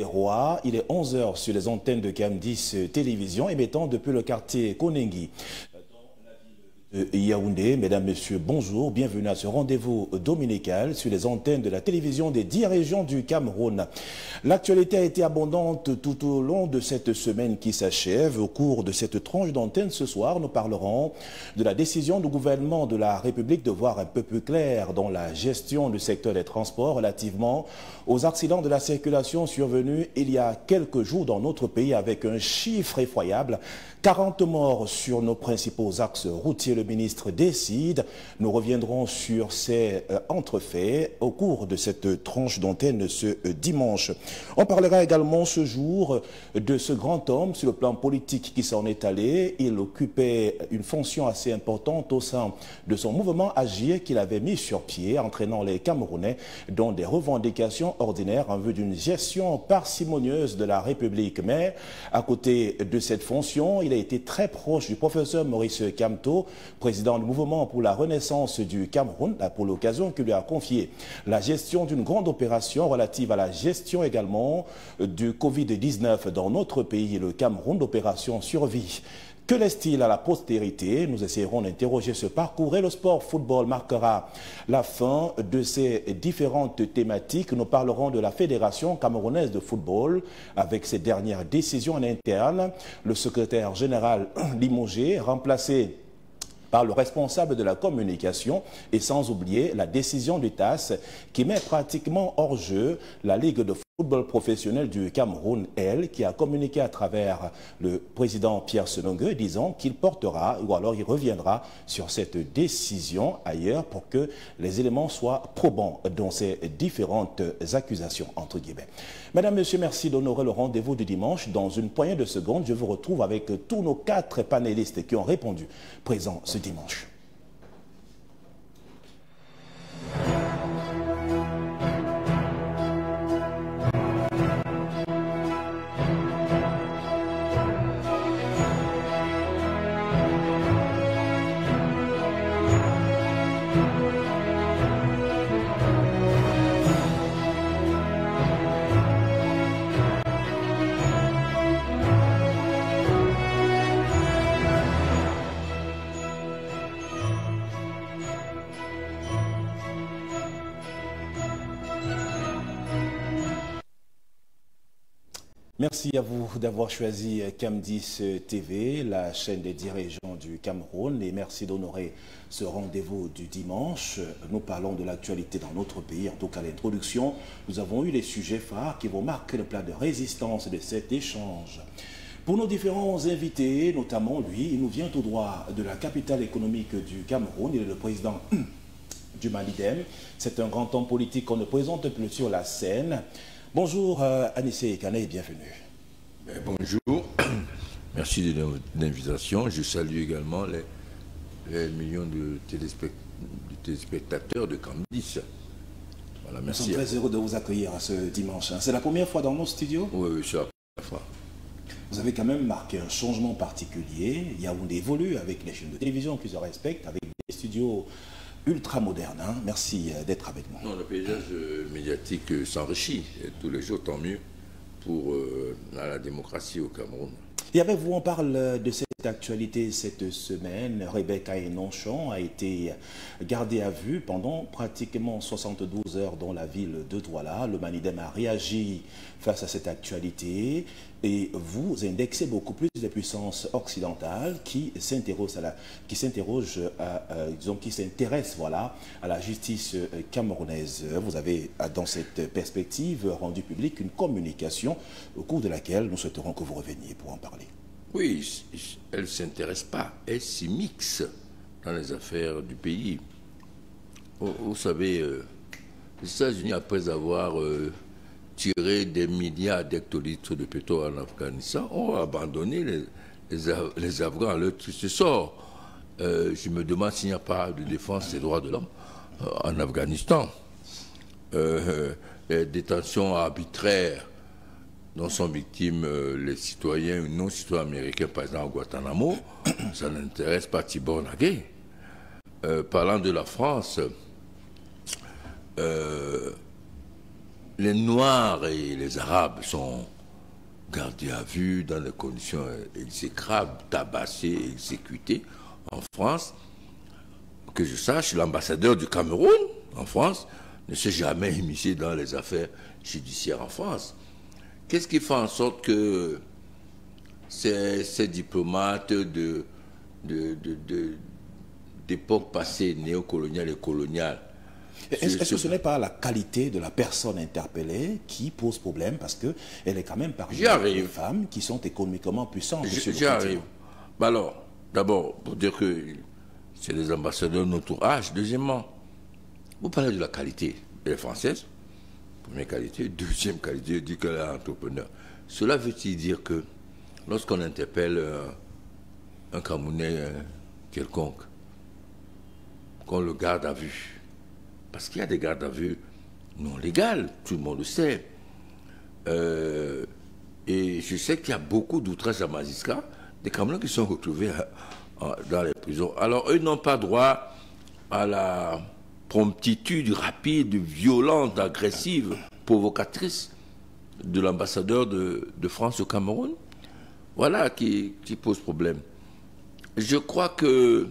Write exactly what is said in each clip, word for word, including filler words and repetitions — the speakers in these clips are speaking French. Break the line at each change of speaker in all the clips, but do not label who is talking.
rois. Il est onze heures sur les antennes de Cam dix Télévision, émettant depuis le quartier Konengi de Yaoundé. Mesdames, Messieurs, bonjour. Bienvenue à ce rendez-vous dominical sur les antennes de la télévision des dix régions du Cameroun. L'actualité a été abondante tout au long de cette semaine qui s'achève. Au cours de cette tranche d'antenne ce soir, nous parlerons de la décision du gouvernement de la République de voir un peu plus clair dans la gestion du secteur des transports relativement aux accidents de la circulation survenus il y a quelques jours dans notre pays avec un chiffre effroyable. quarante morts sur nos principaux axes routiers. Le ministre décide. Nous reviendrons sur ces euh, entrefaits au cours de cette tranche d'antenne ce euh, dimanche. On parlera également ce jour de ce grand homme sur le plan politique qui s'en est allé. Il occupait une fonction assez importante au sein de son mouvement Agir qu'il avait mis sur pied, entraînant les Camerounais dans des revendications ordinaires en vue d'une gestion parcimonieuse de la République. Mais à côté de cette fonction, il a été très proche du professeur Maurice Kamto, président du mouvement pour la renaissance du Cameroun, pour l'occasion qui lui a confié la gestion d'une grande opération relative à la gestion également du Covid dix-neuf dans notre pays, le Cameroun, l'opération Survie. Que laisse-t-il à la postérité? Nous essaierons d'interroger ce parcours et le sport football marquera la fin de ces différentes thématiques. Nous parlerons de la Fédération camerounaise de football avec ses dernières décisions en interne. Le secrétaire général limogé, remplacé par le responsable de la communication et sans oublier la décision du T A S qui met pratiquement hors jeu la Ligue de football professionnel du Cameroun, elle, qui a communiqué à travers le président Pierre Senongue disant qu'il portera ou alors il reviendra sur cette décision ailleurs pour que les éléments soient probants dans ces différentes accusations, entre guillemets. Mesdames, Messieurs, merci d'honorer le rendez-vous du dimanche. Dans une poignée de secondes, je vous retrouve avec tous nos quatre panélistes qui ont répondu présents ce dimanche. Merci à vous d'avoir choisi Cam dix T V, la chaîne des dix régions du Cameroun, et merci d'honorer ce rendez-vous du dimanche. Nous parlons de l'actualité dans notre pays, en tout cas l'introduction. Nous avons eu les sujets phares qui vont marquer le plat de résistance de cet échange. Pour nos différents invités, notamment lui, il nous vient tout droit de la capitale économique du Cameroun. Il est le président du Manidem. C'est un grand homme politique qu'on ne présente plus sur la scène. Bonjour euh, Anissé Kane, bienvenue.
Ben, bonjour, merci de l'invitation. Je salue également les, les millions de, téléspect de téléspectateurs de Cam dix. Voilà, merci.
Nous sommes très heureux de vous accueillir ce dimanche. C'est la première fois dans nos studios?
Oui, oui, c'est la première fois.
Vous avez quand même marqué un changement particulier. Yaoundé évolue avec les chaînes de télévision qu'ils respectent, avec des studios ultra moderne, hein. Merci d'être avec nous.
Non, le paysage médiatique s'enrichit tous les jours, tant mieux pour euh, la démocratie au Cameroun.
Et avec vous, on parle de cette actualité cette semaine. Rebecca Enonchon a été gardée à vue pendant pratiquement soixante-douze heures dans la ville de Douala. Le Manidem a réagi face à cette actualité et vous indexez beaucoup plus les puissances occidentales qui s'interrogent à la, qui s'interrogent, disons, qui s'intéressent, voilà, à la justice camerounaise. Vous avez, dans cette perspective, rendu public une communication au cours de laquelle nous souhaiterons que vous reveniez pour en parler.
Oui, elle ne s'intéresse pas, elle s'immixe dans les affaires du pays. Vous, vous savez, euh, les États-Unis, après avoir euh, tiré des milliards d'hectolitres de pétrole en Afghanistan, ont abandonné les, les, les Afghans à leur triste sort. Euh, je me demande s'il n'y a pas de défense des droits de l'homme euh, en Afghanistan. Euh, les détentions arbitraires dont sont victimes euh, les citoyens ou non-citoyens américains, par exemple, au Guantanamo, ça n'intéresse pas Tibor Nagé. Euh, parlant de la France, euh, les Noirs et les Arabes sont gardés à vue dans des conditions exécrables, tabassés, exécutés en France. Que je sache, l'ambassadeur du Cameroun en France ne s'est jamais immiscé dans les affaires judiciaires en France. Qu'est-ce qui fait en sorte que ces, ces diplomates de, de, de, de, d'époque passée, néocoloniale et coloniale.
Est-ce est que ce n'est pas la qualité de la personne interpellée qui pose problème, parce qu'elle est quand même parmi les femmes qui sont économiquement puissantes?
J'y arrive. Bah alors, d'abord, pour dire que c'est les ambassadeurs de notre âge. Deuxièmement, vous parlez de la qualité. Elle est française, première qualité. Deuxième qualité, je dis qu'elle est entrepreneur. Cela veut-il dire que lorsqu'on interpelle euh, un Camerounais euh, quelconque, qu'on le garde à vue, parce qu'il y a des gardes à vue non légales, tout le monde le sait. Euh, et je sais qu'il y a beaucoup d'outrages à magistrats, des Camerounais qui sont retrouvés à, à, dans les prisons. Alors, eux n'ont pas droit à la promptitude rapide, violente, agressive, provocatrice de l'ambassadeur de, de France au Cameroun. Voilà qui, qui pose problème. Je crois que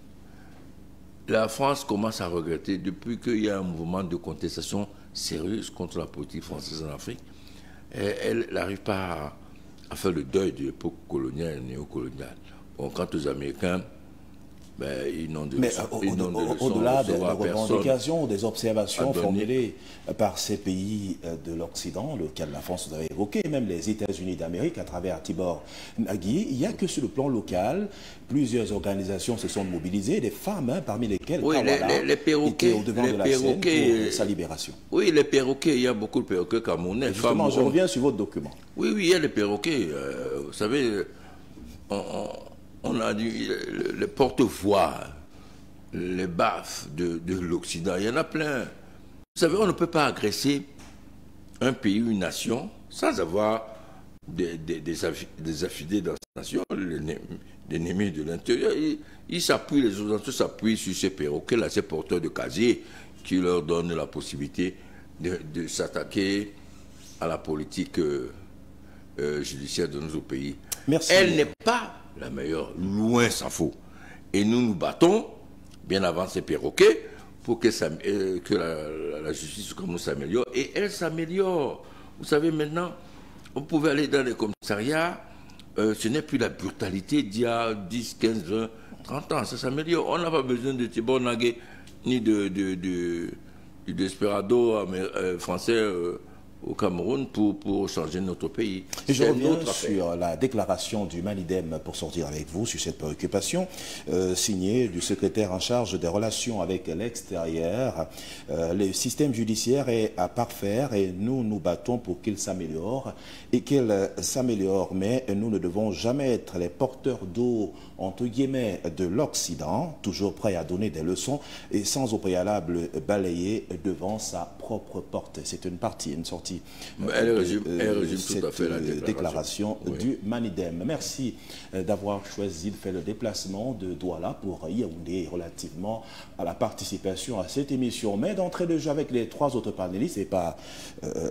la France commence à regretter, depuis qu'il y a un mouvement de contestation sérieuse contre la politique française en Afrique, elle n'arrive pas à, à faire le deuil de l'époque coloniale et néocoloniale. Bon, quant aux Américains, ben, ils n'ont de
Mais au-delà des revendications ou des observations formulées par ces pays de l'Occident, lequel la France vous avait évoqué, même les États-Unis d'Amérique à travers Tibor Nagui, il n'y a que sur le plan local, plusieurs organisations se sont mobilisées, des femmes hein, parmi lesquelles
oui, Kawala, les, les perroquets,
étaient au devant
les
de la scène pour sa libération.
Oui, les perroquets, il y a beaucoup de perroquets camerounais.
Justement, je reviens sur votre document.
Oui, oui, il y a les perroquets. Euh, vous savez, on, on, on a dit les porte-voix, les baffes de, de l'Occident, il y en a plein. Vous savez, on ne peut pas agresser un pays, une nation, sans avoir des, des, des, des affidés dans cette nation, l'ennemi de l'intérieur. Ils, ils s'appuient, les Occidentaux s'appuient sur ces perroquets-là, ces porteurs de casier, qui leur donnent la possibilité de, de s'attaquer à la politique euh, euh, judiciaire de notre pays.
Merci.
Elle n'est pas la meilleure, loin s'en faut. Et nous nous battons, bien avant ces perroquets, pour que, ça, euh, que la, la justice comme nous s'améliore. Et elle s'améliore. Vous savez, maintenant, on pouvait aller dans les commissariats, euh, ce n'est plus la brutalité d'il y a dix, quinze, vingt, trente ans. Ça s'améliore. On n'a pas besoin de Tibor Nagui, ni de, de, de, de Desperado euh, français euh, au Cameroun pour, pour changer notre pays.
Et je reviens sur la déclaration du Manidem pour sortir avec vous sur cette préoccupation, euh, signée du secrétaire en charge des relations avec l'extérieur. Euh, le système judiciaire est à parfaire et nous nous battons pour qu'il s'améliore et qu'il euh, s'améliore. Mais nous ne devons jamais être les porteurs d'eau, entre guillemets, de l'Occident, toujours prêts à donner des leçons et sans au préalable balayer devant sa propre porte. C'est une partie, une sortie.
Elle résume, elle résume
cette
tout à fait la déclaration,
déclaration
oui.
du Manidem. Merci d'avoir choisi de faire le déplacement de Douala pour Yaoundé relativement à la participation à cette émission. Mais d'entrée de jeu avec les trois autres panélistes et, pas, euh,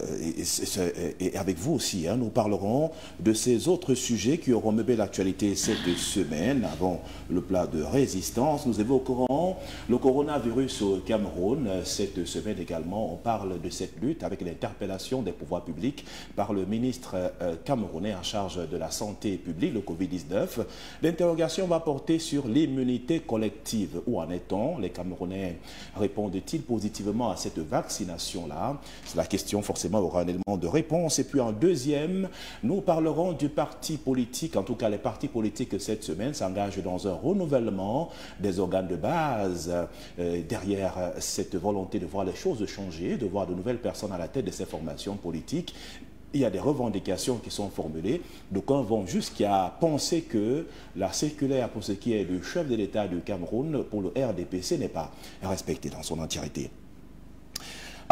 et, et avec vous aussi, hein, nous parlerons de ces autres sujets qui auront meublé l'actualité cette semaine. Avant le plat de résistance, nous évoquerons le coronavirus au Cameroun. Cette semaine également, on parle de cette lutte avec l'interpellation des pouvoirs publics par le ministre euh, camerounais en charge de la santé publique, le Covid dix-neuf. L'interrogation va porter sur l'immunité collective. Où en est-on? Les Camerounais répondent-ils positivement à cette vaccination-là? La question forcément aura un élément de réponse. Et puis en deuxième, nous parlerons du parti politique. En tout cas, les partis politiques cette semaine s'engagent dans un renouvellement des organes de base. Euh, derrière cette volonté de voir les choses changer, de voir de nouvelles personnes à la tête de ces formations politiques, il y a des revendications qui sont formulées. D'aucuns vont jusqu'à penser que la circulaire pour ce qui est du chef de l'État du Cameroun pour le R D P C n'est pas respectée dans son entièreté.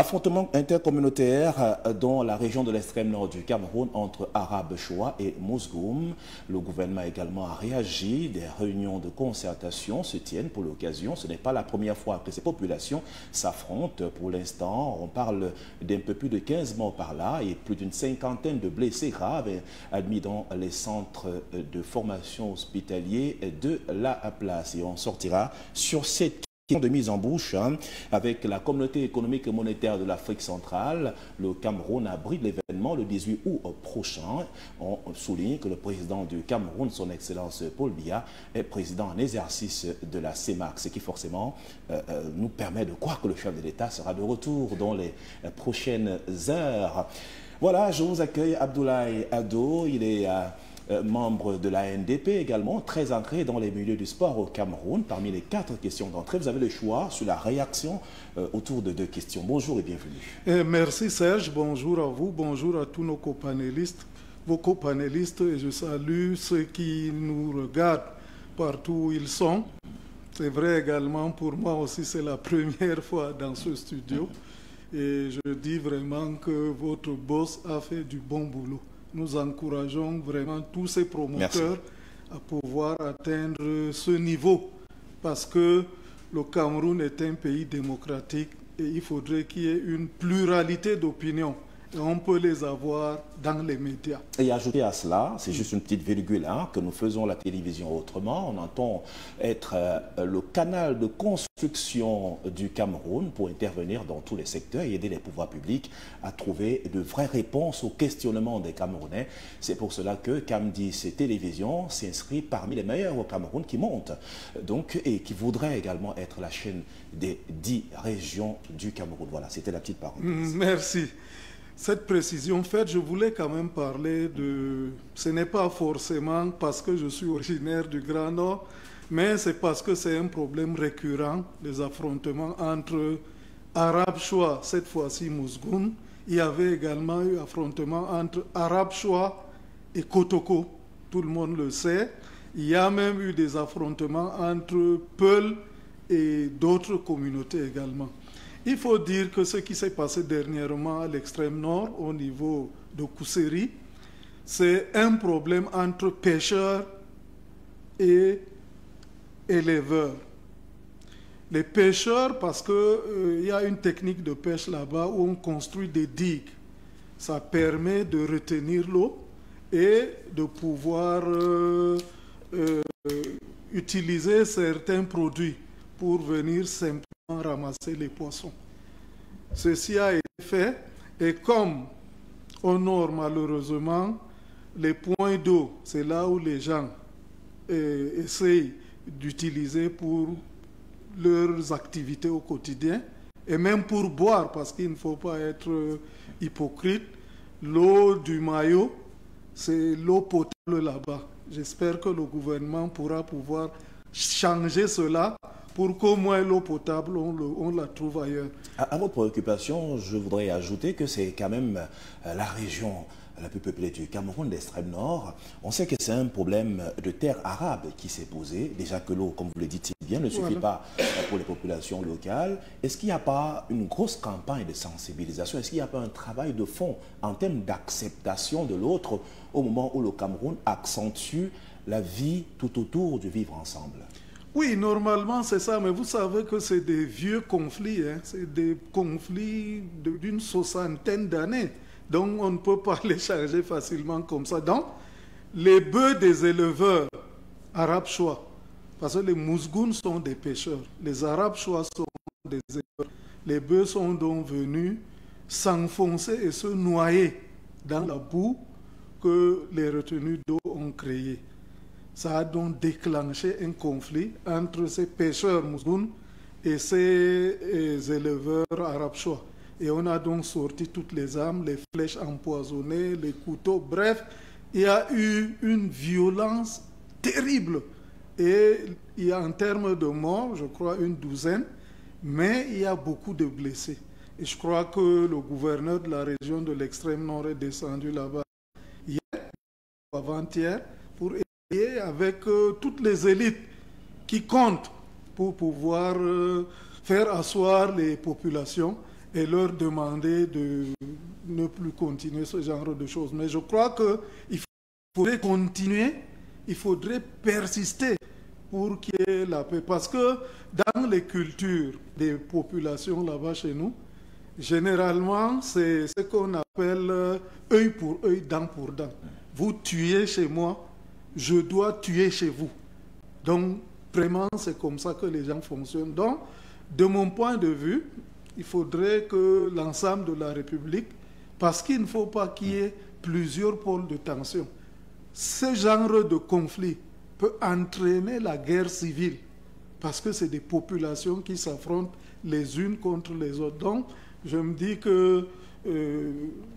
Affrontement intercommunautaire dans la région de l'extrême nord du Cameroun entre Arab Choua et Mousgoum. Le gouvernement également a réagi. Des réunions de concertation se tiennent pour l'occasion. Ce n'est pas la première fois que ces populations s'affrontent. Pour l'instant, on parle d'un peu plus de quinze morts par là et plus d'une cinquantaine de blessés graves admis dans les centres de formation hospitaliers de la place. Et on sortira sur cette de mise en bouche hein, avec la communauté économique et monétaire de l'Afrique centrale. Le Cameroun abrite l'événement le dix-huit août prochain. On souligne que le président du Cameroun, son Excellence Paul Biya, est président en exercice de la C E M A C, ce qui forcément euh, nous permet de croire que le chef de l'État sera de retour dans les prochaines heures. Voilà, je vous accueille Abdoulaye Ado, il est euh, Euh, membre de l'A N D P également, très ancré dans les milieux du sport au Cameroun. Parmi les quatre questions d'entrée, vous avez le choix sur la réaction euh, autour de deux questions. Bonjour et bienvenue.
Et merci Serge, bonjour à vous, bonjour à tous nos copanélistes, vos copanélistes, et je salue ceux qui nous regardent partout où ils sont. C'est vrai également, pour moi aussi, c'est la première fois dans ce studio. Et je dis vraiment que votre boss a fait du bon boulot. Nous encourageons vraiment tous ces promoteurs Merci. à pouvoir atteindre ce niveau parce que le Cameroun est un pays démocratique et il faudrait qu'il y ait une pluralité d'opinions. Et on peut les avoir dans les médias.
Et ajouter à cela, c'est juste une petite virgule, hein, que nous faisons la télévision autrement. On entend être euh, le canal de construction du Cameroun pour intervenir dans tous les secteurs et aider les pouvoirs publics à trouver de vraies réponses aux questionnements des Camerounais. C'est pour cela que Cam dix Télévision s'inscrit parmi les meilleurs au Cameroun qui montent donc, et qui voudrait également être la chaîne des dix régions du Cameroun. Voilà, c'était la petite parenthèse.
Merci. Cette précision faite, je voulais quand même parler de... Ce n'est pas forcément parce que je suis originaire du Grand Nord, mais c'est parce que c'est un problème récurrent, les affrontements entre Arab Choua, cette fois-ci Mousgoum. Il y avait également eu affrontements entre Arab Choua et Kotoko, tout le monde le sait. Il y a même eu des affrontements entre Peul et d'autres communautés également. Il faut dire que ce qui s'est passé dernièrement à l'extrême nord, au niveau de Kousseri, c'est un problème entre pêcheurs et éleveurs. Les pêcheurs, parce qu'il euh, y a une technique de pêche là-bas où on construit des digues. Ça permet de retenir l'eau et de pouvoir euh, euh, utiliser certains produits pour venir simplement ramasser les poissons. Ceci a été fait et comme au nord, malheureusement, les points d'eau, c'est là où les gens euh, essayent d'utiliser pour leurs activités au quotidien et même pour boire, parce qu'il ne faut pas être euh, hypocrite. L'eau du Mayo, c'est l'eau potable là-bas. J'espère que le gouvernement pourra pouvoir changer cela pour qu'au moins l'eau potable, on, le, on la trouve ailleurs.
À, à votre préoccupation, je voudrais ajouter que c'est quand même euh, la région la plus peuplée du Cameroun, l'extrême nord. On sait que c'est un problème de terre arabe qui s'est posé. Déjà que l'eau, comme vous le dites si bien, ne suffit voilà. pas pour les populations locales. Est-ce qu'il n'y a pas une grosse campagne de sensibilisation? Est-ce qu'il n'y a pas un travail de fond en termes d'acceptation de l'autre au moment où le Cameroun accentue la vie tout autour du vivre ensemble?
Oui, normalement c'est ça, mais vous savez que c'est des vieux conflits, hein. C'est des conflits d'une soixantaine d'années, donc on ne peut pas les changer facilement comme ça. Donc, les bœufs des éleveurs Arab Choua, parce que les Mousgoum sont des pêcheurs, les Arab Choua sont des éleveurs, les bœufs sont donc venus s'enfoncer et se noyer dans la boue que les retenues d'eau ont créée. Ça a donc déclenché un conflit entre ces pêcheurs Mousgoum et ces éleveurs Arab Choua. Et on a donc sorti toutes les armes, les flèches empoisonnées, les couteaux, bref, il y a eu une violence terrible. Et il y a en termes de morts, je crois, une douzaine, mais il y a beaucoup de blessés. Et je crois que le gouverneur de la région de l'extrême nord est descendu là-bas hier, avant-hier, pour et avec euh, toutes les élites qui comptent pour pouvoir euh, faire asseoir les populations et leur demander de ne plus continuer ce genre de choses. Mais je crois qu'il faudrait continuer, il faudrait persister pour qu'il y ait la paix. Parce que dans les cultures des populations là-bas chez nous, généralement, c'est ce qu'on appelle œil pour œil, dent pour dent. Vous tuez chez moi, je dois tuer chez vous. Donc, vraiment, c'est comme ça que les gens fonctionnent. Donc, de mon point de vue, il faudrait que l'ensemble de la République, parce qu'il ne faut pas qu'il y ait plusieurs pôles de tension, ce genre de conflit peut entraîner la guerre civile, parce que c'est des populations qui s'affrontent les unes contre les autres. Donc, je me dis que euh,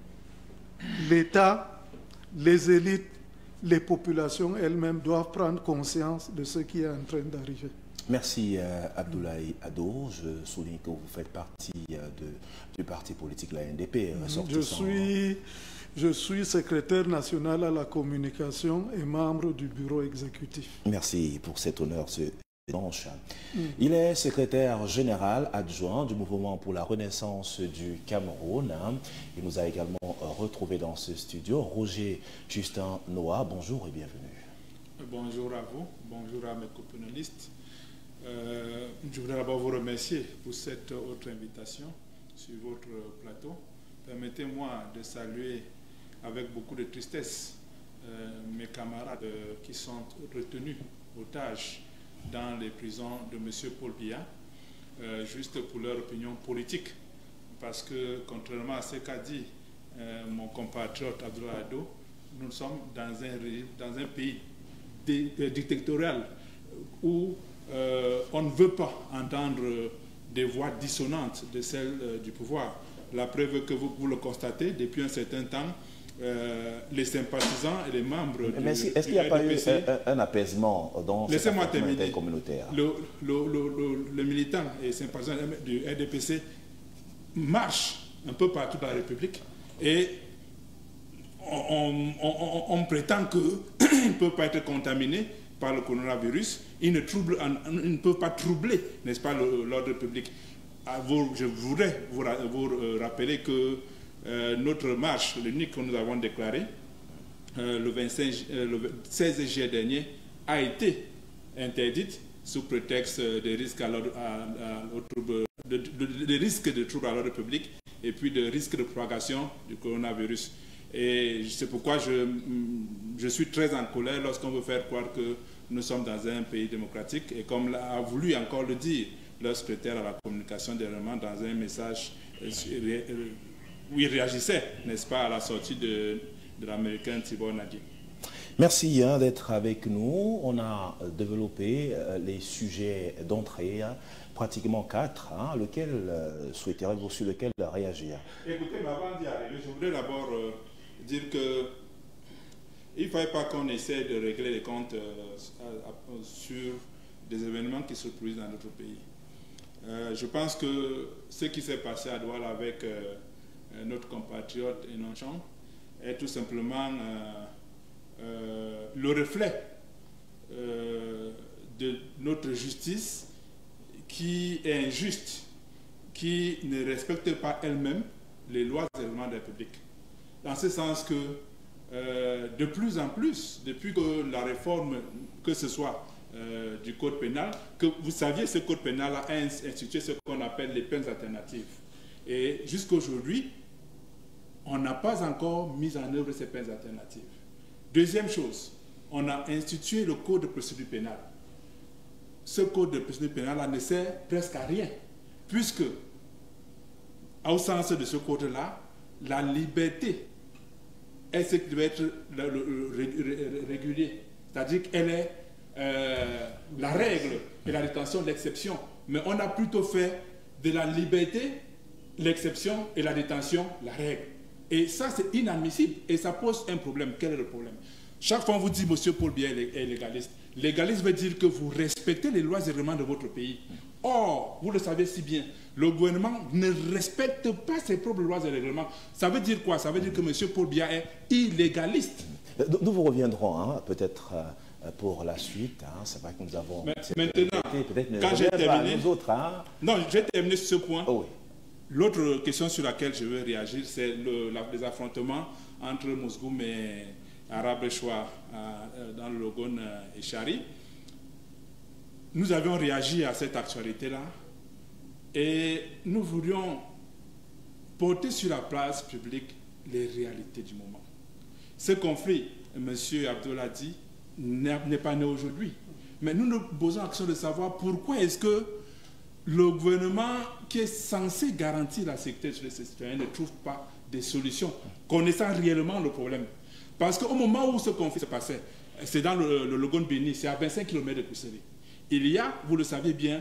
l'État, les élites, les populations elles-mêmes doivent prendre conscience de ce qui est en train d'arriver.
Merci euh, Abdoulaye Ado. Je souligne que vous faites partie euh, de, du parti politique la N D P. Euh,
je, suis, je suis secrétaire national à la communication et membre du bureau exécutif.
Merci pour cet honneur ce dimanche. Mm. Il est secrétaire général adjoint du mouvement pour la renaissance du Cameroun. Il nous a également retrouvé dans ce studio. Roger Justin Noah, bonjour et bienvenue.
Bonjour à vous, bonjour à mes copainalistes. Euh, je voudrais d'abord vous remercier pour cette autre invitation sur votre plateau. Permettez-moi de saluer avec beaucoup de tristesse euh, mes camarades euh, qui sont retenus otages dans les prisons de M. Paul Biya, euh, juste pour leur opinion politique. Parce que, contrairement à ce qu'a dit euh, mon compatriote Abdoulaye Ado, nous sommes dans un, dans un pays dé, euh, dictatorial où Euh, on ne veut pas entendre des voix dissonantes de celles euh, du pouvoir. La preuve que vous, vous le constatez, depuis un certain temps, euh, les sympathisants et les membres
Mais
du,
est-ce qu'il n'y a pas eu un, un apaisement dans
Laissez-moi terminer.
Communautaire
le, le, le, le, le militant et sympathisant du R D P C marchent un peu partout dans la République et on, on, on, on prétend qu'ils ne peuvent pas être contaminés par le coronavirus, ils ne, troublent, ils ne peuvent pas troubler, n'est-ce pas, l'ordre public. Vous, je voudrais vous, vous rappeler que euh, notre marche, l'unique que nous avons déclarée, euh, le, vingt-cinq, euh, le seize juillet dernier, a été interdite sous prétexte de risques à l'ordre, à, à, de, de, de, de risque de troubles à l'ordre public et puis de risque de propagation du coronavirus. Et c'est pourquoi je, je suis très en colère lorsqu'on veut faire croire que nous sommes dans un pays démocratique. Et comme a voulu encore le dire le secrétaire à la communication dernièrement dans un message où il réagissait, n'est-ce pas, à la sortie de, de l'américain Tibor Nadi.
Merci hein, d'être avec nous. On a développé euh, les sujets d'entrée, hein, pratiquement quatre, hein, lequel euh, souhaiterez-vous sur lequel réagir?
Écoutez, mais avant d'y arriver, je voudrais d'abord euh, dire que il ne fallait pas qu'on essaie de régler les comptes euh, à, à, sur des événements qui se produisent dans notre pays. Euh, je pense que ce qui s'est passé à Douala avec euh, notre compatriote Enonchan est tout simplement euh, euh, le reflet euh, de notre justice qui est injuste, qui ne respecte pas elle-même les lois et règlements de la République. Dans ce sens que euh, de plus en plus, depuis que la réforme, que ce soit euh, du code pénal, que vous saviez, ce code pénal a institué ce qu'on appelle les peines alternatives. Et jusqu'à aujourd'hui, on n'a pas encore mis en œuvre ces peines alternatives. Deuxième chose, on a institué le code de procédure pénale. Ce code de procédure pénale ne sert presque à rien, puisque, au sens de ce code-là, la liberté est ce qui doit être régulier. C'est-à-dire qu'elle est euh, la règle et la détention de l'exception. Mais on a plutôt fait de la liberté l'exception et la détention la règle. Et ça, c'est inadmissible et ça pose un problème. Quel est le problème? Chaque fois, on vous dit, monsieur Paul Biya est légaliste. Légaliste veut dire que vous respectez les lois et règlements de votre pays. Or, vous le savez si bien, le gouvernement ne respecte pas ses propres lois et règlements. Ça veut dire quoi? Ça veut dire que monsieur Paul Biya est illégaliste.
Nous vous reviendrons, hein, peut-être euh, pour la suite. Hein. C'est vrai que nous avons...
Mais maintenant, quand j'ai terminé...
Nous autres, hein.
Non, j'ai terminé sur ce point.
Oh oui.
L'autre question sur laquelle je veux réagir, c'est le, la, les affrontements entre Mousgoum et Arabe Choua euh, dans le Logone et Chari. Nous avions réagi à cette actualité-là et nous voulions porter sur la place publique les réalités du moment. Ce conflit, M. Abdullah dit, n'est pas né aujourd'hui. Mais nous nous posons la question de savoir pourquoi est-ce que le gouvernement qui est censé garantir la sécurité sur les citoyens ne trouve pas des solutions, connaissant réellement le problème. Parce qu'au moment où ce conflit se passait, c'est dans le, le Logone Béni, c'est à vingt-cinq kilomètres de Kousseri. Il y a, vous le savez bien,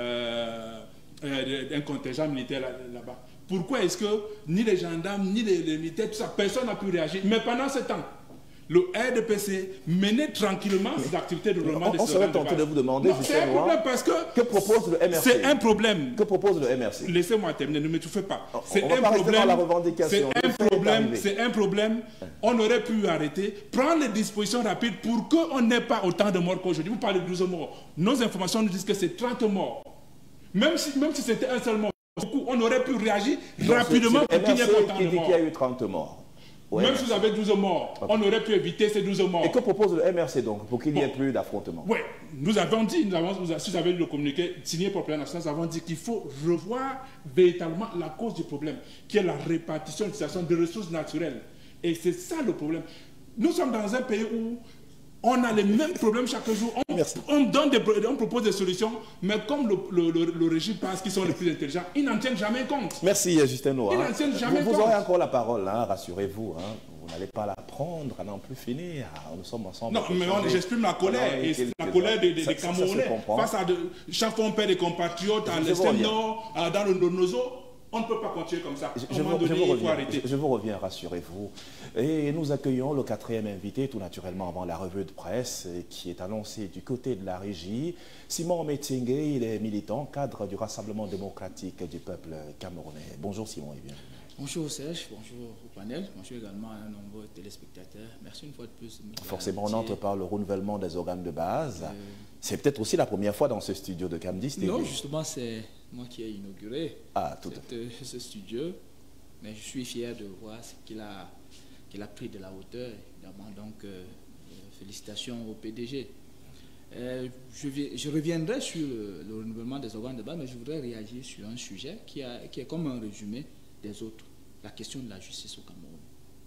euh, euh, un contingent militaire là-bas. Là Pourquoi est-ce que ni les gendarmes, ni les, les militaires, tout ça, personne n'a pu réagir? Mais pendant ce temps, le R D P C menait tranquillement ses activités de roulement des
On serait tenté de vous demander,
c'est un problème parce que...
Que propose le M R C?
C'est un problème.
Que propose le M R C?
Laissez-moi terminer, ne m'étouffez pas.
C'est un problème.
C'est un problème. C'est un problème. On aurait pu arrêter, prendre les dispositions rapides pour qu'on n'ait pas autant de morts qu'aujourd'hui. Vous parlez de douze morts. Nos informations nous disent que c'est trente morts. Même si, même si c'était un seul mort, on aurait pu réagir
Donc
rapidement pour qu'il n'y ait pas autant
qui
de
dit
morts.
qu'il y a eu trente morts. Ouais,
Même si vous avez douze morts, okay. on aurait pu éviter ces douze morts.
Et que propose le M R C donc pour qu'il n'y ait
bon.
plus d'affrontements?
Oui, nous avons dit, nous avons, si vous avez lu le communiqué signé par le président national, nous avons dit qu'il faut revoir véritablement la cause du problème, qui est la répartition de ressources naturelles. Et c'est ça le problème. Nous sommes dans un pays où on a les mêmes problèmes chaque jour. On, on, donne des, on propose des solutions, mais comme le, le, le, le régime pense qu'ils sont les plus intelligents, ils n'en tiennent jamais compte.
Merci Justin Noah.
Ils n'en tiennent jamais
vous,
compte.
Vous aurez encore la parole, hein, rassurez-vous. Hein. Vous n'allez pas la prendre à n'en plus finir. Nous sommes ensemble.
Non, mais j'exprime la colère. Et la colère des, des, des Camerounais. Face à de, chaque fois on perd des compatriotes à l'extrême nord, dans le Nozo. On ne peut pas continuer comme ça.
Je, je, vous, donné, je, vous, reviens, je, je vous reviens, rassurez-vous. Et nous accueillons le quatrième invité, tout naturellement avant la revue de presse, qui est annoncée du côté de la régie. Simon Metingue, il est militant, cadre du Rassemblement démocratique du peuple camerounais. Bonjour Simon et bienvenue.
Bonjour Serge, bonjour au panel, bonjour également à un nombreux téléspectateurs. Merci une fois de plus. De
Forcément, on entre par le renouvellement des organes de base. Euh... C'est peut-être aussi la première fois dans ce studio de Camdis T V.
Non, justement, c'est moi qui ai inauguré
ah, tout
cette, euh, ce studio. Mais je suis fier de voir qu'il a, qu'il a pris de la hauteur, évidemment. Donc, euh, félicitations au P D G. Euh, je, je reviendrai sur le, le renouvellement des organes de base, mais je voudrais réagir sur un sujet qui, a, qui est comme un résumé des autres, la question de la justice au Cameroun.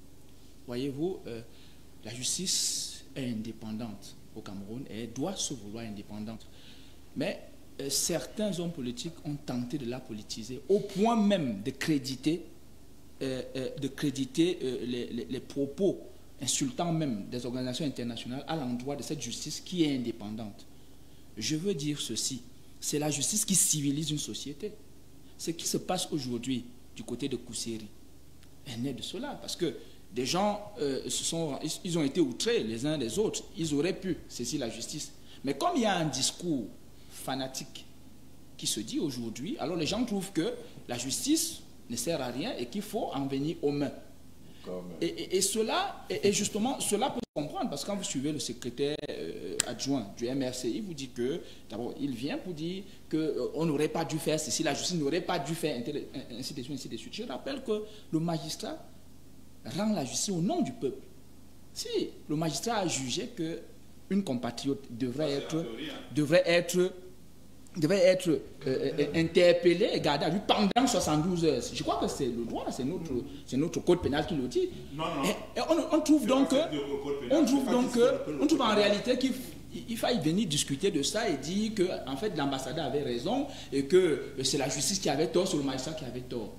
Voyez-vous, euh, la justice est indépendante au Cameroun et elle doit se vouloir indépendante. Mais euh, certains hommes politiques ont tenté de la politiser au point même de créditer, euh, euh, de créditer euh, les, les, les propos insultants même des organisations internationales à l'endroit de cette justice qui est indépendante. Je veux dire ceci, c'est la justice qui civilise une société. Ce qui se passe aujourd'hui du côté de Kousseri est né de cela, parce que des gens euh, se sont, ils, ils ont été outrés les uns des autres, ils auraient pu saisir la justice. Mais comme il y a un discours fanatique qui se dit aujourd'hui, alors les gens trouvent que la justice ne sert à rien et qu'il faut en venir aux mains. Et, et, et cela, et, et justement, cela peut se comprendre, parce que quand vous suivez le secrétaire euh, adjoint du M R C, il vous dit que, d'abord, il vient pour dire qu'on euh, n'aurait pas dû faire ceci, la justice n'aurait pas dû faire ainsi de suite, ainsi de suite. Je rappelle que le magistrat rend la justice au nom du peuple. Si le magistrat a jugé qu'une compatriote devrait être, devrait être, devrait être euh, euh, interpellée et gardée à vue pendant soixante-douze heures. Je crois que c'est le droit, c'est notre, c'est notre code pénal qui le dit.
Non, non.
Et, et on, on trouve donc que, on trouve donc que, on trouve en réalité qu'il il faille venir discuter de ça et dire que en fait l'ambassadeur avait raison et que c'est la justice qui avait tort, c'est le magistrat qui avait tort.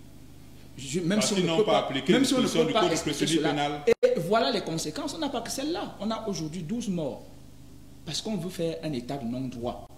Je, même
Parce
si on ne
n'ont
peut
pas
pas,
appliqué
même
les
si on ne peut
du
pas
code de
expliquer
procédure
cela.
pénale.
Et voilà les conséquences. On n'a pas que celle-là. On a aujourd'hui douze morts parce qu'on veut faire un état de non-droit.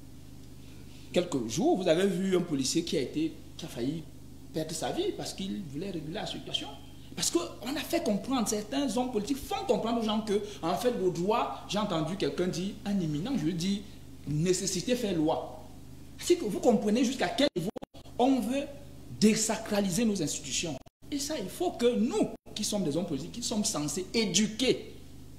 Quelques jours, vous avez vu un policier qui a été, qui a failli perdre sa vie parce qu'il voulait réguler la situation. Parce qu'on a fait comprendre, certains hommes politiques font comprendre aux gens que, en fait, le droit, j'ai entendu quelqu'un dire, un éminent, je dis, nécessité fait loi. C'est que vous comprenez jusqu'à quel niveau on veut désacraliser nos institutions. Et ça, il faut que nous, qui sommes des hommes politiques, qui sommes censés éduquer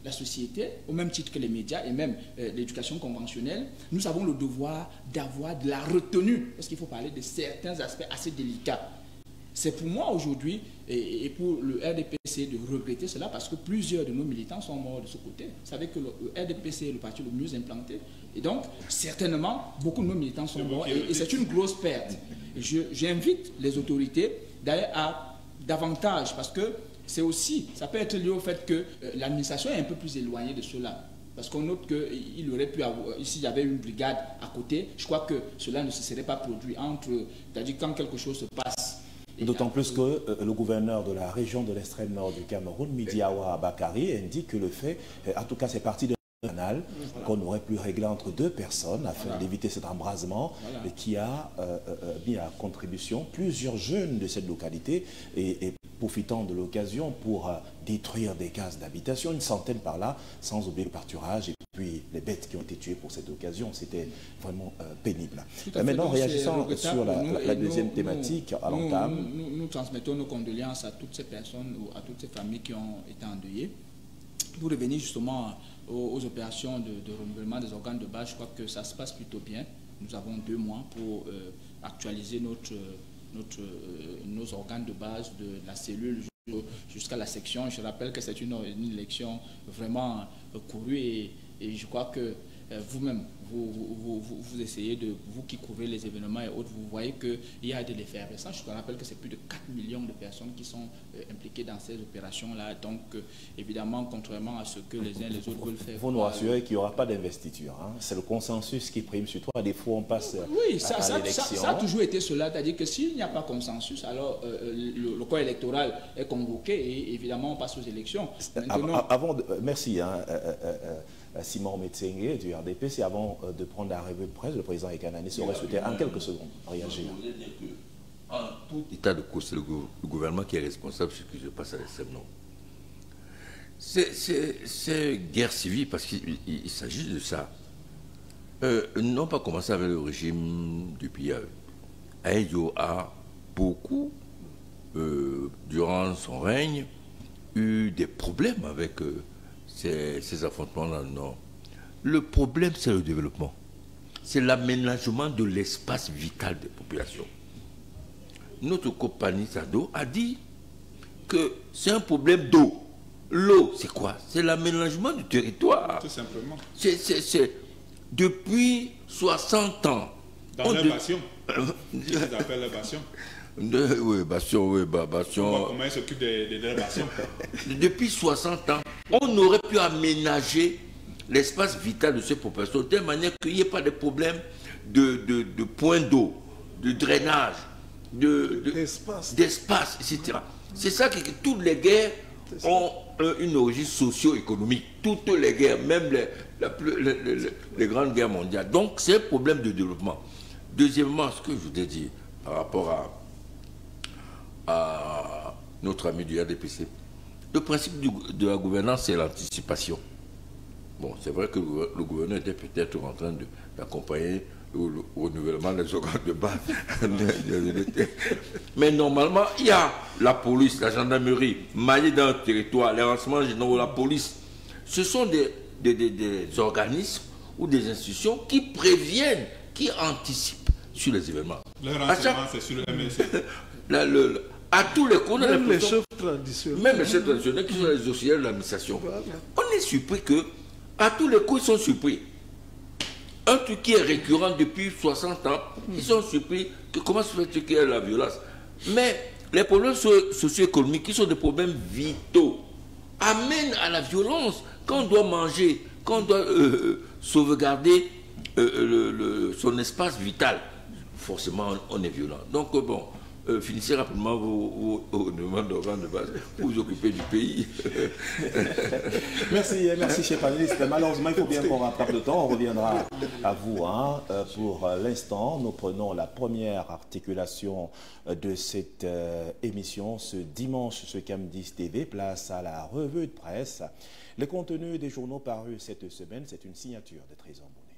la société, au même titre que les médias et même euh, l'éducation conventionnelle, nous avons le devoir d'avoir de la retenue, parce qu'il faut parler de certains aspects assez délicats. C'est pour moi aujourd'hui et, et pour le R D P C de regretter cela parce que plusieurs de nos militants sont morts de ce côté. Vous savez que le, le R D P C est le parti le mieux implanté et donc certainement beaucoup de nos militants sont morts et, et c'est une grosse perte. J'invite les autorités d'aller à davantage parce que c'est aussi, ça peut être lié au fait que euh, l'administration est un peu plus éloignée de cela. Parce qu'on note qu'il aurait pu avoir, s'il y avait une brigade à côté, je crois que cela ne se serait pas produit entre, c'est-à-dire quand quelque chose se passe.
D'autant plus que euh, le gouverneur de la région de l'extrême nord du Cameroun, Midiawa Bakari, indique que le fait, euh, en tout cas c'est parti de canal, voilà, qu'on aurait pu régler entre deux personnes afin voilà. d'éviter cet embrasement voilà. et qui a euh, euh, mis à contribution plusieurs jeunes de cette localité et, et profitant de l'occasion pour euh, détruire des cases d'habitation, une centaine par là, sans oublier le pâturage et puis les bêtes qui ont été tuées pour cette occasion. C'était vraiment euh, pénible. Euh, maintenant, réagissant sur la, la, la deuxième nous, thématique
nous,
à l'entame.
Nous, nous, nous transmettons nos condoléances à toutes ces personnes ou à toutes ces familles qui ont été endeuillées. Pour revenir justement aux, aux opérations de, de renouvellement des organes de base, je crois que ça se passe plutôt bien. Nous avons deux mois pour euh, actualiser notre, notre, euh, nos organes de base de la cellule jusqu'à la section. Je rappelle que c'est une, une élection vraiment euh, courue et, et je crois que euh, vous-même, vous, vous, vous, vous essayez de, vous qui couvrez les événements et autres, vous voyez qu'il y a de l'effervescence. Je te rappelle que c'est plus de quatre millions de personnes qui sont euh, impliquées dans ces opérations-là. Donc, euh, évidemment, contrairement à ce que les uns et les autres veulent faire.
Vous nous rassurez qu'il n'y aura pas d'investiture. Hein? C'est le consensus qui prime sur toi. Des fois, on passe
oui, ça,
à, à l'élection.
Ça, ça a toujours été cela. C'est-à-dire que s'il n'y a pas consensus, alors euh, le, le corps électoral est convoqué et évidemment, on passe aux élections.
Maintenant, avant de, merci, hein, euh, euh, euh, Simon Metsengue du R D P, c'est avant euh, de prendre la revue de presse, le président Ekanani serait souhaité en quelques secondes réagir.
Je voulais dire que, en tout état de cause, c'est le, le gouvernement qui est responsable de ce qui se passe à l'E S S E M. C'est guerre civile parce qu'il s'agit de ça. Euh, non pas commencer avec le régime du P I A E. Aïdjo a beaucoup, euh, durant son règne, eu des problèmes avec euh, ces, ces affrontements dans le Nord. Le problème, c'est le développement. C'est l'aménagement de l'espace vital des populations. Notre compagnie Sado a dit que c'est un problème d'eau. L'eau, c'est quoi? C'est l'aménagement du territoire.
Tout simplement.
C'est depuis soixante ans.
Dans leur passion. Ils appellent leur passion.
De, oui, Bastion, oui, bah, Bastion.
Comment ils s'occupent de, de leur passion?
Depuis soixante ans, on aurait pu aménager l'espace vital de ces populations de telle manière qu'il n'y ait pas de problème de, de, de points d'eau, de drainage, d'espace, de, de, et cetera. C'est ça que, que toutes les guerres ont une origine socio-économique. Toutes les guerres, même les, la, les, les, les grandes guerres mondiales. Donc, c'est un problème de développement. Deuxièmement, ce que je voudrais dire par rapport à, à notre ami du R D P C, le principe du, de la gouvernance, c'est l'anticipation. Bon, c'est vrai que le gouverneur était peut-être en train d'accompagner le, le renouvellement des organes de base. Mais normalement, il y a la police, la gendarmerie, maillée dans le territoire, les renseignements généraux, la police. Ce sont des, des, des, des organismes ou des institutions qui préviennent, qui anticipent sur les événements.
Le renseignement, c'est sur le M S C.
La, le, le, à tous les coups,
même les chefs traditionnels,
même les chefs traditionnels qui sont les auxiliaires de l'administration, voilà. On est surpris que, à tous les coups, ils sont surpris. Un truc qui est récurrent depuis soixante ans, mmh. Ils sont surpris que comment se fait-il qu'il y ait la violence. Mais les problèmes socio-économiques, qui sont des problèmes vitaux, amènent à la violence. Quand on doit manger, quand on doit euh, sauvegarder euh, le, le, son espace vital, forcément on est violent. Donc bon, euh, finissez rapidement vos, vos, vos d'organes de base pour vous occuper du pays.
Merci, merci chers panélistes. Malheureusement, il faut bien qu'on rattrape le temps. On reviendra à vous. Hein. Pour l'instant, nous prenons la première articulation de cette euh, émission ce dimanche sur Cam dix T V. Place à la revue de presse. Le contenu des journaux parus cette semaine, c'est une signature de Trésor Bonnet.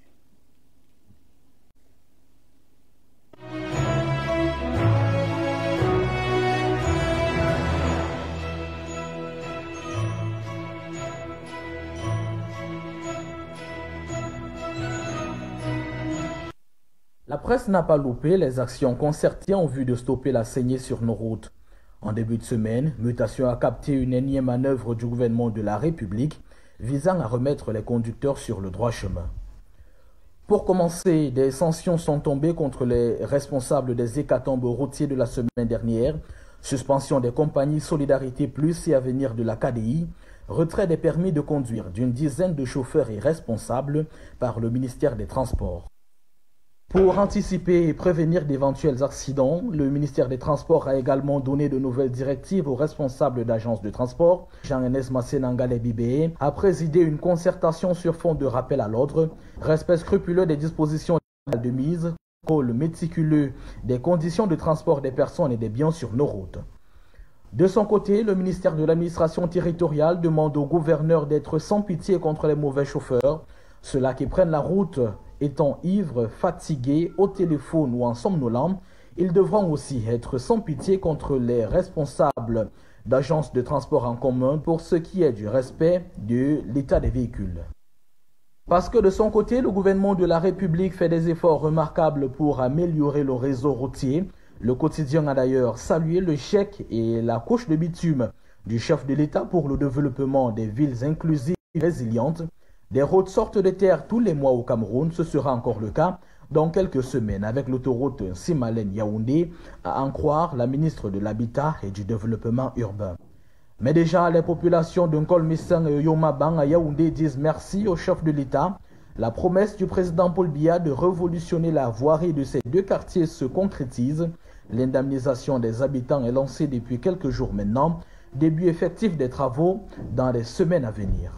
La presse n'a pas loupé les actions concertées en vue de stopper la saignée sur nos routes. En début de semaine, Mutation a capté une énième manœuvre du gouvernement de la République visant à remettre les conducteurs sur le droit chemin. Pour commencer, des sanctions sont tombées contre les responsables des hécatombes routiers de la semaine dernière, suspension des compagnies Solidarité Plus et Avenir de la K D I, retrait des permis de conduire d'une dizaine de chauffeurs irresponsables par le ministère des Transports. Pour anticiper et prévenir d'éventuels accidents, le ministère des Transports a également donné de nouvelles directives aux responsables d'agences de transport. Jean-Enes Massénangale Bibé a présidé une concertation sur fond de rappel à l'ordre, respect scrupuleux des dispositions de mise, contrôle méticuleux des conditions de transport des personnes et des biens sur nos routes. De son côté, le ministère de l'administration territoriale demande au gouverneur d'être sans pitié contre les mauvais chauffeurs, ceux-là qui prennent la route étant ivres, fatigués, au téléphone ou en somnolents. Ils devront aussi être sans pitié contre les responsables d'agences de transport en commun pour ce qui est du respect de l'état des véhicules. Parce que de son côté, le gouvernement de la République fait des efforts remarquables pour améliorer le réseau routier. Le quotidien a d'ailleurs salué le chèque et la couche de bitume du chef de l'État pour le développement des villes inclusives et résilientes. Des routes sortent de terre tous les mois au Cameroun, ce sera encore le cas dans quelques semaines avec l'autoroute Simalen-Yaoundé, à en croire la ministre de l'Habitat et du Développement urbain. Mais déjà, les populations de Nkolmissang et Yomabang à Yaoundé disent merci au chef de l'État. La promesse du président Paul Biya de révolutionner la voirie de ces deux quartiers se concrétise. L'indemnisation des habitants est lancée depuis quelques jours maintenant. Début effectif des travaux dans les semaines à venir.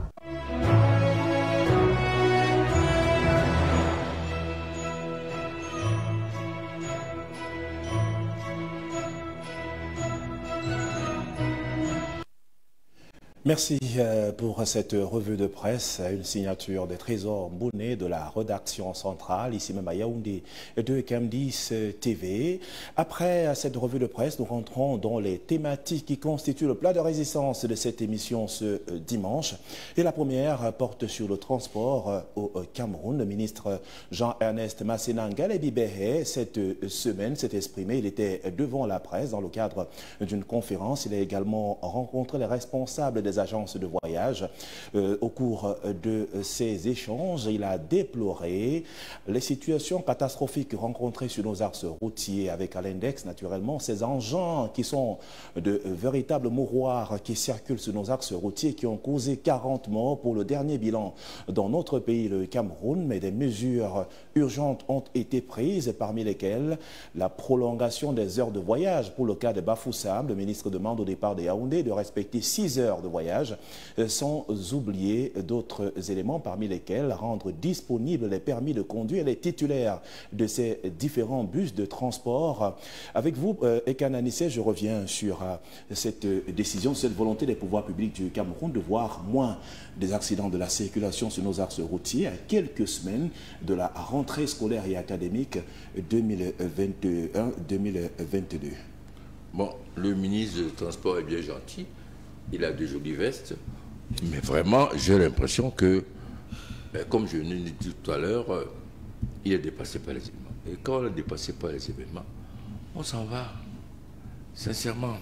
Merci pour cette revue de presse, une signature des Trésors Bonnet de la rédaction centrale, ici même à Yaoundé de C A M dix T V. Après cette revue de presse, nous rentrons dans les thématiques qui constituent le plat de résistance de cette émission ce dimanche. Et la première porte sur le transport au Cameroun. Le ministre Jean-Ernest Massénangale Bibé, cette semaine, s'est exprimé. Il était devant la presse dans le cadre d'une conférence. Il a également rencontré les responsables des agences de voyage. Euh, au cours de ces échanges, il a déploré les situations catastrophiques rencontrées sur nos axes routiers avec à l'index, naturellement, ces engins qui sont de véritables mouroirs qui circulent sur nos axes routiers qui ont causé quarante morts pour le dernier bilan dans notre pays, le Cameroun. Mais des mesures urgentes ont été prises, parmi lesquelles la prolongation des heures de voyage. Pour le cas de Bafoussam, le ministre demande au départ de Yaoundé de respecter six heures de voyage, sans oublier d'autres éléments, parmi lesquels rendre disponibles les permis de conduire les titulaires de ces différents bus de transport. Avec vous, Ekan Anissé, je reviens sur cette décision, cette volonté des pouvoirs publics du Cameroun de voir moins des accidents de la circulation sur nos axes routiers à quelques semaines de la rentrée scolaire et académique deux mille vingt et un deux mille vingt-deux.
Bon, le ministre du Transport est bien gentil. Il a de jolies vestes, mais vraiment, j'ai l'impression que, comme je l'ai dit tout à l'heure, il est dépassé par les événements. Et quand on est dépassé par les événements, on s'en va. Sincèrement.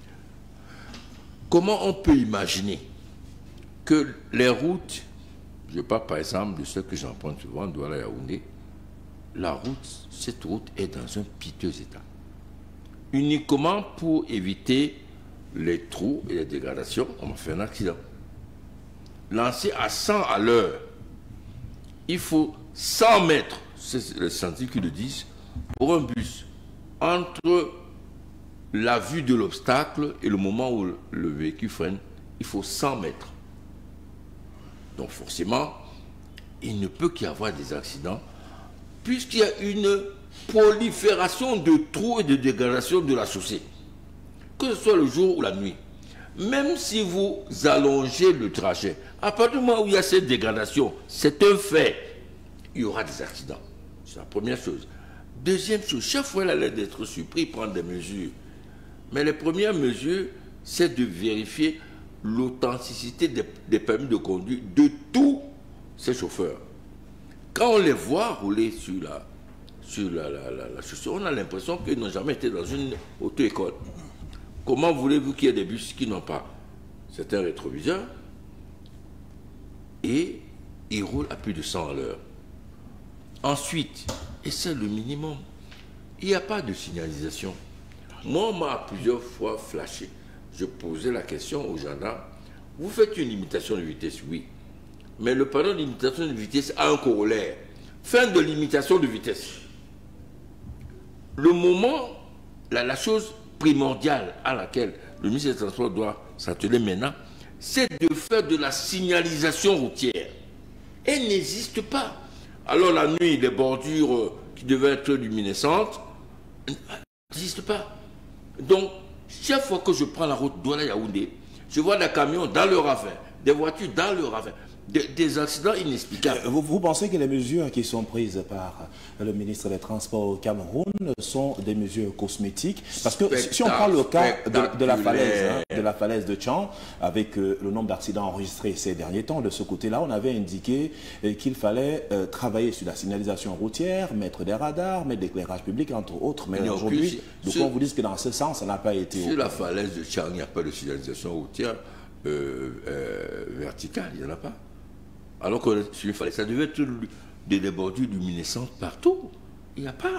Comment on peut imaginer que les routes, je parle par exemple de ce que j'emprunte souvent, Douala Yaoundé, la route, cette route est dans un piteux état. Uniquement pour éviter les trous et les dégradations, on m'a fait un accident. Lancé à cent à l'heure, il faut cent mètres, c'est les scientifiques qui le disent, pour un bus, entre la vue de l'obstacle et le moment où le véhicule freine, il faut cent mètres. Donc forcément, il ne peut qu'y avoir des accidents, puisqu'il y a une prolifération de trous et de dégradation de la chaussée. Que ce soit le jour ou la nuit, même si vous allongez le trajet, à partir du moment où il y a cette dégradation, c'est un fait, il y aura des accidents. C'est la première chose. Deuxième chose, chaque fois il a l'air d'être surpris, prendre des mesures. Mais les premières mesures, c'est de vérifier l'authenticité des, des permis de conduire de tous ces chauffeurs. Quand on les voit rouler sur la, sur la, la, la, la chaussure, on a l'impression qu'ils n'ont jamais été dans une auto-école. Comment voulez-vous qu'il y ait des bus qui n'ont pas certains rétroviseurs et ils roulent à plus de cent à l'heure? Ensuite, et c'est le minimum, il n'y a pas de signalisation. Moi, on m'a plusieurs fois flashé. Je posais la question aux gendarmes, vous faites une limitation de vitesse, oui. Mais le panneau de limitation de vitesse a un corollaire. Fin de limitation de vitesse. Le moment, la, la chose primordiale à laquelle le ministre des Transports doit s'atteler maintenant, c'est de faire de la signalisation routière. Elle n'existe pas. Alors la nuit, les bordures qui devaient être luminescentes n'existent pas. Donc, chaque fois que je prends la route Douala-Yaoundé, je vois des camions dans le ravin, des voitures dans le ravin, des, des accidents inexplicables.
Vous, vous pensez que les mesures qui sont prises par le ministre des Transports au Cameroun sont des mesures cosmétiques? Parce que si on prend le cas de, de la falaise, hein, de la falaise de Tchang, avec euh, le nombre d'accidents enregistrés ces derniers temps, de ce côté-là, on avait indiqué euh, qu'il fallait euh, travailler sur la signalisation routière, mettre des radars, mettre de l'éclairage public, entre autres. Mais aujourd'hui, donc on vous dit que dans ce sens, ça n'a pas été...
Sur la falaise de Tchang, il n'y a pas de signalisation routière euh, euh, verticale, il n'y en a pas. Alors que sur une falaise, ça devait être des, des bordures luminescentes partout. Il n'y a pas.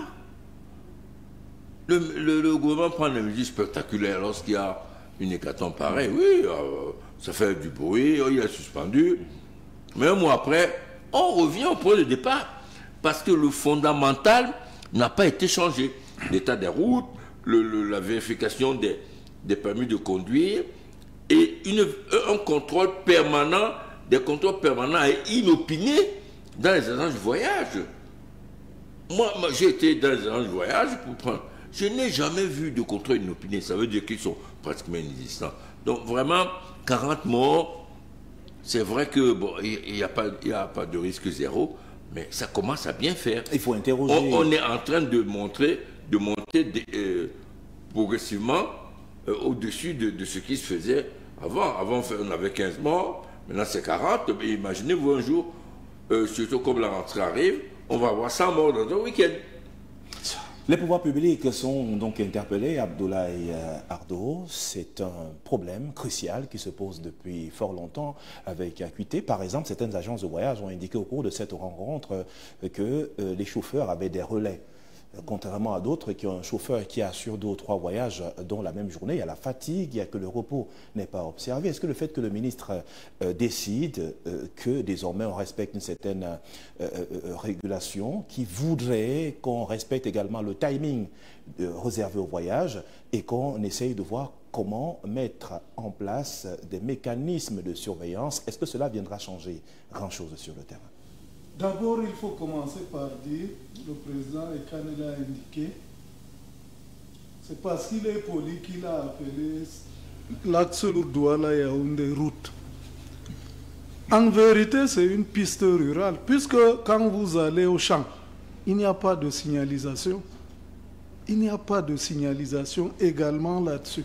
Le, le, le gouvernement prend des mesures spectaculaires lorsqu'il y a une hécatombe pareille. Oui, euh, ça fait du bruit, il est suspendu. Mais un mois après, on revient au point de départ. Parce que le fondamental n'a pas été changé. L'état des routes, le, le, la vérification des, des permis de conduire et une, un contrôle permanent, des contrôles permanents et inopinés dans les agences de voyage. Moi, moi j'ai été dans les agences de voyage pour prendre... Je n'ai jamais vu de contrôle inopiné. Ça veut dire qu'ils sont pratiquement inexistants. Donc vraiment, quarante morts, c'est vrai que bon, il n'y a, a pas de risque zéro, mais ça commence à bien faire.
Il faut interroger.
On, on est en train de montrer, de monter des, euh, progressivement euh, au-dessus de, de ce qui se faisait avant. Avant, on avait quinze morts, maintenant c'est quarante. Mais imaginez-vous un jour, euh, surtout comme la rentrée arrive, on va avoir cent morts dans un week-end.
Les pouvoirs publics sont donc interpellés. Abdoulaye Ardo, c'est un problème crucial qui se pose depuis fort longtemps avec acuité. Par exemple, certaines agences de voyage ont indiqué au cours de cette rencontre que les chauffeurs avaient des relais. Contrairement à d'autres qui ont un chauffeur qui assure deux ou trois voyages dans la même journée, il y a la fatigue, il y a que le repos n'est pas observé. Est-ce que le fait que le ministre euh, décide euh, que désormais on respecte une certaine euh, euh, régulation, qui voudrait qu'on respecte également le timing euh, réservé au voyage et qu'on essaye de voir comment mettre en place des mécanismes de surveillance, est-ce que cela viendra changer grand-chose sur le terrain?
D'abord, il faut commencer par dire, le président Ekane l'a indiqué, c'est parce qu'il est poli qu'il a appelé l'axe Douala-Yaoundé route. En vérité, c'est une piste rurale, puisque quand vous allez au champ, il n'y a pas de signalisation. Il n'y a pas de signalisation également là-dessus.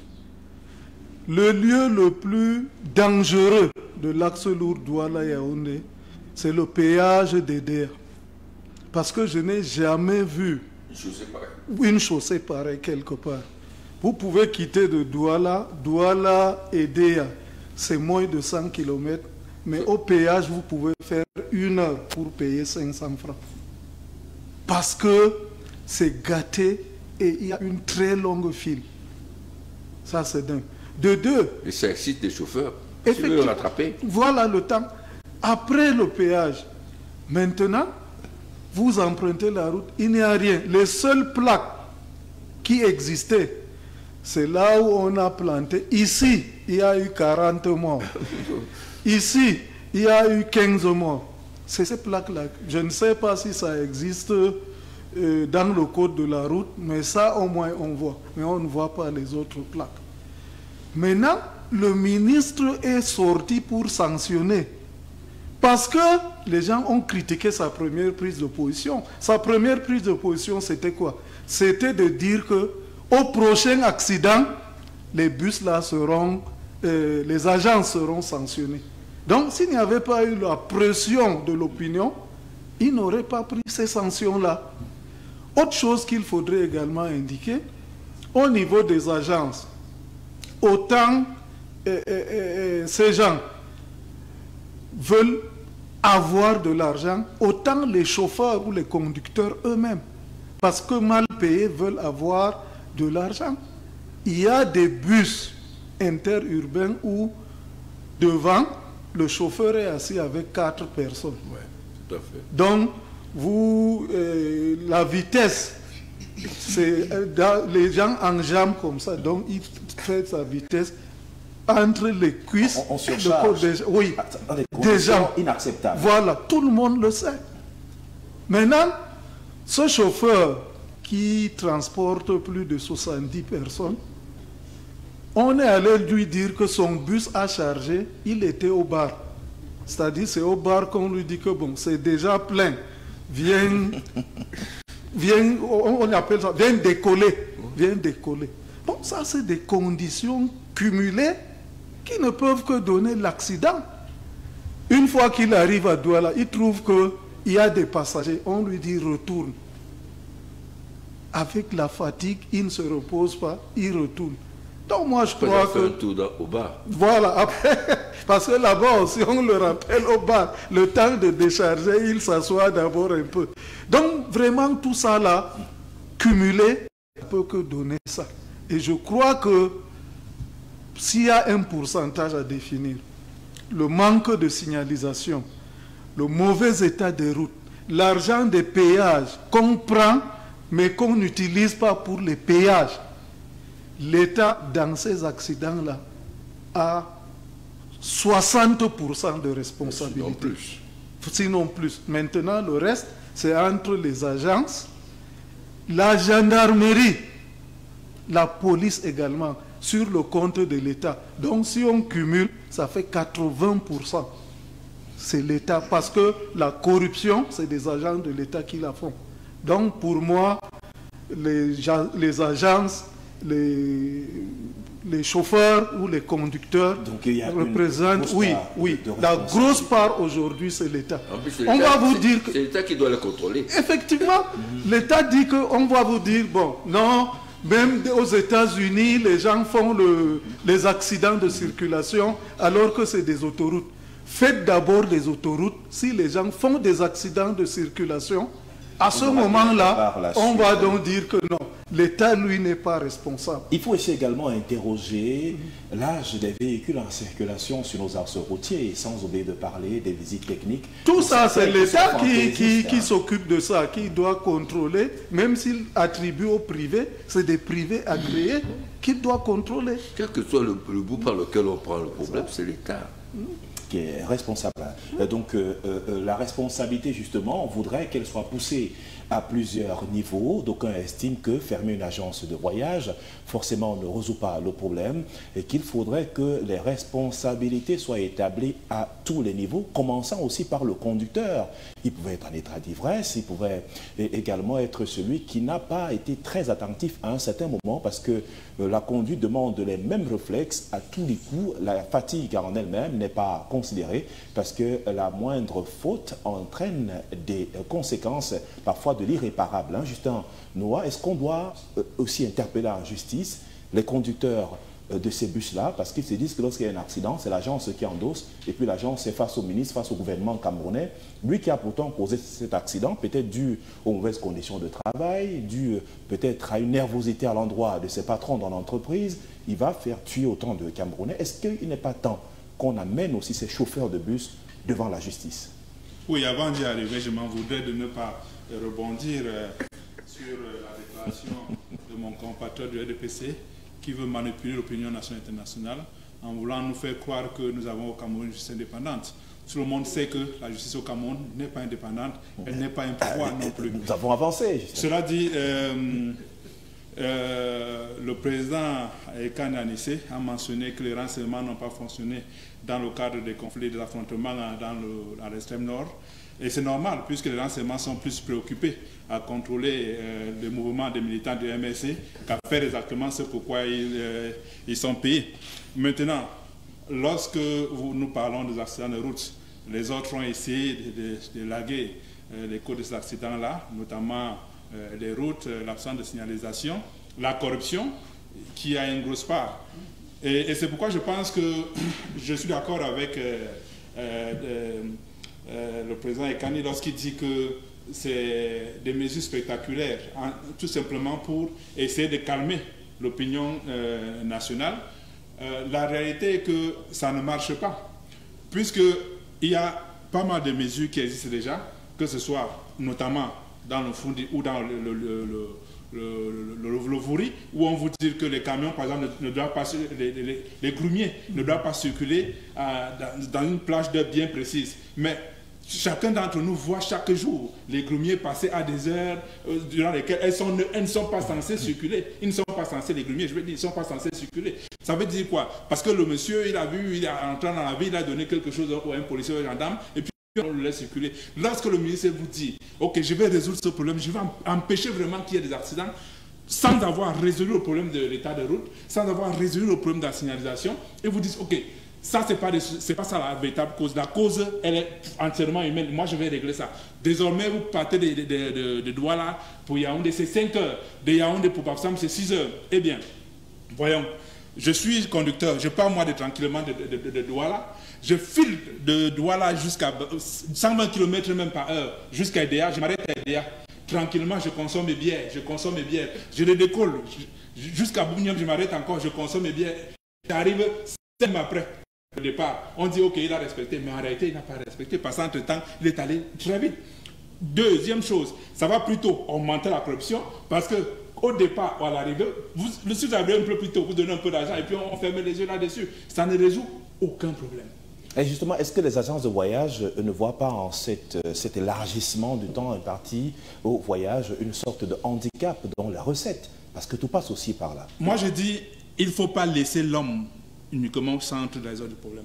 Le lieu le plus dangereux de l'axe Douala-Yaoundé, c'est le péage d'Edea. Parce que je n'ai jamais vu une chaussée pareille quelque part. Vous pouvez quitter de Douala, Douala, Edea, c'est moins de cent kilomètres, mais au péage, vous pouvez faire une heure pour payer cinq cents francs. Parce que c'est gâté et il y a une très longue file. Ça, c'est dingue. De deux...
Et ça excite les chauffeurs. Tu veux rattraper.
Voilà le temps. Après le péage, maintenant, vous empruntez la route, il n'y a rien. Les seules plaques qui existaient, c'est là où on a planté. Ici, il y a eu quarante morts. Ici, il y a eu quinze morts. C'est ces plaques-là. Je ne sais pas si ça existe euh, dans le code de la route, mais ça, au moins, on voit. Mais on ne voit pas les autres plaques. Maintenant, le ministre est sorti pour sanctionner. Parce que les gens ont critiqué sa première prise de position. Sa première prise de position, c'était quoi? C'était de dire que au prochain accident, les bus là seront, euh, les agents seront sanctionnés. Donc, s'il n'y avait pas eu la pression de l'opinion, il n'aurait pas pris ces sanctions-là. Autre chose qu'il faudrait également indiquer, au niveau des agences, autant euh, euh, euh, ces gens veulent avoir de l'argent, autant les chauffeurs ou les conducteurs eux-mêmes, parce que mal payés veulent avoir de l'argent. Il y a des bus interurbains où devant, le chauffeur est assis avec quatre personnes.
Ouais, tout à fait.
Donc, vous, euh, la vitesse, c'est les gens enjambent comme ça, donc il fait sa vitesse entre les cuisses.
On, on surcharge.
Des, oui,
dans des
des gens
inacceptables.
Voilà, tout le monde le sait. Maintenant, ce chauffeur qui transporte plus de soixante-dix personnes, on est allé lui dire que son bus a chargé, il était au bar. C'est-à-dire, c'est au bar qu'on lui dit que bon, c'est déjà plein. Viens, viens, on appelle ça, viens décoller, viens décoller. Bon, ça, c'est des conditions cumulées qui ne peuvent que donner l'accident. Une fois qu'il arrive à Douala, il trouve qu'il y a des passagers. On lui dit retourne. Avec la fatigue, il ne se repose pas, il retourne. Donc moi je crois que...
faire un tour dans, au bar.
Voilà, après, parce que là-bas aussi on le rappelle au bar, le temps de décharger, il s'assoit d'abord un peu. Donc vraiment tout ça là, cumulé, ne peut que donner ça. Et je crois que s'il y a un pourcentage à définir, le manque de signalisation, le mauvais état des routes, l'argent des péages qu'on prend mais qu'on n'utilise pas pour les péages, l'État, dans ces accidents-là, a soixante pour cent de responsabilité.
Sinon plus.
Sinon plus. Maintenant, le reste, c'est entre les agences, la gendarmerie, la police également, sur le compte de l'État. Donc, si on cumule, ça fait quatre-vingts pour cent. C'est l'État, parce que la corruption, c'est des agents de l'État qui la font. Donc, pour moi, les, les agences, les, les chauffeurs ou les conducteurs
donc, il y a
représentent, oui, oui, la grosse part aujourd'hui, c'est l'État. On va vous dire que...
C'est l'État qui doit le contrôler.
Effectivement, l'État dit qu'on va vous dire, bon, non, même aux États-Unis, les gens font le, les accidents de circulation alors que c'est des autoroutes. Faites d'abord des autoroutes. Si les gens font des accidents de circulation, à ce moment-là, on va donc dire que non, l'État, lui, n'est pas responsable.
Il faut aussi également interroger l'âge des véhicules en circulation sur nos axes routiers, sans oublier de parler des visites techniques.
Tout ça, c'est l'État qui, qui, qui s'occupe de ça, qui doit contrôler, même s'il attribue au privé, c'est des privés agréés qu'il doit contrôler.
Quel que soit le, le bout par lequel on prend le problème, c'est l'État.
Qui est responsable. Donc euh, euh, la responsabilité, justement, on voudrait qu'elle soit poussée à plusieurs niveaux. D'aucuns estiment que fermer une agence de voyage, forcément, ne résout pas le problème et qu'il faudrait que les responsabilités soient établies à tous les niveaux, commençant aussi par le conducteur. Il pouvait être en état d'ivresse, il pouvait également être celui qui n'a pas été très attentif à un certain moment parce que euh, la conduite demande les mêmes réflexes à tous les coups. La fatigue en elle-même n'est pas considérée parce que la moindre faute entraîne des conséquences parfois de l'irréparable. Hein, Justin Noah, est-ce qu'on doit euh, aussi interpeller en justice les conducteurs euh, de ces bus-là, parce qu'ils se disent que lorsqu'il y a un accident, c'est l'agence qui endosse, et puis l'agence est face au ministre, face au gouvernement camerounais, lui qui a pourtant causé cet accident, peut-être dû aux mauvaises conditions de travail, dû euh, peut-être à une nervosité à l'endroit de ses patrons dans l'entreprise, il va faire tuer autant de Camerounais. Est-ce qu'il n'est pas temps qu'on amène aussi ces chauffeurs de bus devant la justice?
Oui, avant d'y arriver, je m'en voudrais de ne pas rebondir euh, sur euh, la déclaration de mon compatriote du R D P C qui veut manipuler l'opinion nationale et internationale en voulant nous faire croire que nous avons au Cameroun une justice indépendante. Tout le monde sait que la justice au Cameroun n'est pas indépendante, elle n'est pas un pouvoir non plus.
Nous avons avancé. Justement.
Cela dit, euh, euh, le président Ekane Anissé a mentionné que les renseignements n'ont pas fonctionné dans le cadre des conflits et des affrontements dans l'extrême nord. Et c'est normal, puisque les renseignements sont plus préoccupés à contrôler euh, le mouvement des militants du M R C qu'à faire exactement ce pourquoi ils, euh, ils sont payés. Maintenant, lorsque vous, nous parlons des accidents de route, les autres ont essayé de, de, de laguer euh, les causes de ces accidents-là, notamment euh, les routes, l'absence de signalisation, la corruption, qui a une grosse part. Et, et c'est pourquoi je pense que je suis d'accord avec euh, euh, euh, le président Ekani lorsqu'il dit que c'est des mesures spectaculaires, hein, tout simplement pour essayer de calmer l'opinion euh, nationale. Euh, la réalité est que ça ne marche pas, puisqu'il y a pas mal de mesures qui existent déjà, que ce soit notamment dans le Fundi ou dans le, le, le, le Le, le, le, le Vouri, où on vous dit que les camions, par exemple, ne, ne doivent pas, les, les, les grumiers ne doivent pas circuler euh, dans, dans une plage d'heure bien précise. Mais chacun d'entre nous voit chaque jour les grumiers passer à des heures euh, durant lesquelles elles, sont, elles ne sont pas censées circuler. Ils ne sont pas censés, les grumiers, je veux dire, ils ne sont pas censés circuler. Ça veut dire quoi? Parce que le monsieur, il a vu, il est entré dans la ville, il a donné quelque chose à un policier ou un gendarme, et puis on le laisse circuler. Lorsque le ministre vous dit, ok, je vais résoudre ce problème, je vais empêcher vraiment qu'il y ait des accidents, sans avoir résolu le problème de l'état de route, sans avoir résolu le problème de la signalisation, et vous dites, ok, ça c'est pas, c'est pas ça la véritable cause. La cause, elle est entièrement humaine. Moi, je vais régler ça. Désormais, vous partez de, de, de, de, de Douala pour Yaoundé, c'est cinq heures. De Yaoundé pour Bafoussam, c'est six heures. Eh bien, voyons. Je suis conducteur, je pars moi de tranquillement de, de, de, de Douala, je file de Douala jusqu'à cent vingt kilomètres même par heure, jusqu'à Edea, je m'arrête à Edea, tranquillement je consomme mes bières, je consomme mes bières, je les décolle, jusqu'à Bougnom je m'arrête encore, je consomme mes bières, j'arrive cinq mois après le départ, on dit ok il a respecté, mais en réalité il n'a pas respecté, parce qu'entre temps il est allé très vite. Deuxième chose, ça va plutôt augmenter la corruption, parce que au départ ou à l'arrivée, le sud arrive un peu plus tôt, vous donnez un peu d'argent et puis on ferme les yeux là-dessus. Ça ne résout aucun problème.
Et justement, est-ce que les agences de voyage ne voient pas en cette, cet élargissement du temps imparti au voyage une sorte de handicap dans la recette? Parce que tout passe aussi par là.
Moi je dis, il ne faut pas laisser l'homme uniquement au centre de la zone du problème.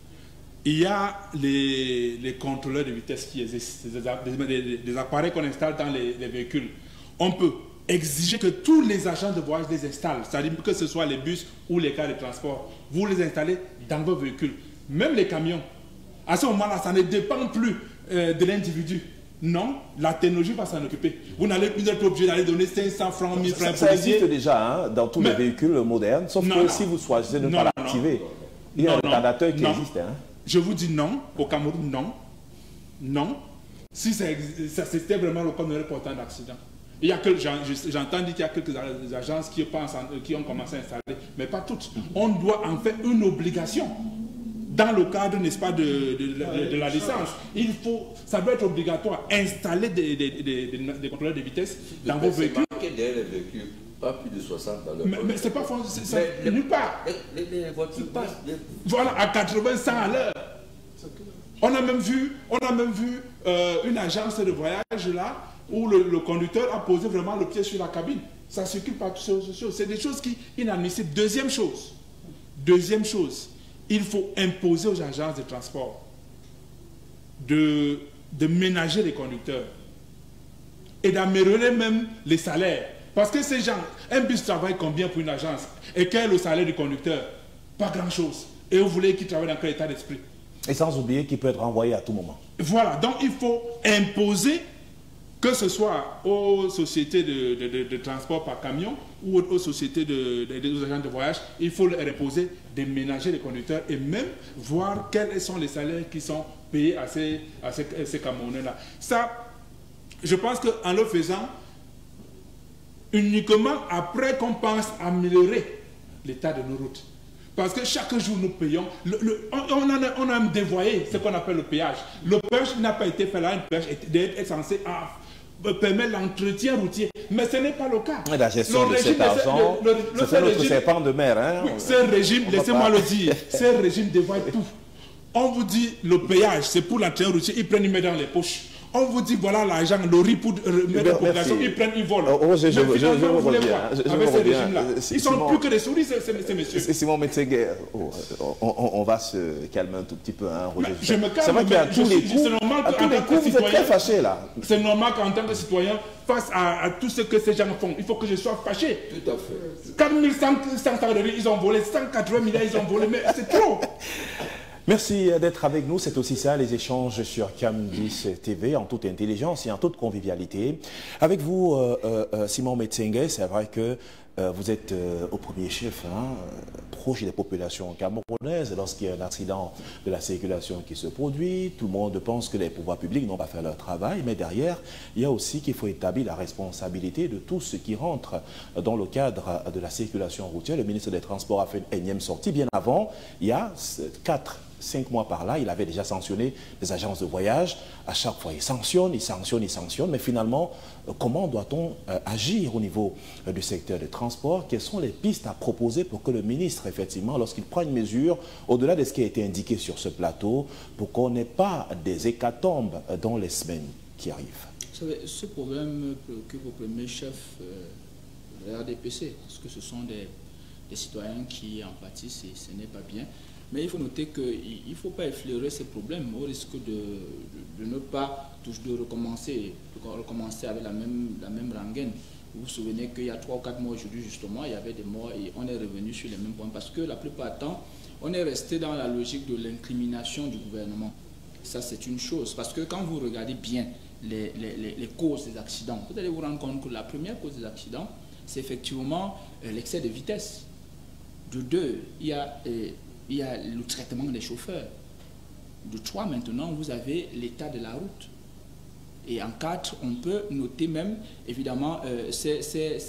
Il y a les, les contrôleurs de vitesse qui existent, des, des, des appareils qu'on installe dans les, les véhicules. On peut exiger que tous les agents de voyage les installent, c'est-à-dire que ce soit les bus ou les cars de transport, vous les installez dans vos véhicules, même les camions. À ce moment-là, ça ne dépend plus euh, de l'individu. Non, la technologie va s'en occuper. Vous n'allez plus être obligé d'aller donner cinq cents francs, mille francs.
Ça, ça existe déjà hein, dans tous Mais, les véhicules modernes, sauf non, que non. si vous choisissez de ne pas l'activer, il y a non, un retardateur qui non. existe. Hein.
Je vous dis non, au Cameroun, non. Non. Si ça, ça c'était vraiment le cas, on aurait pas autant d'accidents. Il y a que j'entends dire qu'il y a quelques agences qui, pensent, qui ont commencé à installer, mais pas toutes. On doit en faire une obligation. Dans le cadre, n'est-ce pas, de, de, de, de la licence, il faut, ça doit être obligatoire, installer des, des, des, des, des contrôleurs de vitesse dans vos véhicules.
Derrière les véhicules, pas plus de soixante dans le
Mais, mais c'est pas faux, c'est nulle part.
Les, les, les voitures passent.
Voilà, à quatre-vingts, cent à l'heure. On a même vu, on a même vu euh, une agence de voyage là, où le, le conducteur a posé vraiment le pied sur la cabine. Ça circule par toutes ces choses. C'est des choses qui sont inadmissibles. Deuxième chose, deuxième chose, il faut imposer aux agences de transport de, de ménager les conducteurs et d'améliorer même les salaires. Parce que ces gens, un bus travaille combien pour une agence? Et quel est le salaire du conducteur? Pas grand-chose. Et vous voulez qu'il travaille dans quel état d'esprit?
Et sans oublier qu'il peut être renvoyé à tout moment.
Voilà, donc il faut imposer, que ce soit aux sociétés de, de, de, de transport par camion ou aux, aux sociétés de, de, de, aux agents de voyage, il faut leur imposer de ménager les conducteurs et même voir quels sont les salaires qui sont payés à ces, à ces, à ces camionneurs-là. Ça, je pense qu'en le faisant, uniquement après qu'on pense améliorer l'état de nos routes. Parce que chaque jour nous payons, le, le, on, on, a, on a même dévoyé ce qu'on appelle le péage. Le péage n'a pas été fait là, une péage est, est censé ah, permettre l'entretien routier. Mais ce n'est pas le cas.
Mais la gestion le de cet argent, c'est notre serpent de mer. Hein.
Oui, c'est un régime, laissez-moi le dire, c'est un régime dévoie tout. On vous dit le péage, c'est pour l'entretien routier, ils prennent, ils mettent dans les poches. On vous dit voilà l'argent, le riz pour mettre la population, ils prennent, ils volent.
Oh, je, je, je, je vous reviens. Je, je
avec
vous
ces
reviens.
régimes-là. Ils sont plus que des souris, ces, ces, ces messieurs.
Simon Metseguer, oh, on, on, on va se calmer un tout petit peu. Hein, Roger.
Je me calme,
c'est vrai qu'à tous les coups,
à
tous les coups vous êtes très fâché là.
C'est normal qu'en tant que citoyen, face à, à tout ce que ces gens font, il faut que je sois fâché.
Tout à fait.
quatre mille cent de riz, ils ont volé, cent quatre-vingts milliards, ils ont volé, mais c'est trop.
Merci d'être avec nous. C'est aussi ça, les échanges sur CAM dix T V, en toute intelligence et en toute convivialité. Avec vous, euh, euh, Simon Metsengue, c'est vrai que euh, vous êtes euh, au premier chef, hein, proche des populations camerounaises. Lorsqu'il y a un accident de la circulation qui se produit, tout le monde pense que les pouvoirs publics n'ont pas fait leur travail. Mais derrière, il y a aussi qu'il faut établir la responsabilité de tout ce qui rentre dans le cadre de la circulation routière. Le ministre des Transports a fait une énième sortie. Bien avant, il y a quatre Cinq mois par là, il avait déjà sanctionné les agences de voyage. À chaque fois, il sanctionne, il sanctionne, il sanctionne. Mais finalement, comment doit-on euh, agir au niveau euh, du secteur des transports? Quelles sont les pistes à proposer pour que le ministre, effectivement, lorsqu'il prend une mesure, au-delà de ce qui a été indiqué sur ce plateau, pour qu'on n'ait pas des hécatombes dans les semaines qui arrivent?
Vous savez, ce problème préoccupe au premier chef euh, le R D P C, parce que ce sont des, des citoyens qui en pâtissent et ce n'est pas bien. Mais il faut noter qu'il ne faut pas effleurer ces problèmes au risque de, de, de ne pas toujours de recommencer, de recommencer avec la même, la même rengaine. Vous vous souvenez qu'il y a trois ou quatre mois aujourd'hui, justement, il y avait des morts et on est revenu sur les mêmes points parce que la plupart du temps, on est resté dans la logique de l'incrimination du gouvernement. Ça, c'est une chose. Parce que quand vous regardez bien les, les, les, les causes des accidents, vous allez vous rendre compte que la première cause des accidents, c'est effectivement euh, l'excès de vitesse. De deux, il y a... Euh, il y a le traitement des chauffeurs. De trois, maintenant, vous avez l'état de la route. Et en quatre, on peut noter même, évidemment, euh, c'est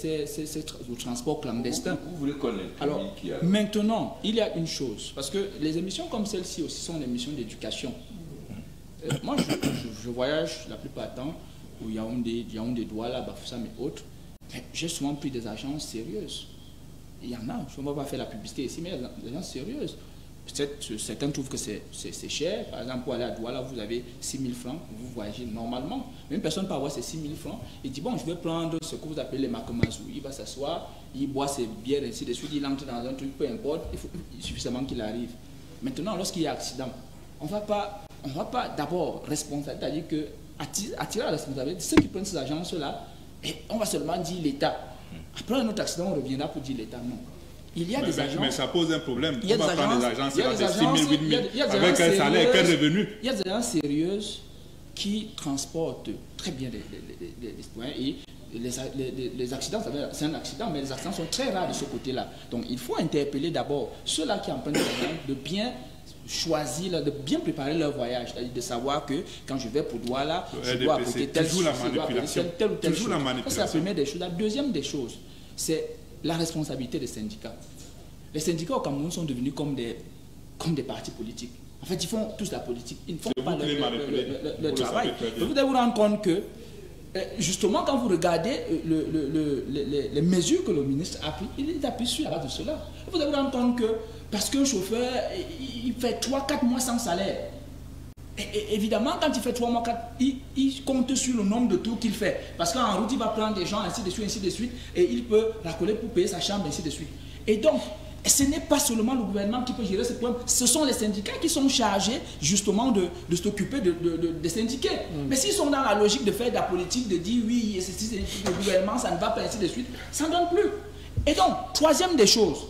le transport clandestin.
Vous, vous voulez connaître?
Alors, maintenant, il y a une chose, parce que les émissions comme celle-ci aussi sont des émissions d'éducation. Euh, moi, je, je, je voyage la plupart du temps, où il y a des, il y a des Douala, Bafoussam et autres. J'ai souvent pris des agences sérieuses. Il y en a, je ne vais pas faire la publicité ici, mais il y a des agences sérieuses. Peut-être certains trouvent que c'est cher. Par exemple, pour aller à Douala, vous avez six mille francs, vous voyagez normalement. Mais une personne peut avoir ces six mille francs et dit, bon, je vais prendre ce que vous appelez les makamazou. Il va s'asseoir, il boit ses bières, ainsi de suite, il entre dans un truc, peu importe, il faut suffisamment qu'il arrive. Maintenant, lorsqu'il y a accident, on ne va pas, on va pas d'abord responsabiliser, c'est-à-dire que attirer, attirer la responsabilité de ceux qui prennent ces agences-là, et on va seulement dire l'État. Après un autre accident, on reviendra pour dire l'État, non. Il y a
mais,
des agences...
Mais ça pose un problème.
Il y a
on va
des
prendre des
agences,
agences,
il y a des
six mille, huit mille, avec un salaire, quel revenu?
Il y a des agences sérieuses qui transportent très bien les, les, les, les citoyens et les, les, les accidents, c'est un accident, mais les accidents sont très rares de ce côté-là. Donc il faut interpeller d'abord ceux-là qui empruntent des agences de bien choisir, de bien préparer leur voyage, c'est-à-dire de savoir que quand je vais pour Douala, je dois apporter telle chose, je dois apporter telle, telle ou telle chose. C'est la première des choses. La deuxième des choses, c'est la responsabilité des syndicats. Les syndicats au Cameroun sont devenus comme des, comme des partis politiques. En fait, ils font tous la politique. Ils ne font pas leur, leur, leur, leur travail. Vous devez vous rendre compte que, justement, quand vous regardez le, le, le, les, les mesures que le ministre a prises, il appuie sur la base de cela. Vous devez vous rendre compte que, parce qu'un chauffeur, il fait trois quatre mois sans salaire. Et, et, évidemment, quand il fait trois mois, quatre, il, il compte sur le nombre de tours qu'il fait. Parce qu'en route, il va prendre des gens, ainsi de suite, ainsi de suite, et il peut racoler pour payer sa chambre, ainsi de suite. Et donc, ce n'est pas seulement le gouvernement qui peut gérer ce problème, ce sont les syndicats qui sont chargés justement de, de s'occuper de, de, de, des syndiqués. Mm. Mais s'ils sont dans la logique de faire de la politique, de dire oui, c'est le gouvernement, ça ne va pas, ainsi de suite, ça ne donne plus. Et donc, troisième des choses,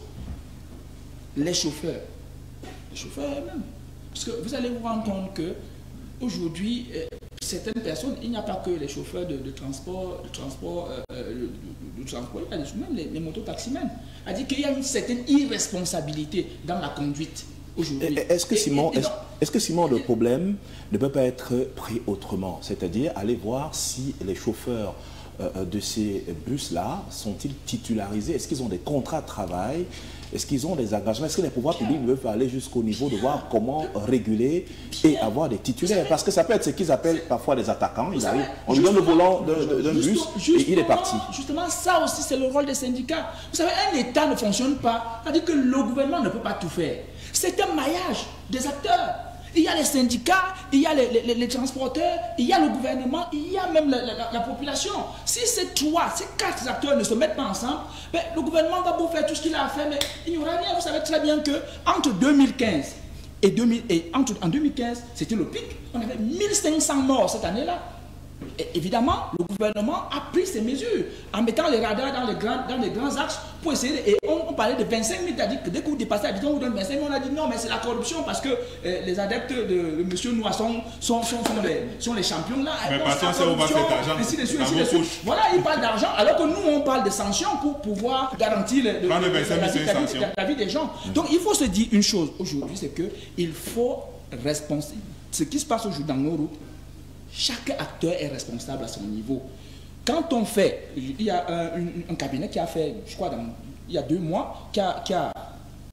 les chauffeurs. Les chauffeurs eux-mêmes. Parce que vous allez vous rendre compte qu'aujourd'hui, euh, certaines personnes, il n'y a pas que les chauffeurs de, de transport, de transport, euh, de, de transport, il y a même les, les mototaximens. C'est-à-dire qu'il y a une certaine irresponsabilité dans la conduite aujourd'hui.
Est-ce que, Simon, est-ce, est-ce que Simon, le problème ne peut pas être pris autrement? C'est-à-dire aller voir si les chauffeurs euh, de ces bus-là sont-ils titularisés? Est-ce qu'ils ont des contrats de travail? Est-ce qu'ils ont des engagements? Est-ce que les pouvoirs publics veulent aller jusqu'au niveau de voir comment réguler et avoir des titulaires? Parce que ça peut être ce qu'ils appellent parfois des attaquants. Ils arrivent, on lui donne le volant d'un bus et il est parti.
Justement, ça aussi, c'est le rôle des syndicats. Vous savez, un État ne fonctionne pas. C'est-à-dire que le gouvernement ne peut pas tout faire. C'est un maillage des acteurs. Il y a les syndicats, il y a les, les, les transporteurs, il y a le gouvernement, il y a même la, la, la population. Si ces trois, ces quatre acteurs ne se mettent pas ensemble, ben, le gouvernement va beau faire tout ce qu'il a à faire, mais il n'y aura rien. Vous savez très bien qu'entre deux mille quinze et, deux mille, et entre, en deux mille quinze, c'était le pic. On avait mille cinq cents morts cette année-là. Et évidemment, le gouvernement a pris ces mesures en mettant les radars dans les grands, dans les grands axes pour essayer. Et on, on parlait de vingt-cinq minutes, c'est-à-dire que dès que vous dépassez la vitesse, on vous donne vingt-cinq minutes. On a dit non, mais c'est la corruption parce que euh, les adeptes de, de M. Noisson sont, sont, sont, les, sont les champions là.
Mais patience, c'est où va cet argent
ici, dessus,
dans
ici,
vos
dessus.
poches.
Voilà, il parle d'argent, alors que nous, on parle de sanctions pour pouvoir garantir le, le,
Prendre vingt-cinq
la,
minutes, c'est une
la,
sanction.
la, la vie des gens. Donc il faut se dire une chose aujourd'hui, c'est qu'il faut responsabiliser. Ce qui se passe aujourd'hui dans nos routes, chaque acteur est responsable à son niveau. Quand on fait, il y a un, un, un cabinet qui a fait, je crois, dans, il y a deux mois, qui a, qui, a,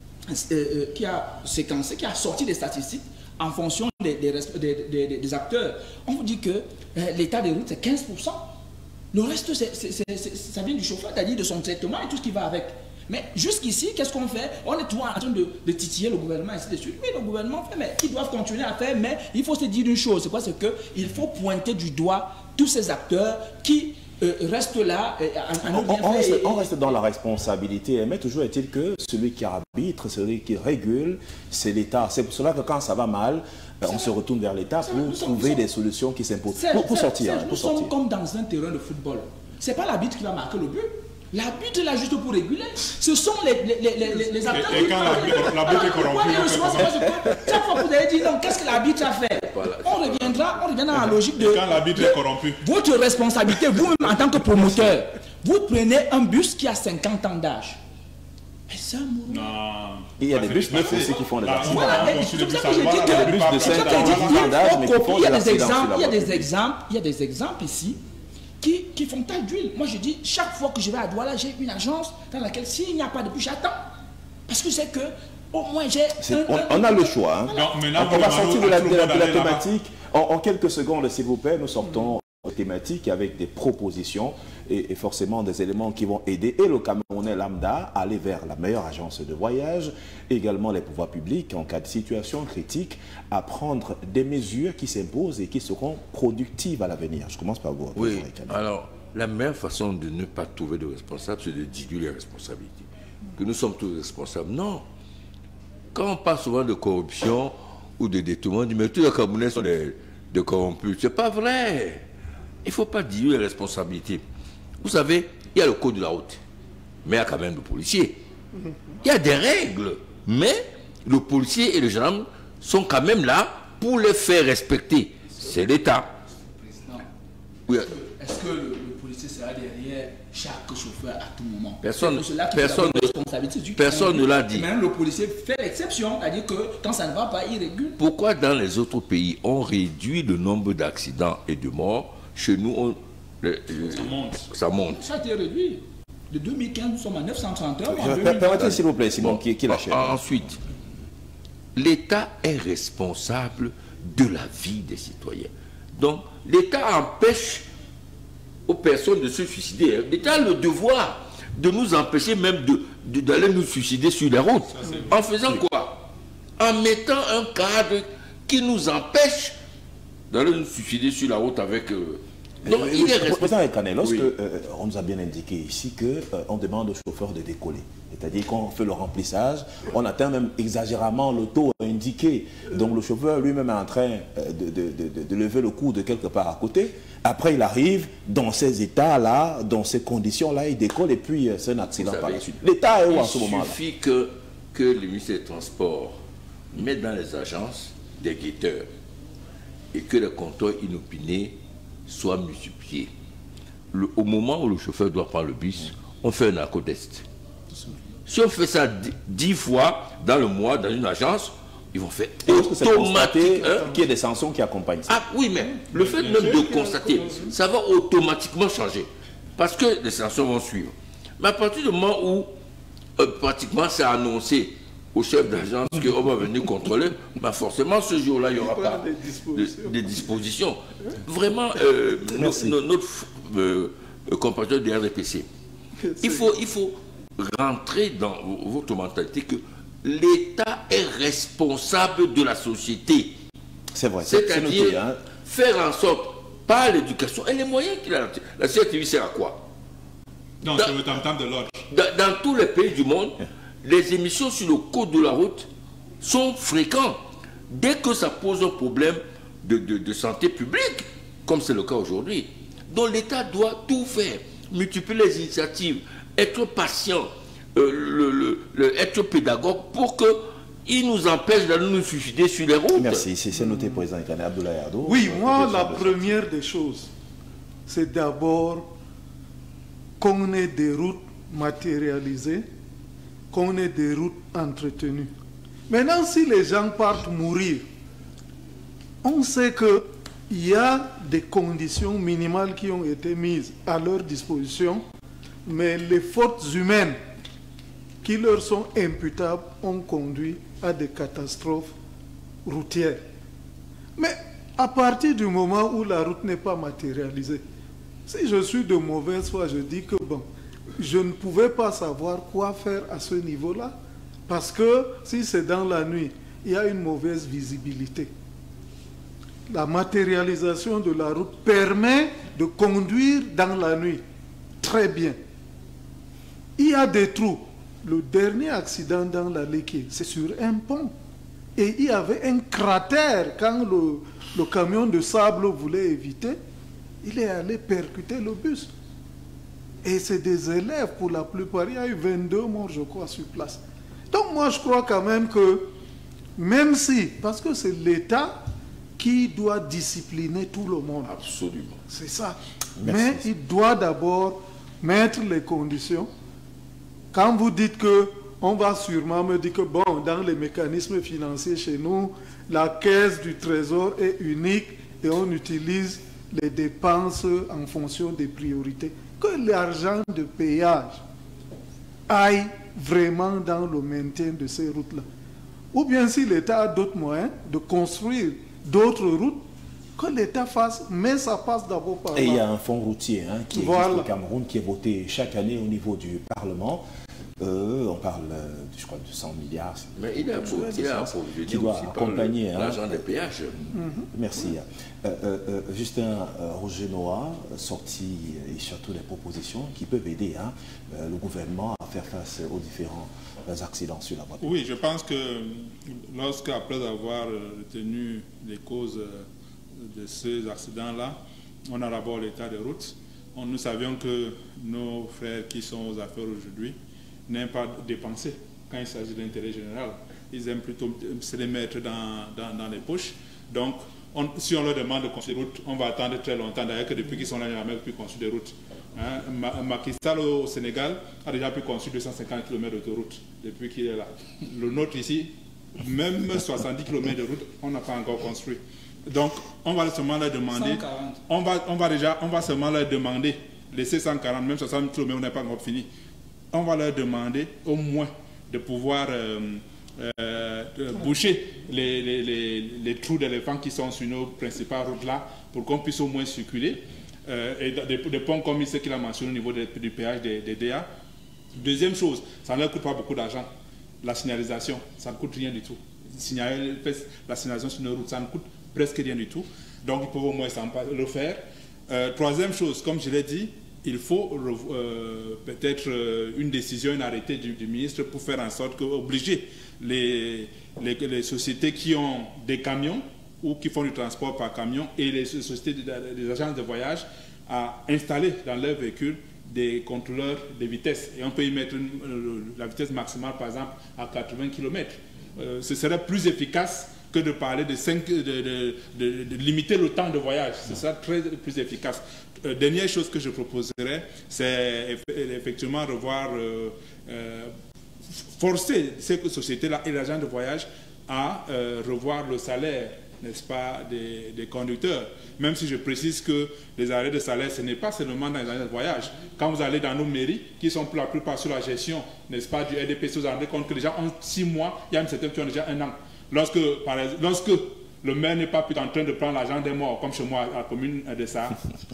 euh, qui a séquencé, qui a sorti des statistiques en fonction des, des, des, des, des acteurs. On vous dit que euh, l'état des routes, c'est quinze pour cent. Le reste, c'est, c'est, c'est, c'est, ça vient du chauffeur, c'est-à-dire de son traitement et tout ce qui va avec. Mais jusqu'ici, qu'est-ce qu'on fait? On est toujours en train de, de titiller le gouvernement, ainsi de suite. Oui, le gouvernement fait, mais ils doivent continuer à faire. Mais il faut se dire une chose, c'est quoi? C'est qu'il faut pointer du doigt tous ces acteurs qui euh, restent là. Euh, à, à
on, on, reste,
et,
on reste dans la responsabilité, mais toujours est-il que celui qui arbitre, celui qui régule, c'est l'État. C'est pour cela que quand ça va mal, on se retourne vers l'État pour
nous sommes,
trouver
nous
des solutions qui s'imposent.
C'est,
pour, pour
c'est,
sortir.
C'est,
pour
nous
sortir.
sommes comme dans un terrain de football. Ce n'est pas l'arbitre qui va marquer le but. L'arbitre est là juste pour réguler. Ce sont les, les, les, les, les acteurs.
Et, et quand l'arbitre est corrompu,
chaque fois que vous avez dit non, qu'est-ce que l'arbitre a fait? Voilà, on reviendra, on reviendra dans la logique de.
Et quand l'arbitre est corrompu.
Votre responsabilité, vous-même en tant que promoteur, vous prenez un bus qui a cinquante ans d'âge. Mais ça,
non.
Il y a des bus neufs aussi qui font des accidents.
Voilà, c'est pour ça que je dis que
des bus de cinquante ans d'âge, mais qui font
il y a
des
des
accidents.
exemples, il y a des exemples, il y a des exemples ici. Qui, qui font taille d'huile. Moi, je dis, chaque fois que je vais à Douala, j'ai une agence dans laquelle, s'il n'y a pas de bus, j'attends. Parce que c'est que, au moins, j'ai... Un,
on,
un,
on a le choix. Hein.
Voilà.
Non, mais là,
on va sortir de la, de la, de la
là
thématique. En, en quelques secondes, s'il vous plaît, nous sortons de thématique avec des propositions et, et forcément des éléments qui vont aider et le Camerounais lambda à aller vers la meilleure agence de voyage, également les pouvoirs publics en cas de situation critique, à prendre des mesures qui s'imposent et qui seront productives à l'avenir. Je commence par vous.
Oui, alors, la meilleure façon de ne pas trouver de responsables, c'est de diluer les responsabilités. Que nous sommes tous responsables. Non. Quand on parle souvent de corruption ou de détournement, on dit, mais tous les Camerounais sont des, des corrompus. Ce n'est pas vrai. Il ne faut pas diluer les responsabilités. Vous savez, il y a le code de la route, mais il y a quand même le policier. Il y a des règles, mais le policier et le gendarme sont quand même là pour les faire respecter. C'est l'État. Oui.
Est-ce que le, le policier sera derrière chaque chauffeur à tout moment?
Personne,
personne,
personne, personne ne l'a dit.
Même le policier fait l'exception, c'est-à-dire que quand ça ne va pas, il régule.
Pourquoi dans les autres pays, on réduit le nombre d'accidents et de morts? Chez nous, on, le, le, ça, monte. ça monte.
Ça a été réduit. De deux mille quinze, nous sommes à neuf cent trente et un.
Permettez, s'il vous plaît, Simon, bon, qui, qui l'achète.
Ensuite, l'État est responsable de la vie des citoyens. Donc, l'État empêche aux personnes de se suicider. L'État a le devoir de nous empêcher même de, de, d'aller nous suicider sur les routes. Ça, en faisant quoi? En mettant un cadre qui nous empêche d'aller nous suicider sur la route avec... Euh,
donc, euh, il est responsable. Lorsque oui. euh, on nous a bien indiqué ici qu'on euh, demande aux chauffeurs de décoller, c'est-à-dire qu'on fait le remplissage, on atteint même exagérément le taux indiqué. Donc le chauffeur lui-même est en train de, de, de, de lever le coude de quelque part à côté. Après, il arrive dans ces états-là, dans ces conditions-là, il décolle et puis c'est un accident par la suite. L'État est où en ce moment-là?
Il suffit que, que le ministère des Transports mette dans les agences des guetteurs et que les contrôles inopinés soient multipliés. Le, au moment où le chauffeur doit prendre le bus, on fait un narcotest. Si on fait ça dix fois dans le mois dans une agence, ils vont faire automatiquement
qu'il y ait des sanctions qui accompagnent ça.
Ah oui, mais le fait même de constater, ça va automatiquement changer. Parce que les sanctions vont suivre. Mais à partir du moment où euh, pratiquement c'est annoncé au chef d'agence qu'on va venir contrôler, bah forcément ce jour-là, il n'y aura pas des dispositions. De, de dispositions. Vraiment, euh, no, notre euh, compatriote de R D P C, il faut, il faut rentrer dans votre mentalité que l'État est responsable de la société.
C'est vrai.
C'est-à-dire hein. faire en sorte, par l'éducation et les moyens qu'il a. La C R T V sert à quoi?
Non, c'est le tam-tam de l'ordre.
Dans, dans tous les pays du monde, les émissions sur le code de la route sont fréquentes. Dès que ça pose un problème de, de, de santé publique, comme c'est le cas aujourd'hui. Donc l'État doit tout faire, multiplier les initiatives, être patient, euh, le, le, le, être pédagogue pour qu'il nous empêche de nous suicider sur les routes.
Merci, c'est noté, Président Ikane. Abdoulaye Ardo.
Oui, moi, la première des choses, c'est d'abord qu'on ait des routes matérialisées, qu'on ait des routes entretenues. Maintenant, si les gens partent mourir, on sait qu'il y a des conditions minimales qui ont été mises à leur disposition, mais les fautes humaines qui leur sont imputables ont conduit à des catastrophes routières. Mais à partir du moment où la route n'est pas matérialisée, si je suis de mauvaise foi, je dis que bon, je ne pouvais pas savoir quoi faire à ce niveau-là, parce que si c'est dans la nuit, il y a une mauvaise visibilité. La matérialisation de la route permet de conduire dans la nuit très bien. Il y a des trous. Le dernier accident dans la Léké, c'est sur un pont. Et il y avait un cratère quand le, le camion de sable voulait éviter. Il est allé percuter le bus. Et c'est des élèves pour la plupart. Il y a eu vingt-deux morts, je crois, sur place. Donc moi, je crois quand même que, même si, parce que c'est l'État qui doit discipliner tout le monde.
Absolument.
C'est ça.
Merci.
Mais il doit d'abord mettre les conditions. Quand vous dites que, on va sûrement me dire que, bon, dans les mécanismes financiers chez nous, la caisse du trésor est unique et on utilise les dépenses en fonction des priorités. Que l'argent de péage aille vraiment dans le maintien de ces routes-là. Ou bien si l'État a d'autres moyens de construire d'autres routes, que l'État fasse, mais ça passe d'abord par là.
Et il y a un fonds routier hein, qui
Voilà.
existe au Cameroun, qui est voté chaque année au niveau du Parlement. Euh, on parle, euh, je crois, de cent milliards.
Mais il est approvisionné
qui doit accompagner hein,
l'argent des péages.
Mm-hmm. Merci. Euh, euh, euh, Justin euh, Roger Noah, sorti euh, et surtout des propositions qui peuvent aider hein, euh, le gouvernement à faire face aux différents euh, accidents sur la voie.
Oui, je pense que lorsque, après avoir retenu les causes de ces accidents-là, on a d'abord l'état des routes. On, nous savions que nos frères qui sont aux affaires aujourd'hui n'aiment pas dépenser quand il s'agit de l'intérêt général. Ils aiment plutôt se les mettre dans, dans, dans les poches. Donc, on, si on leur demande de construire des routes, on va attendre très longtemps. D'ailleurs, que depuis qu'ils sont là, ils n'ont jamais pu construire des routes. Hein? Macky Sall au Sénégal a déjà pu construire deux cent cinquante kilomètres d'autoroute depuis qu'il est là. Le nôtre ici, même soixante-dix kilomètres de route, on n'a pas encore construit. Donc, on va seulement leur demander, on va, on va déjà, on va seulement leur demander, les cent quarante, même soixante kilomètres, on n'est pas encore fini. On va leur demander au moins de pouvoir euh, euh, de boucher les, les, les, les trous d'éléphants qui sont sur nos principales routes là, pour qu'on puisse au moins circuler. Euh, et des, des ponts comme ce qu'il a mentionné au niveau de, du péage des, des D A. Deuxième chose, ça ne leur coûte pas beaucoup d'argent. La signalisation, ça ne coûte rien du tout. Signaler, la signalisation sur nos routes, ça ne coûte presque rien du tout. Donc, ils peuvent au moins le faire. Euh, troisième chose, comme je l'ai dit, il faut euh, peut-être euh, une décision, un arrêté du, du ministre pour faire en sorte qu'obliger les, les, les sociétés qui ont des camions ou qui font du transport par camion et les sociétés, des agences de voyage à installer dans leurs véhicules des contrôleurs de vitesse. Et on peut y mettre une, euh, la vitesse maximale, par exemple, à quatre-vingts kilomètres. Euh, ce serait plus efficace que de parler de, cinq, de, de, de, de limiter le temps de voyage. Ce sera très plus efficace. Euh, dernière chose que je proposerais, c'est effectivement revoir, euh, euh, forcer ces sociétés-là et les agents de voyage à euh, revoir le salaire, n'est-ce pas, des, des conducteurs. Même si je précise que les arrêts de salaire, ce n'est pas seulement dans les agents de voyage. Quand vous allez dans nos mairies, qui sont pour la plupart sur la gestion, n'est-ce pas, du R D P C, vous vous rendez compte que les gens ont six mois, il y a même certains qui ont déjà un an. Lorsque, par exemple, lorsque le maire n'est pas plus en train de prendre l'argent des morts, comme chez moi, à la commune de ça.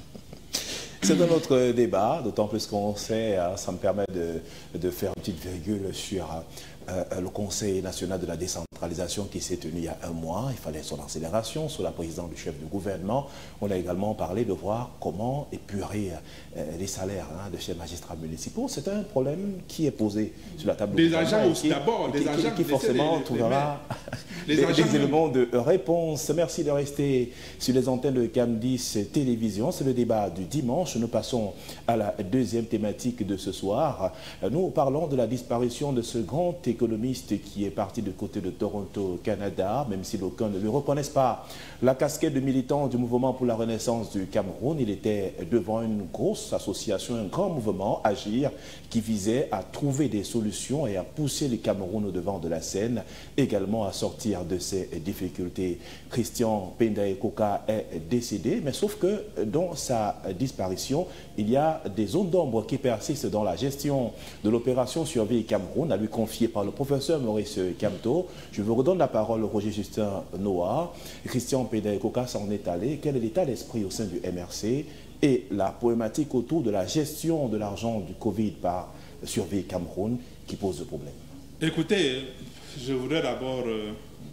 C'est un autre débat, d'autant plus qu'on sait, ça me permet de, de faire une petite virgule sur euh, le Conseil national de la décentralisation. qui s'est tenue il y a un mois, il fallait son accélération sous la présidence du chef du gouvernement. On a également parlé de voir comment épurer euh, les salaires hein, de ces magistrats municipaux. C'est un problème qui est posé sur la table
des agents aussi d'abord, des
qui,
agents
qui, qui forcément
les,
trouvera
les,
des,
les
des éléments de réponse. Merci de rester sur les antennes de CAM dix Télévision. C'est le débat du dimanche. Nous passons à la deuxième thématique de ce soir. Nous parlons de la disparition de ce grand économiste qui est parti du côté de Toronto, Canada, même si d'aucuns ne lui reconnaissent pas la casquette de militant du mouvement pour la renaissance du Cameroun. Il était devant une grosse association, un grand mouvement, Agir, qui visait à trouver des solutions et à pousser le Cameroun au devant de la scène, également à sortir de ses difficultés. Christian Penda Ekoka est décédé, mais sauf que dans sa disparition, il y a des zones d'ombre qui persistent dans la gestion de l'opération Survie Cameroun, à lui confiée par le professeur Maurice Kamto. Je vous redonne la parole au Roger Justin Noah. Christian Penda Ekoka s'en est allé. Quel est l'état d'esprit au sein du M R C et la problématique autour de la gestion de l'argent du Covid par Survie Cameroun qui pose le problème?
Écoutez, je voudrais d'abord euh,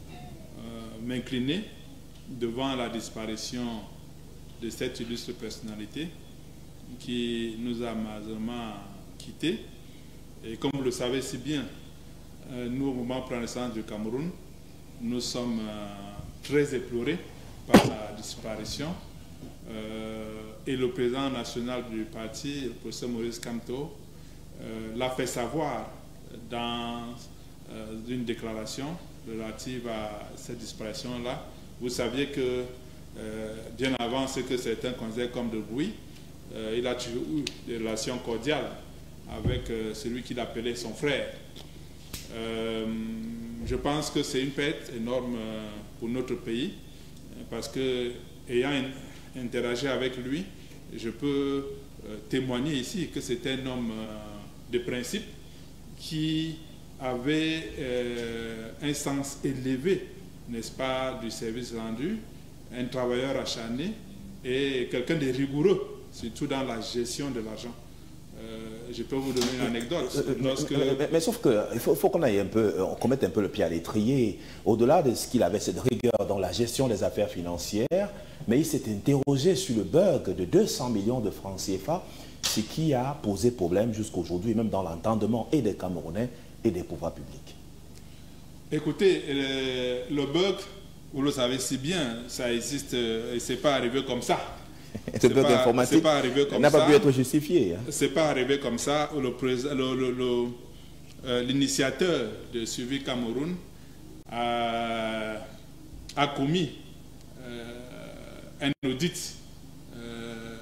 euh, m'incliner devant la disparition de cette illustre personnalité qui nous a malheureusement quittés. Et comme vous le savez si bien, euh, nous, au mouvement pour la renaissance du Cameroun, nous sommes euh, très éplorés par la disparition. Euh, et le président national du parti, le professeur Maurice Kamto, euh, l'a fait savoir dans euh, une déclaration relative à cette disparition-là. Vous saviez que, euh, bien avant ce que certains considèrent comme de bruit, euh, il a toujours eu des relations cordiales avec euh, celui qu'il appelait son frère. Euh, je pense que c'est une perte énorme euh, pour notre pays, parce que, ayant interagi avec lui, je peux euh, témoigner ici que c'est un homme euh, de principe qui avait euh, un sens élevé, n'est-ce pas, du service rendu, un travailleur acharné et quelqu'un de rigoureux, surtout dans la gestion de l'argent. Euh, je peux vous donner une anecdote. Lorsque...
Mais, mais, mais sauf qu'il faut, faut qu'on aille un peu, on commette un peu le pied à l'étrier. Au-delà de ce qu'il avait cette rigueur dans la gestion des affaires financières, mais il s'est interrogé sur le bug de deux cents millions de francs C F A, ce qui a posé problème jusqu'à aujourd'hui, même dans l'entendement et des Camerounais et des pouvoirs publics.
Écoutez, le, le bug, vous le savez si bien, ça existe et ce n'est pas arrivé comme ça.
Ce bug pas, informatique n'a pas pu être justifié. Hein.
Ce n'est pas arrivé comme ça. L'initiateur euh, de Suivi Cameroun a, a commis euh, un audit euh,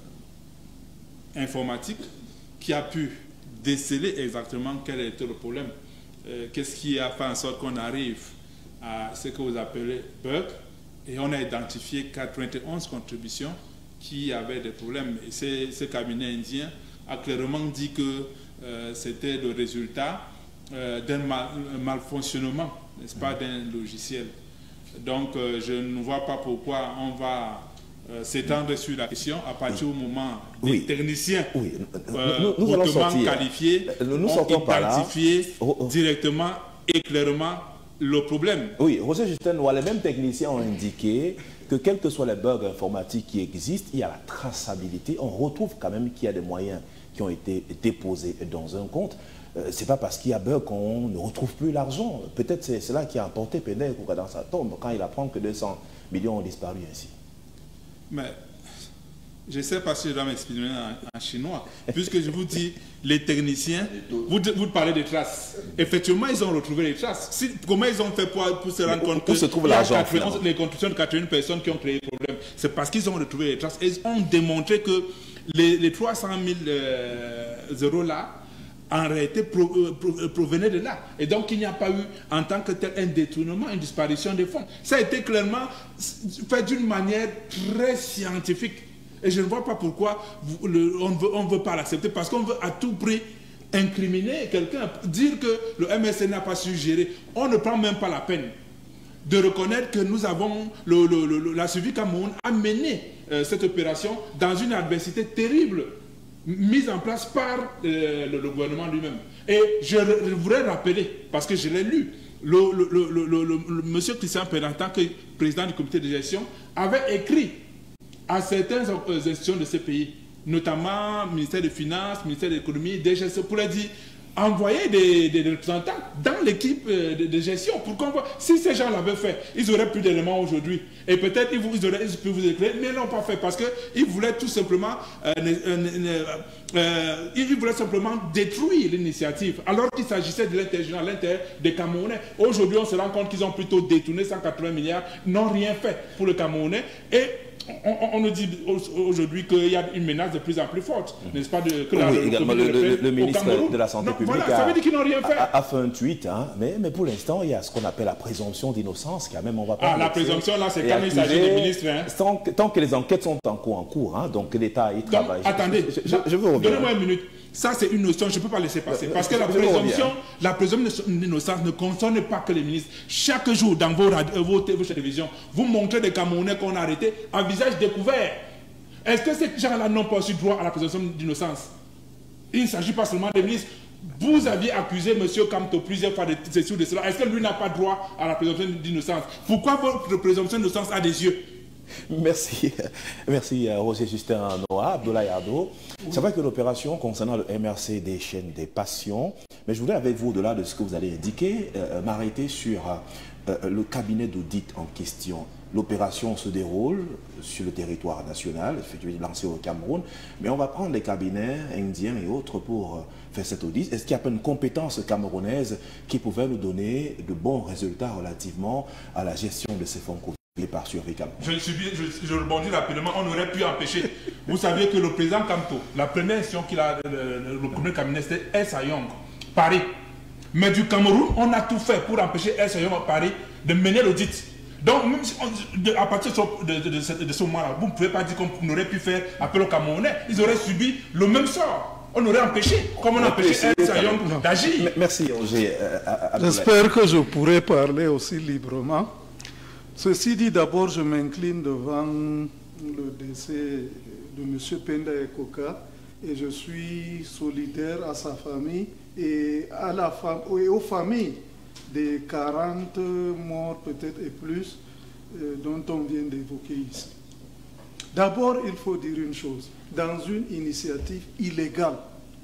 informatique qui a pu déceler exactement quel était le problème. Euh, Qu'est-ce qui a fait en sorte qu'on arrive à ce que vous appelez bug, et on a identifié quatre-vingt-onze contributions qui avaient des problèmes. Et ce cabinet indien a clairement dit que euh, c'était le résultat euh, d'un mal, malfonctionnement, n'est-ce pas, d'un logiciel. Donc euh, je ne vois pas pourquoi on va euh, s'étendre sur la question à partir du moment des oui. techniciens
oui.
euh,
nous, nous, nous
hautement qualifiés
nous, nous
ont identifié oh, oh. directement et clairement le problème.
Oui, Roger Justin Noah, les mêmes techniciens ont indiqué que quels que soient les bugs informatiques qui existent, il y a la traçabilité. On retrouve quand même qu'il y a des moyens qui ont été déposés dans un compte. Euh, ce n'est pas parce qu'il y a bug qu'on ne retrouve plus l'argent. Peut-être c'est cela qui a emporté Penda Ekoka dans sa tombe quand il apprend que deux cents millions ont disparu ainsi.
Mais je ne sais pas si je dois m'exprimer en, en chinois, puisque je vous dis, les techniciens, vous, vous parlez des traces. Effectivement, ils ont retrouvé les traces. Si, comment ils ont fait pour, pour se rendre compte que
se trouve l'argent,
les contributions de quatre-vingt-une personnes qui ont créé le problème? C'est parce qu'ils ont retrouvé les traces. Et ils ont démontré que les, les trois cent mille euh, euros là, en réalité, pro, euh, pro, euh, provenaient de là. Et donc, il n'y a pas eu, en tant que tel, un détournement, une disparition des fonds. Ça a été clairement fait d'une manière très scientifique. Et je ne vois pas pourquoi vous, le, on ne veut, on veut pas l'accepter, parce qu'on veut à tout prix incriminer quelqu'un, dire que le M S C n'a pas su gérer. On ne prend même pas la peine de reconnaître que nous avons, le, le, le, la Suivi Cameroun a mené euh, cette opération dans une adversité terrible, mise en place par euh, le, le gouvernement lui-même. Et je, je voudrais rappeler, parce que je l'ai lu, le, le, le, le, le, le, le monsieur Christian Preda, en tant que président du comité de gestion, avait écrit à certaines institutions de ce pays, notamment ministère des Finances, ministère de l'Économie, des gestions, pour leur dire, envoyer des, des, des représentants dans l'équipe de, de gestion pour qu'on voit. Si ces gens l'avaient fait, ils auraient plus d'éléments aujourd'hui. Et peut-être ils, ils auraient ils pu vous éclairer, mais ils n'ont pas fait parce qu'ils voulaient tout simplement euh, euh, euh, ils voulaient simplement détruire l'initiative alors qu'il s'agissait de l'intérêt à l'intérieur des Camerounais. Aujourd'hui, on se rend compte qu'ils ont plutôt détourné cent quatre-vingts milliards, n'ont rien fait pour le Camerounais et On, on, on nous dit aujourd'hui qu'il y a une menace de plus en plus forte, mmh. n'est-ce pas, de, que
oui,
la,
oui,
le,
également le, le, le ministre de la Santé
non,
publique
voilà,
a,
ça veut dire qu'ils n'ont rien fait.
A, a fait un tweet, hein, mais, mais pour l'instant, il y a ce qu'on appelle la présomption d'innocence, quand même, on va pas...
Ah, la présomption, là, c'est quand il s'agit des ministres. Hein.
Tant, tant que les enquêtes sont en cours, en cours hein, donc l'État y travaille.
Donc, attendez,
je, je, je veux revenir.
Donnez-moi une minute. Ça, c'est une notion, je ne peux pas laisser passer. Parce que la présomption, la présomption d'innocence ne concerne pas que les ministres. Chaque jour, dans vos, radio, vos, vos télévisions, vous montrez des Camerounais qu'on a arrêtés à visage découvert. Est-ce que ces gens-là n'ont pas aussi droit à la présomption d'innocence? Il ne s'agit pas seulement des ministres. Vous aviez accusé M. Kamto plusieurs fois de ceci ou de cela. Est-ce que lui n'a pas droit à la présomption d'innocence? Pourquoi votre présomption d'innocence a des yeux?
Merci. Merci Roger Justin Noah, Abdoulaye Ardo. Oui. C'est vrai que l'opération concernant le M R C déchaîne des passions, mais je voudrais avec vous, au-delà de ce que vous allez indiquer, euh, m'arrêter sur euh, le cabinet d'audit en question. L'opération se déroule sur le territoire national, effectivement lancée au Cameroun, mais on va prendre les cabinets indiens et autres pour faire cet audit. Est-ce qu'il y a pas une compétence camerounaise qui pouvait nous donner de bons résultats relativement à la gestion de ces fonds Covid par survie Cameroun? Je,
je, je rebondis rapidement, on aurait pu empêcher. Vous saviez que le président Kamto, la première institution qu'il a, le, le, le premier cabinet, c'était El Sayong, Paris. Mais du Cameroun, on a tout fait pour empêcher El Sayong à Paris de mener l'audit. Donc, même si on, de, à partir de, de, de, de, de ce moment-là, vous ne pouvez pas dire qu'on aurait pu faire appel aux Camerounais. Ils auraient subi le même sort. On aurait empêché, comme on a empêché El Sayong d'agir.
Merci, Roger.
J'espère que je pourrai parler aussi librement. Ceci dit, d'abord, je m'incline devant le décès de M. Penda Ekoka et je suis solidaire à sa famille et, à la fam et aux familles des quarante morts peut-être et plus euh, dont on vient d'évoquer ici. D'abord, il faut dire une chose. Dans une initiative illégale,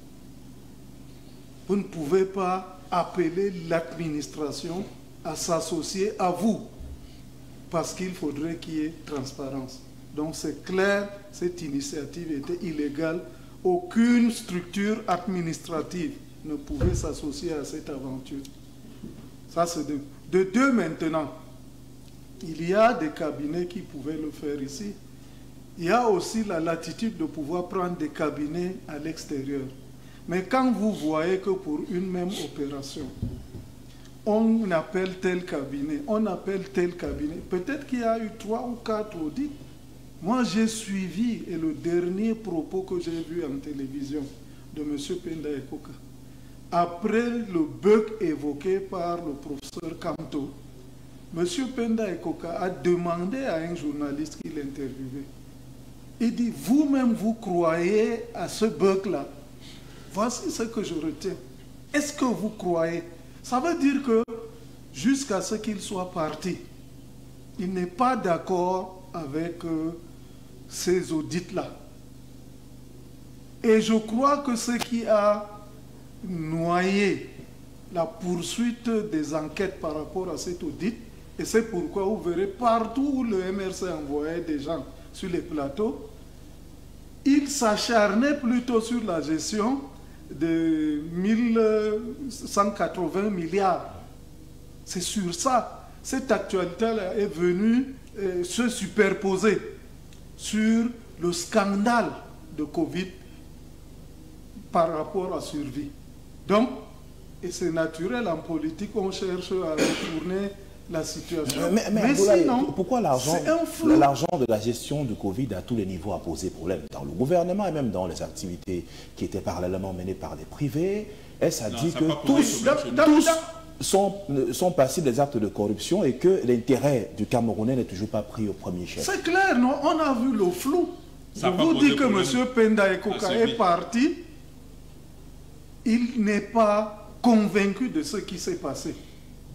vous ne pouvez pas appeler l'administration à s'associer à vous parce qu'il faudrait qu'il y ait transparence. Donc c'est clair, cette initiative était illégale. Aucune structure administrative ne pouvait s'associer à cette aventure. Ça, c'est de, de deux maintenant. Il y a des cabinets qui pouvaient le faire ici. Il y a aussi la latitude de pouvoir prendre des cabinets à l'extérieur. Mais quand vous voyez que pour une même opération, on appelle tel cabinet, on appelle tel cabinet, peut-être qu'il y a eu trois ou quatre audits. Moi, j'ai suivi, et le dernier propos que j'ai vu en télévision de M. Penda Ekoka, après le bug évoqué par le professeur Kamto, M. Penda Ekoka a demandé à un journaliste qui l'interviewait. Il dit, vous-même, vous croyez à ce bug-là? Voici ce que je retiens. Est-ce que vous croyez? Ça veut dire que jusqu'à ce qu'il soit parti, il n'est pas d'accord avec euh, ces audits-là. Et je crois que ce qui a noyé la poursuite des enquêtes par rapport à cet audit, et c'est pourquoi vous verrez partout où le M R C envoyait des gens sur les plateaux, il s'acharnait plutôt sur la gestion de mille cent quatre-vingts milliards. C'est sur ça. Cette actualité-là est venue euh, se superposer sur le scandale de Covid par rapport à survie. Donc, et c'est naturel en politique, on cherche à retourner la situation.
Mais, mais, mais sinon, pourquoi l'argent de la gestion du Covid à tous les niveaux a posé problème dans le gouvernement et même dans les activités qui étaient parallèlement menées par des privés? Est-ce à dire que tous, tous sont, sont passibles des actes de corruption et que l'intérêt du Camerounais n'est toujours pas pris au premier chef?
C'est clair, non? On a vu le flou. Je vous dis que M. Penda Ekoka est parti, il n'est pas convaincu de ce qui s'est passé.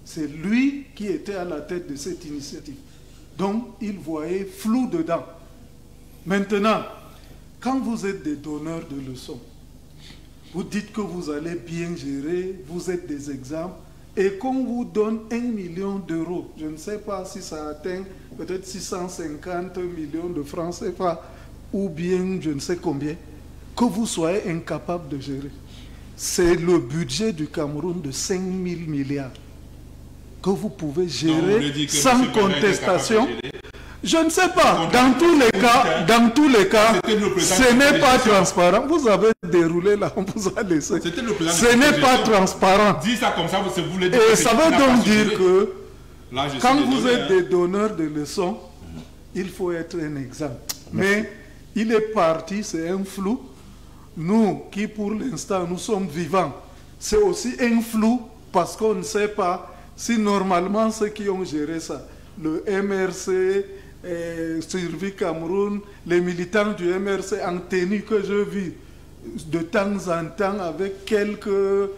C'est lui qui était à la tête de cette initiative. Donc, il voyait flou dedans. Maintenant, quand vous êtes des donneurs de leçons, vous dites que vous allez bien gérer, vous êtes des exemples, et qu'on vous donne un million d'euros, je ne sais pas si ça atteint peut-être six cent cinquante millions de francs C F A, ou bien je ne sais combien, que vous soyez incapable de gérer. C'est le budget du Cameroun de cinq mille milliards que vous pouvez gérer non, sans contestation. Je ne sais pas. Dans tous les cas, dans tous les cas, ce n'est pas transparent. Vous avez déroulé là, on vous a laissé. Ce n'est pas transparent.
Dis ça comme ça, vous voulez
dire. Et ça veut donc dire que là, quand vous êtes des donneurs de leçons, il faut être un exemple. Mais il est parti, c'est un flou. Nous qui pour l'instant nous sommes vivants, c'est aussi un flou parce qu'on ne sait pas si normalement ceux qui ont géré ça, le M R C, eh, Survie Cameroun, les militants du M R C en tenue que je vis de temps en temps avec quelques, euh,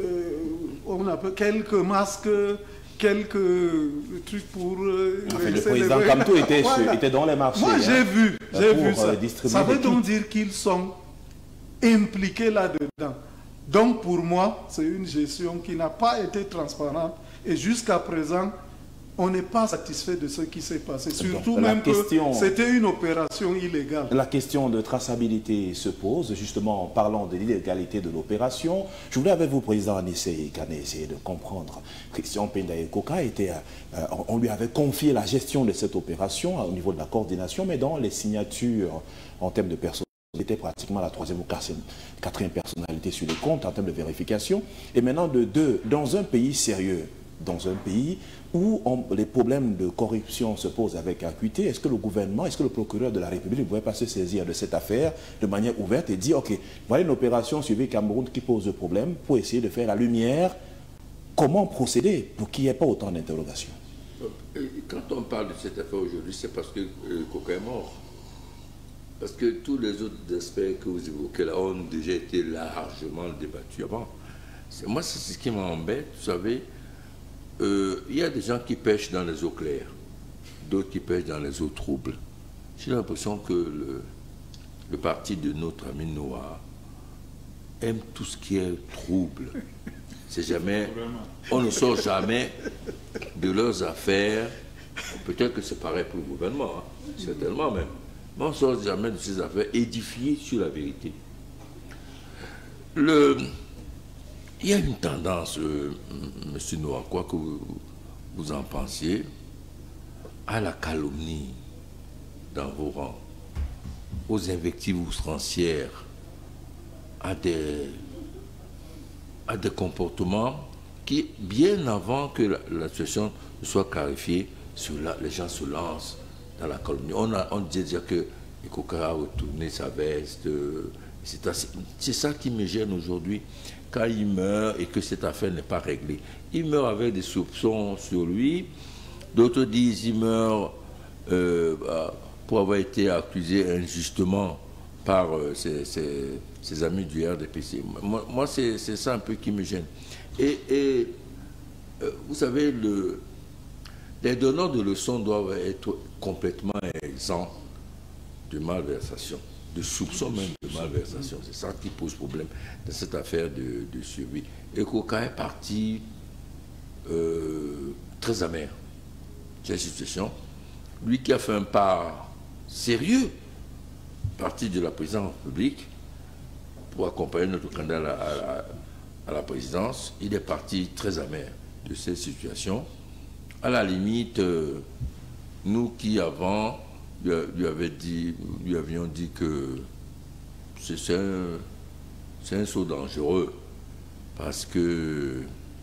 on appelle quelques masques, quelques trucs pour... Euh,
enfin, le président Kamto était, voilà. était dans les marchés.
Moi j'ai hein, vu, j'ai vu ça.
Euh,
ça veut donc dire qu'ils sont impliqués là-dedans. Donc pour moi, c'est une gestion qui n'a pas été transparente et jusqu'à présent, on n'est pas satisfait de ce qui s'est passé. Surtout donc, même question, que c'était une opération illégale.
La question de traçabilité se pose, justement en parlant de l'illégalité de l'opération. Je voulais avec vous, Président Anissé Kane, essayer de comprendre. Christian Pendaye Koka était, euh, on lui avait confié la gestion de cette opération au niveau de la coordination, mais dans les signatures en termes de personnes, était pratiquement la troisième ou quatrième personnalité sur les comptes en termes de vérification. Et maintenant, de deux, dans un pays sérieux, dans un pays où on, les problèmes de corruption se posent avec acuité, est-ce que le gouvernement, est-ce que le procureur de la République ne pourrait pas se saisir de cette affaire de manière ouverte et dire, ok, voilà une opération suivie Cameroun qui pose le problème pour essayer de faire la lumière, comment procéder pour qu'il n'y ait pas autant d'interrogations?
Quand on parle de cette affaire aujourd'hui, c'est parce que euh, Koka est mort. Parce que tous les autres aspects que vous évoquez là ont déjà été largement débattus avant. Moi, c'est ce qui m'embête, vous savez. Euh, il y a des gens qui pêchent dans les eaux claires, d'autres qui pêchent dans les eaux troubles. J'ai l'impression que le, le parti de notre ami Noah aime tout ce qui est trouble. C'est jamais, on ne sort jamais de leurs affaires. Peut-être que c'est pareil pour le gouvernement, hein, certainement même. Mais on ne sort jamais de ces affaires édifiées sur la vérité. Le... Il y a une tendance, euh, M. Noah, quoi que vous, vous en pensiez, à la calomnie dans vos rangs, aux invectives outrancières, à des, à des comportements qui, bien avant que la, la situation ne soit clarifiée, sur la, les gens se lancent dans la calomnie. On, a, on disait déjà que Koka a retourné sa veste, euh, c'est ça qui me gêne aujourd'hui. Quand il meurt et que cette affaire n'est pas réglée. Il meurt avec des soupçons sur lui. D'autres disent qu'il meurt euh, pour avoir été accusé injustement par euh, ses, ses, ses amis du R D P C. Moi, moi c'est ça un peu qui me gêne. Et, et euh, vous savez, le, les donneurs de leçons doivent être complètement exempts de malversation, de soupçons même de malversation. C'est ça qui pose problème dans cette affaire de, de survie. Et Koka est parti euh, très amer de cette situation. Lui qui a fait un pas sérieux, parti de la présidence publique, pour accompagner notre candidat à la, à, la, à la présidence, il est parti très amer de cette situation. À la limite, euh, nous qui avant lui, lui, avait dit, lui avions dit que c'est un, un saut dangereux parce que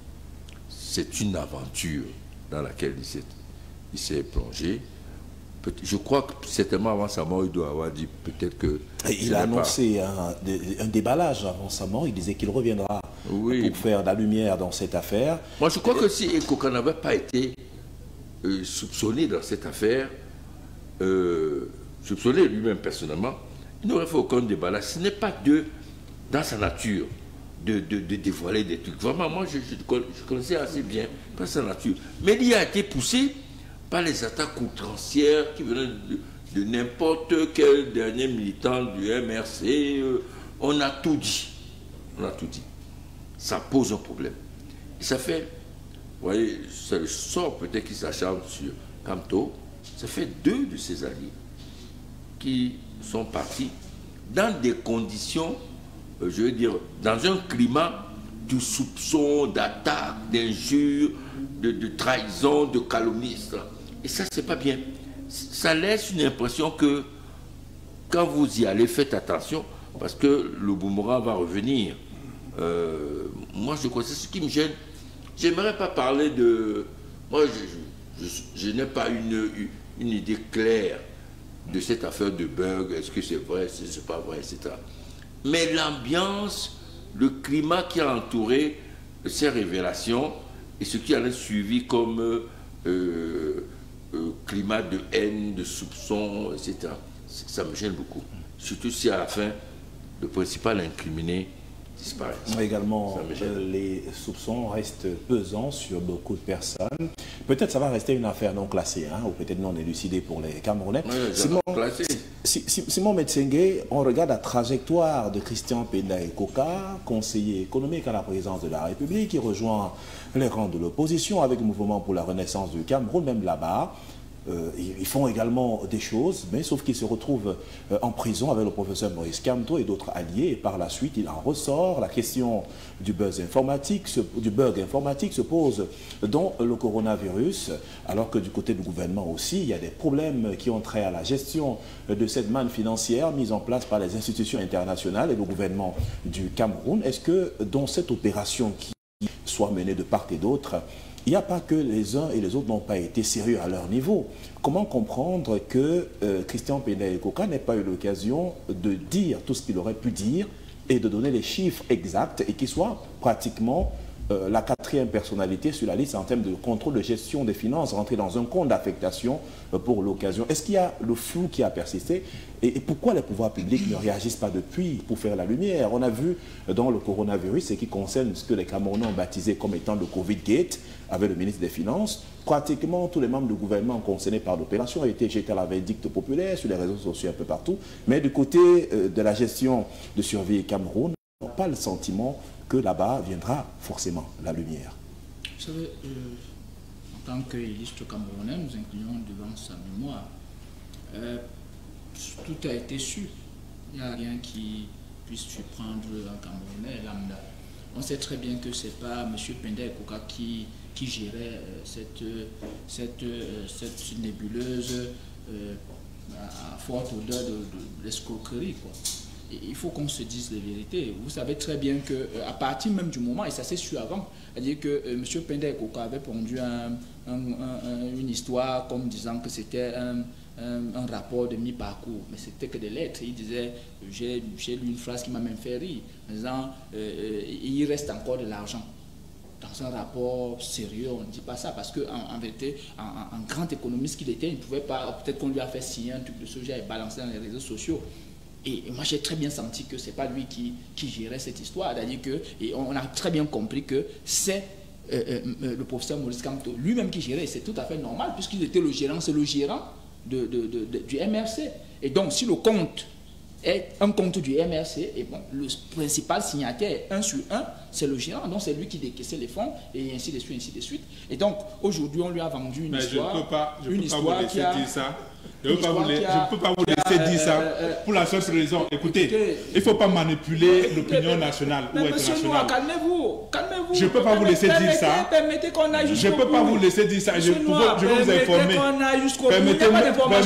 c'est une aventure dans laquelle il s'est plongé. Je crois que certainement avant sa mort, il doit avoir dit peut-être que...
Il a annoncé un, un déballage avant sa mort. Il disait qu'il reviendra oui. pour faire la lumière dans cette affaire.
Moi, je crois que si Koka n'avait pas été euh, soupçonné dans cette affaire, euh, soupçonné lui-même personnellement, il n'aurait fait aucun déballage. Ce n'est pas de, dans sa nature de, de, de dévoiler des trucs. Vraiment, moi, je, je, je connaissais assez bien pas sa nature. Mais il a été poussé par les attaques outrancières qui venaient de, de n'importe quel dernier militant du M R C. Euh, on a tout dit. On a tout dit. Ça pose un problème. Et ça fait, vous voyez, c'est le sort peut-être qui s'acharne sur Kamto. Ça fait deux de ses alliés qui sont partis dans des conditions, euh, je veux dire, dans un climat de soupçon, d'attaque, d'injures, de, de trahison, de calomnie. Et ça, c'est pas bien. Ça laisse une impression que quand vous y allez, faites attention, parce que le boomerang va revenir. Euh, moi, je crois que c'est ce qui me gêne. J'aimerais pas parler de... Moi, je, je, je n'ai pas une, une idée claire de cette affaire de bug. Est-ce que c'est vrai, est-ce que c'est pas vrai, et cetera. Mais l'ambiance, le climat qui a entouré ces révélations et ce qui en a suivi comme euh, euh, climat de haine, de soupçon, et cetera, ça me gêne beaucoup. Surtout si à la fin, le principal incriminé disparaît.
Également, euh, les soupçons restent pesants sur beaucoup de personnes. Peut-être ça va rester une affaire non classée, hein, ou peut-être non élucidée pour les Camerounais.
Oui,
Simon,
classé.
Si, si, Simon Metsengue, on regarde la trajectoire de Christian Penda Ekoka, conseiller économique à la présidence de la République, qui rejoint les rangs de l'opposition avec le mouvement pour la renaissance du Cameroun, même là-bas. Euh, ils font également des choses, mais sauf qu'ils se retrouvent euh, en prison avec le professeur Maurice Kamto et d'autres alliés. Et par la suite, il en ressort. La question du buzz informatique, se, du bug informatique se pose dans le coronavirus, alors que du côté du gouvernement aussi, il y a des problèmes qui ont trait à la gestion de cette manne financière mise en place par les institutions internationales et le gouvernement du Cameroun. Est-ce que dans cette opération qui soit menée de part et d'autre, il n'y a pas que les uns et les autres n'ont pas été sérieux à leur niveau? Comment comprendre que euh, Christian Penda Ekoka n'ait pas eu l'occasion de dire tout ce qu'il aurait pu dire et de donner les chiffres exacts et qu'il soit pratiquement euh, la quatrième personnalité sur la liste en termes de contrôle de gestion des finances, rentrée dans un compte d'affectation euh, pour l'occasion? Est-ce qu'il y a le flou qui a persisté? Et, et pourquoi les pouvoirs publics ne réagissent pas depuis pour faire la lumière? On a vu euh, dans le coronavirus, ce qui concerne ce que les Camerounais ont baptisé comme étant le Covid Gate, avec le ministre des Finances, pratiquement tous les membres du gouvernement concernés par l'opération ont été jetés à la vindicte populaire sur les réseaux sociaux un peu partout. Mais du côté euh, de la gestion de survie Cameroun, on n'a pas le sentiment que là-bas viendra forcément la lumière.
Vous savez, euh, en tant qu'illustre camerounais, nous inclinons devant sa mémoire. Euh, tout a été su. Il n'y a rien qui puisse surprendre un Camerounais lambda. On sait très bien que ce n'est pas M. Penda Ekoka qui, qui gérait euh, cette, cette, euh, cette nébuleuse euh, à forte odeur de, de, de l'escroquerie, quoi. Et il faut qu'on se dise les vérités. Vous savez très bien qu'à euh, partir même du moment, et ça s'est su avant, c'est-à-dire que euh, M. Penda Ekoka avait pondu un, un, un, une histoire comme disant que c'était un, un, un rapport de mi-parcours, mais c'était que des lettres. Il disait, j'ai lu une phrase qui m'a même fait rire, en disant, euh, il reste encore de l'argent. Dans un rapport sérieux, on ne dit pas ça, parce qu'en en, en vérité, en, en, en grand économiste qu'il était, il ne pouvait pas, peut-être qu'on lui a fait signer un truc de ce genre et balancer dans les réseaux sociaux. Et moi, j'ai très bien senti que ce n'est pas lui qui, qui gérait cette histoire. C'est-à-dire que, et on a très bien compris que c'est euh, euh, le professeur Maurice Kamto lui-même qui gérait. C'est tout à fait normal, puisqu'il était le gérant, c'est le gérant de, de, de, de, du M R C. Et donc, si le compte est un compte du M R C, et bon, le principal signataire, un sur un, c'est le gérant. Donc, c'est lui qui décaissait les fonds, et ainsi de suite, ainsi de suite. Et donc, aujourd'hui, on lui a vendu une
Mais
histoire.
Je ne peux pas, je
une
peux
histoire
pas vous laisser
qui a,
dire ça. Je ne peux pas vous, la... a, peux pas vous laisser a, dire ça euh, euh, pour la seule raison. Écoutez, écoutez il ne faut pas manipuler l'opinion nationale ou internationale.
Calmez-vous, calmez-vous.
Je ne peux pas vous laisser dire ça.
Permettez qu'on aille jusqu'au
bout. Je ne peux pas vous laisser dire ça. Je, Noir, je vais vous informer.
Permettez-moi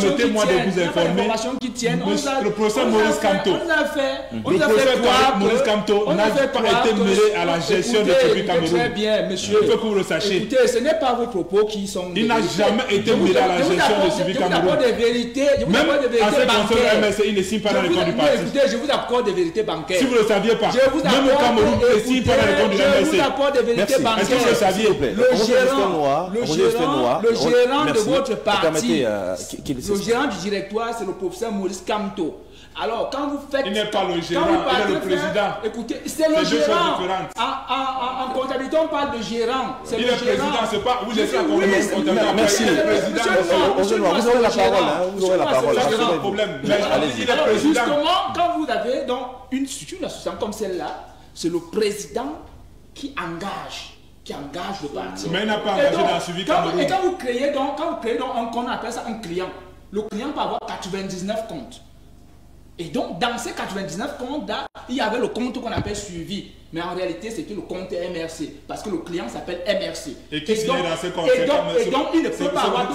de vous informer. Le professeur Maurice Kamto, le professeur Maurice Kamto n'a pas été mêlé à la gestion de ce Cameroun.
Très bien, monsieur.
Il faut que vous le sachiez.
Écoutez, ce n'est pas vos propos qui sont.
Il n'a jamais été mêlé à la gestion de ce Cameroun.
Je vous apporte des vérités. Je vous apporte des vérités bancaires.
M S C, il ne signe pas dans les comptes du parti.
Écoutez, je vous apporte des vérités bancaires.
Si vous ne le saviez pas, même au Cameroun, il ne signe pas dans les comptes du M S C.
rapport de vérité bancaire.
Est-ce que vous le saviez,
le gérant, le gérant, le gérant de votre parti,
euh,
le gérant du directoire, c'est le professeur Maurice Kamto. Alors, quand vous faites...
Il n'est pas le gérant, il est le président.
Faire, écoutez, c'est le gérant. En, en, en, en comptabilité, on parle de gérant. C'est le, le président,
c'est pas... Vous êtes là pour
oui,
le
merci. Vous aurez la parole. Vous aurez la parole.
C'est un problème.
Alors, justement, quand vous avez donc une structure, une association comme celle-là, c'est le président qui engage. qui engage le parti.
Mais il n'a pas engagé dans le suivi Cameroun.
Et quand vous créez donc, quand vous créez donc un compte, on appelle ça un client. Le client peut avoir quatre-vingt-dix-neuf comptes. Et donc, dans ces quatre-vingt-dix-neuf comptes-là, il y avait le compte qu'on appelle suivi. Mais en réalité, c'était le compte M R C. Parce que le client s'appelle M R C.
Et qui signe dans ce compte?
Et donc, et donc il ne peut pas avoir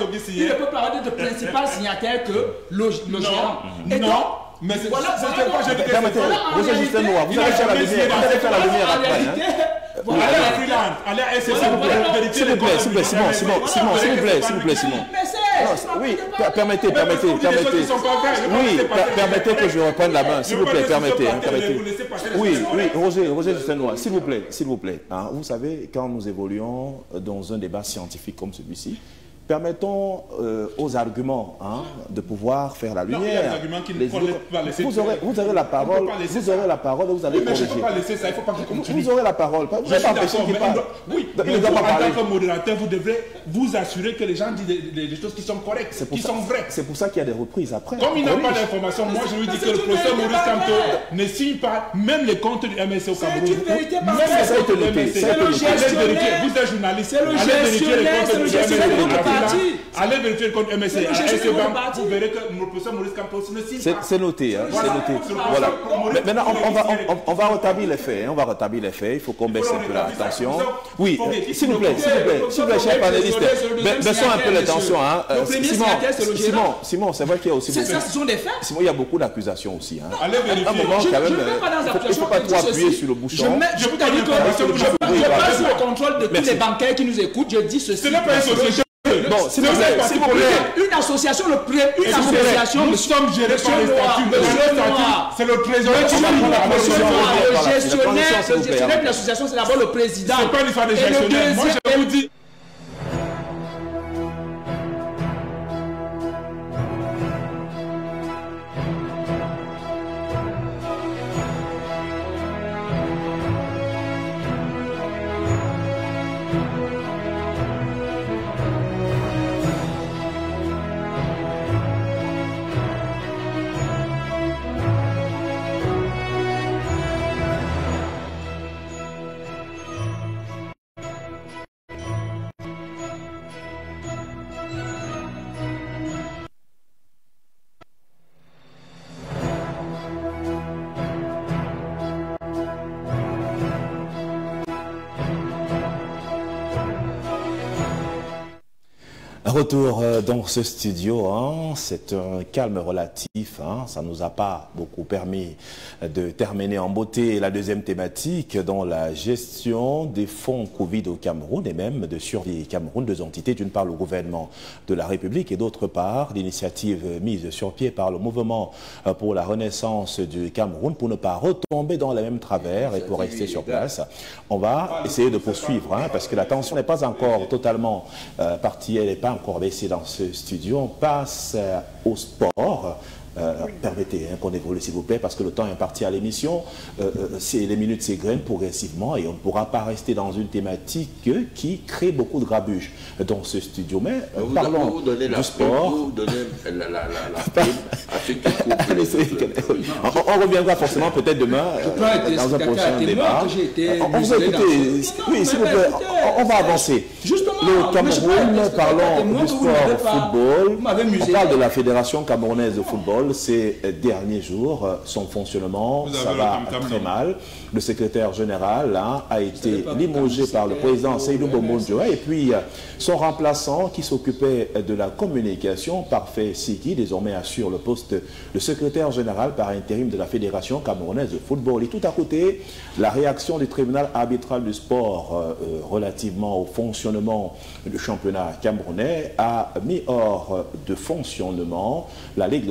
d'autres principal signataires que le, le gérant. Et donc,
mais c'est
voilà,
c'est quoi je dis.
Permettez, vous êtes juste noir. Vous allez faire la lumière. Vous allez faire la lumière après.
Allez à Freeland, allez à S S,
s'il vous plaît, s'il vous plaît, s'il vous plaît, Simon, Simon, Simon, s'il vous plaît, s'il vous plaît, Simon. Oui, permettez, permettez, permettez. Oui, permettez que je reprenne la main, s'il vous plaît, permettez, permettez. Oui, oui, Roger, Roger Justin-Noir, s'il vous plaît, s'il vous plaît. Vous savez, quand nous évoluons dans un débat scientifique comme celui-ci, permettons euh, aux arguments hein, de pouvoir faire la lumière. Non, il y a des arguments qui ne faut pas laisser. Vous aurez, vous aurez la parole, vous aurez la parole, vous allez corriger.
Mais je ne peux pas laisser ça, il ne faut pas que je continue.
Vous aurez la parole. Vous
je suis
pas
d'accord, mais
parle.
Oui,
il
mais
ne doit
vous,
pas parler.
en tant que modérateur, vous devrez vous assurer que les gens disent des, des, des choses qui sont correctes, qui
ça,
sont vraies.
C'est pour ça qu'il y a des reprises après.
Comme il n'a pas d'informations, moi je lui dis que le professeur Maurice Kamto ne signe pas même les comptes du M S C au Cameroun.
Même
ça a été noté.
C'est le gestionnaire.
Vous êtes journaliste.
C'est le gestionnaire. C'est le gestionnaire de notre parti.
Allez vérifier le compte M S C. Vous verrez que le professeur Maurice Kamto ne signe pas.
C'est noté. C'est noté. Voilà. Maintenant, on va, on, on va rétablir les faits. On va rétablir les faits. Il faut qu'on baisse un peu la tension. Oui, s'il vous plaît, s'il vous plaît, s'il vous plaît, chers panélistes, baissons un peu la tension. Simon, Simon, Simon, c'est vrai qu'il y a aussi beaucoup.
Ça, ce sont des faits.
Simon, il y a beaucoup d'accusations aussi.
Allez vérifier.
À un moment, quand même, il ne faut pas trop appuyer sur le bouchon.
Je peux dire que je passe sous le contrôle de tous les bancaires qui nous écoutent. Je dis ceci.
Ce n'est pas une société.
Bon, s'il vous plaît, s'il vous plaît.
Une association, le pré, une association.
Nous sommes gérés par les statuts. C'est le trésorier qui va prendre la position.
Le gestionnaire, le gestionnaire de l'association, c'est d'abord le président.
C'est pas une histoire de gestionnaire. Moi, je vous dis.
Retour dans ce studio, hein, c'est un calme relatif, hein, ça ne nous a pas beaucoup permis de terminer en beauté la deuxième thématique dans la gestion des fonds Covid au Cameroun et même de survie Cameroun, deux entités, d'une part le gouvernement de la République et d'autre part l'initiative mise sur pied par le mouvement pour la renaissance du Cameroun pour ne pas retomber dans les mêmes travers et pour rester sur place. On va essayer de poursuivre hein, parce que la tension n'est pas encore totalement euh, partie, elle n'est pas encore baissée dans ce studio. On passe euh, au sport. Euh, permettez hein, qu'on évolue s'il vous plaît parce que le temps est imparti à l'émission, euh, les minutes s'égrènent progressivement et on ne pourra pas rester dans une thématique qui crée beaucoup de grabuge dans ce studio. Mais euh,
vous
parlons
vous donnez
du
la
sport.
Vous donnez la, la, la, la prime à ceux qui coupent.
on, on reviendra forcément peut-être demain euh, dans un prochain débat. On, on vous écoutez, oui s'il vous plaît, on, on va avancer. Le Cameroun, parlons du sport football, on parle de la Fédération camerounaise de football. Ces derniers jours, son fonctionnement, ça va très mal. Le secrétaire général hein, a été limogé par le président Seydou Bombondjoa et puis son remplaçant qui s'occupait de la communication, Parfait Siki, désormais assure le poste de secrétaire général par intérim de la Fédération camerounaise de football. Et tout à côté, la réaction du tribunal arbitral du sport euh, relativement au fonctionnement du championnat camerounais a mis hors de fonctionnement la Ligue de football professionnel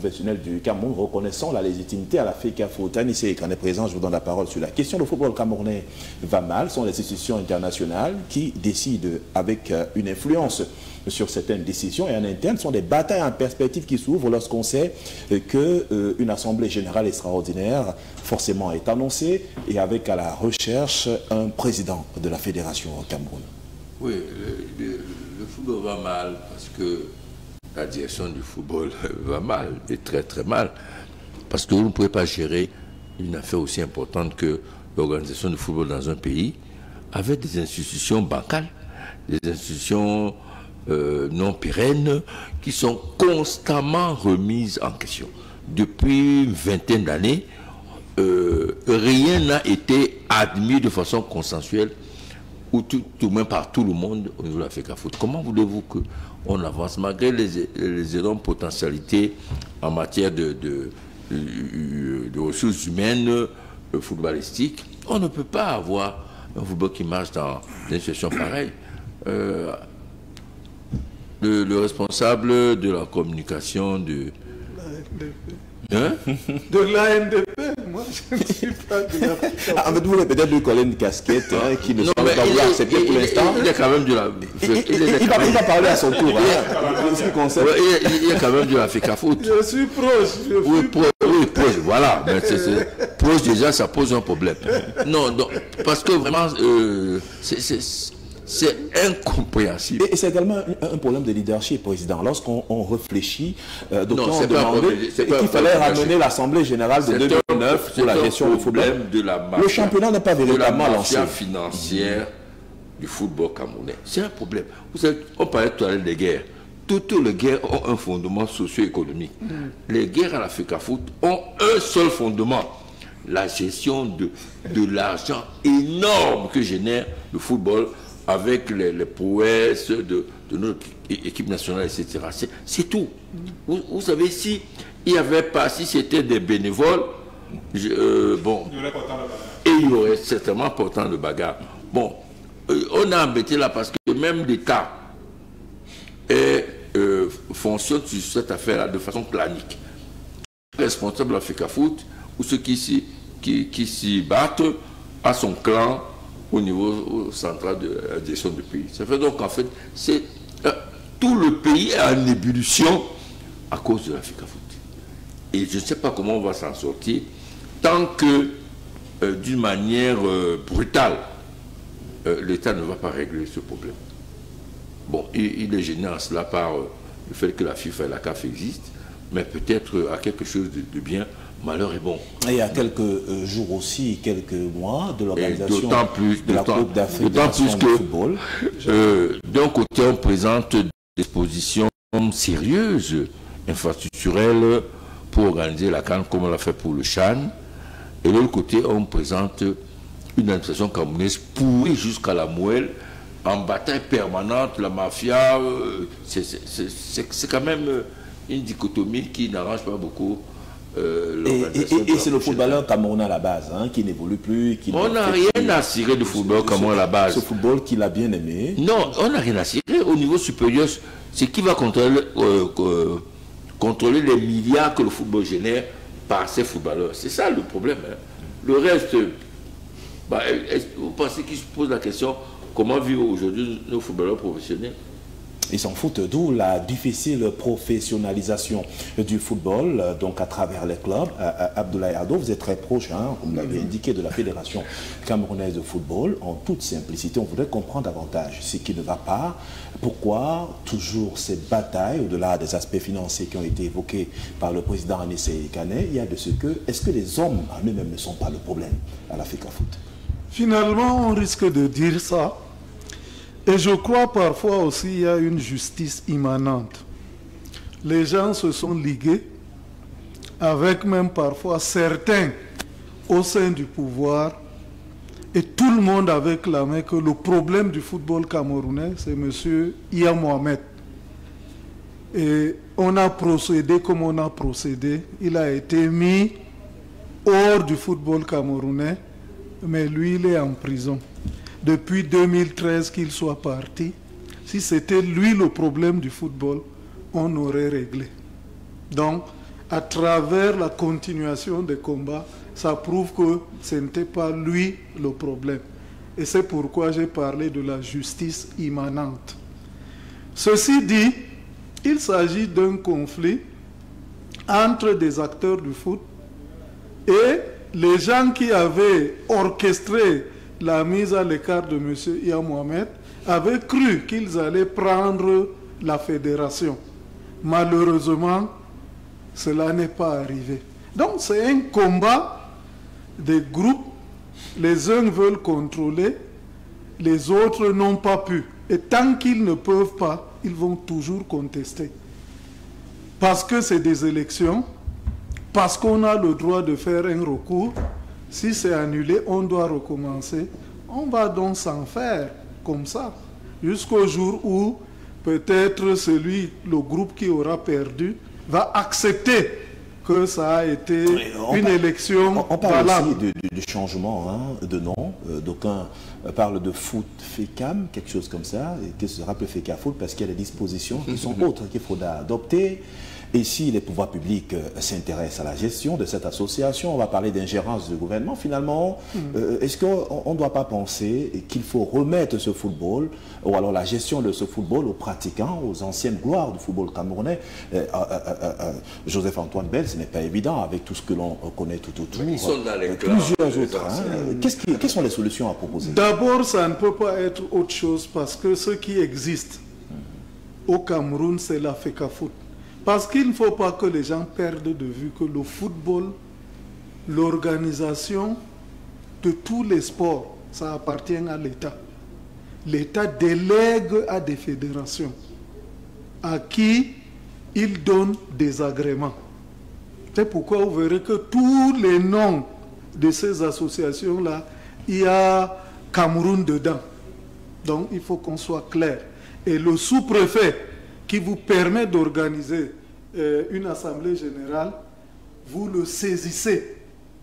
professionnels du Cameroun reconnaissant la légitimité à la FECAFOOT. Anissé Kane est présent, je vous donne la parole sur la question. Le football camerounais va mal, ce sont les institutions internationales qui décident avec une influence sur certaines décisions, et en interne, ce sont des batailles en perspective qui s'ouvrent lorsqu'on sait qu'une euh, assemblée générale extraordinaire forcément est annoncée, et avec à la recherche un président de la fédération au Cameroun.
Oui, le, le, le football va mal parce que la direction du football va mal, et très très mal, parce que vous ne pouvez pas gérer une affaire aussi importante que l'organisation du football dans un pays avec des institutions bancales, des institutions euh, non pérennes qui sont constamment remises en question. Depuis une vingtaine d'années, euh, rien n'a été admis de façon consensuelle ou tout, tout même par tout le monde au niveau de la FECAFOOT. Comment voulez-vous qu'on avance malgré les, les énormes potentialités en matière de, de, de, de ressources humaines footballistiques? On ne peut pas avoir un football qui marche dans une situation pareille. Euh, le, le responsable de la communication de... Hein?
De l'A N D P, moi je ne suis pas de la...
Ah, mais vous voulez peut-être lui coller une casquette hein, qui ne semble pas vouloir accepter pour l'instant.
Il est quand même de la...
Il, il, il, il, va, il va parler à son tour. Hein,
il, il est quand même de la FECAFOOT.
Je suis proche. Je
oui,
suis
pro, oui, proche, voilà. Mais c'est, c'est, proche déjà, ça pose un problème. Non, non parce que vraiment, euh, c'est... C'est incompréhensible.
Et c'est également un, un problème de leadership, président. Lorsqu'on réfléchit, euh, donc on demandait qu'il fallait ramener l'Assemblée générale de deux mille neuf pour la gestion du football.
De la mafia,
le championnat n'est pas véritablement lancé.
La mafia financière du football camerounais. C'est un problème. Vous savez, on parlait tout à l'heure des guerres. Toutes les guerres ont un fondement socio-économique. Mm. Les guerres à la FECAFOOT ont un seul fondement. La gestion de, de l'argent énorme que génère le football avec les, les prouesses de, de notre équipe nationale, et cetera. C'est, c'est tout. Vous, vous savez, si il y avait pas, si c'était des bénévoles, je, euh, bon, il y aurait pourtant de bagarre. Et il y aurait certainement pourtant de bagarre. Bon, euh, on a embêté là parce que même l'État est, euh, fonctionne sur cette affaire-là de façon planique. Responsable de la FECAFOOT ou ceux qui s'y, qui, qui s'y battent à son clan au niveau central de la direction du pays. Ça fait donc en fait, c'est, euh, tout le pays est en ébullition à cause de la FECAFOOT. Et je ne sais pas comment on va s'en sortir tant que, euh, d'une manière euh, brutale, euh, l'État ne va pas régler ce problème. Bon, il, il est gêné en cela par euh, le fait que la FIFA et la C A F existent, mais peut-être euh, à quelque chose de, de bien. Malheur est bon.
Et il y a quelques euh, jours aussi, quelques mois de l'organisation
d'autant plus,
de la Coupe d'Afrique
d'autant plus que,
de football.
Euh, d'un côté, on présente des dispositions sérieuses, infrastructurelles, pour organiser la CAN comme on l'a fait pour le Chan. Et de l'autre côté, on présente une administration camerounaise pourrie jusqu'à la moelle, en bataille permanente, la mafia. Euh, c'est, c'est, c'est, c'est quand même une dichotomie qui n'arrange pas beaucoup. Euh,
et, et, et c'est le footballeur camerounais à la base, hein, qui n'évolue plus. Qui
on n'a rien à cirer du football camerounais à la base.
Ce football qu'il a bien aimé.
Non, on n'a rien à cirer. Au niveau supérieur, c'est qui va contrôler, euh, euh, contrôler les milliards que le football génère par ces footballeurs. C'est ça le problème. Hein. Le reste, bah, vous pensez qu'ils se posent la question comment vivent aujourd'hui nos footballeurs professionnels?
Ils s'en foutent, d'où la difficile professionnalisation du football, donc à travers les clubs. Abdoulaye Ado, vous êtes très proche, hein, comme vous l'avez indiqué, de la Fédération camerounaise de football. En toute simplicité, on voudrait comprendre davantage ce qui ne va pas. Pourquoi toujours ces batailles, au-delà des aspects financiers qui ont été évoqués par le président Anissé Kane, il y a de ce que, est-ce que les hommes en eux-mêmes ne sont pas le problème à la FECAFOOT?
Finalement, on risque de dire ça. Et je crois parfois aussi qu'il y a une justice immanente. Les gens se sont ligués avec même parfois certains au sein du pouvoir et tout le monde avait clamé que le problème du football camerounais, c'est M. Iya Mohamed. Et on a procédé comme on a procédé. Il a été mis hors du football camerounais, mais lui, il est en prison. Depuis deux mille treize qu'il soit parti, si c'était lui le problème du football, on aurait réglé. Donc, à travers la continuation des combats, ça prouve que ce n'était pas lui le problème. Et c'est pourquoi j'ai parlé de la justice immanente. Ceci dit, il s'agit d'un conflit entre des acteurs du foot et les gens qui avaient orchestré la mise à l'écart de M. Iya Mohamed avaient cru qu'ils allaient prendre la fédération. Malheureusement, cela n'est pas arrivé. Donc c'est un combat des groupes. Les uns veulent contrôler, les autres n'ont pas pu. Et tant qu'ils ne peuvent pas, ils vont toujours contester. Parce que c'est des élections, parce qu'on a le droit de faire un recours. Si c'est annulé, on doit recommencer. On va donc s'en faire comme ça, jusqu'au jour où peut-être celui, le groupe qui aura perdu, va accepter que ça a été on une parle, élection
on, on parle
valable.
aussi du, du changement hein, de nom. Euh, D'aucuns parlent de foot FECAM, quelque chose comme ça, et qui se rappelle FECAFoot parce qu'il y a des dispositions qui sont autres qu'il faudra adopter. Et si les pouvoirs publics euh, s'intéressent à la gestion de cette association, on va parler d'ingérence du gouvernement, finalement, mmh. euh, est-ce qu'on ne doit pas penser qu'il faut remettre ce football, ou alors la gestion de ce football aux pratiquants, aux anciennes gloires du football camerounais? euh, euh, euh, euh, Joseph-Antoine Bell, ce n'est pas évident avec tout ce que l'on connaît tout autour.
Ils sont dans les
euh, plusieurs autres. Hein. Qu'est-ce qui, quelles sont les solutions à proposer?
D'abord, ça ne peut pas être autre chose parce que ce qui existe mmh. au Cameroun, c'est la FECAFoot. Parce qu'il ne faut pas que les gens perdent de vue que le football, l'organisation de tous les sports, ça appartient à l'État. L'État délègue à des fédérations à qui il donne des agréments. C'est pourquoi vous verrez que tous les noms de ces associations-là, il y a Cameroun dedans. Donc il faut qu'on soit clair. Et le sous-préfet qui vous permet d'organiser euh, une assemblée générale, vous le saisissez.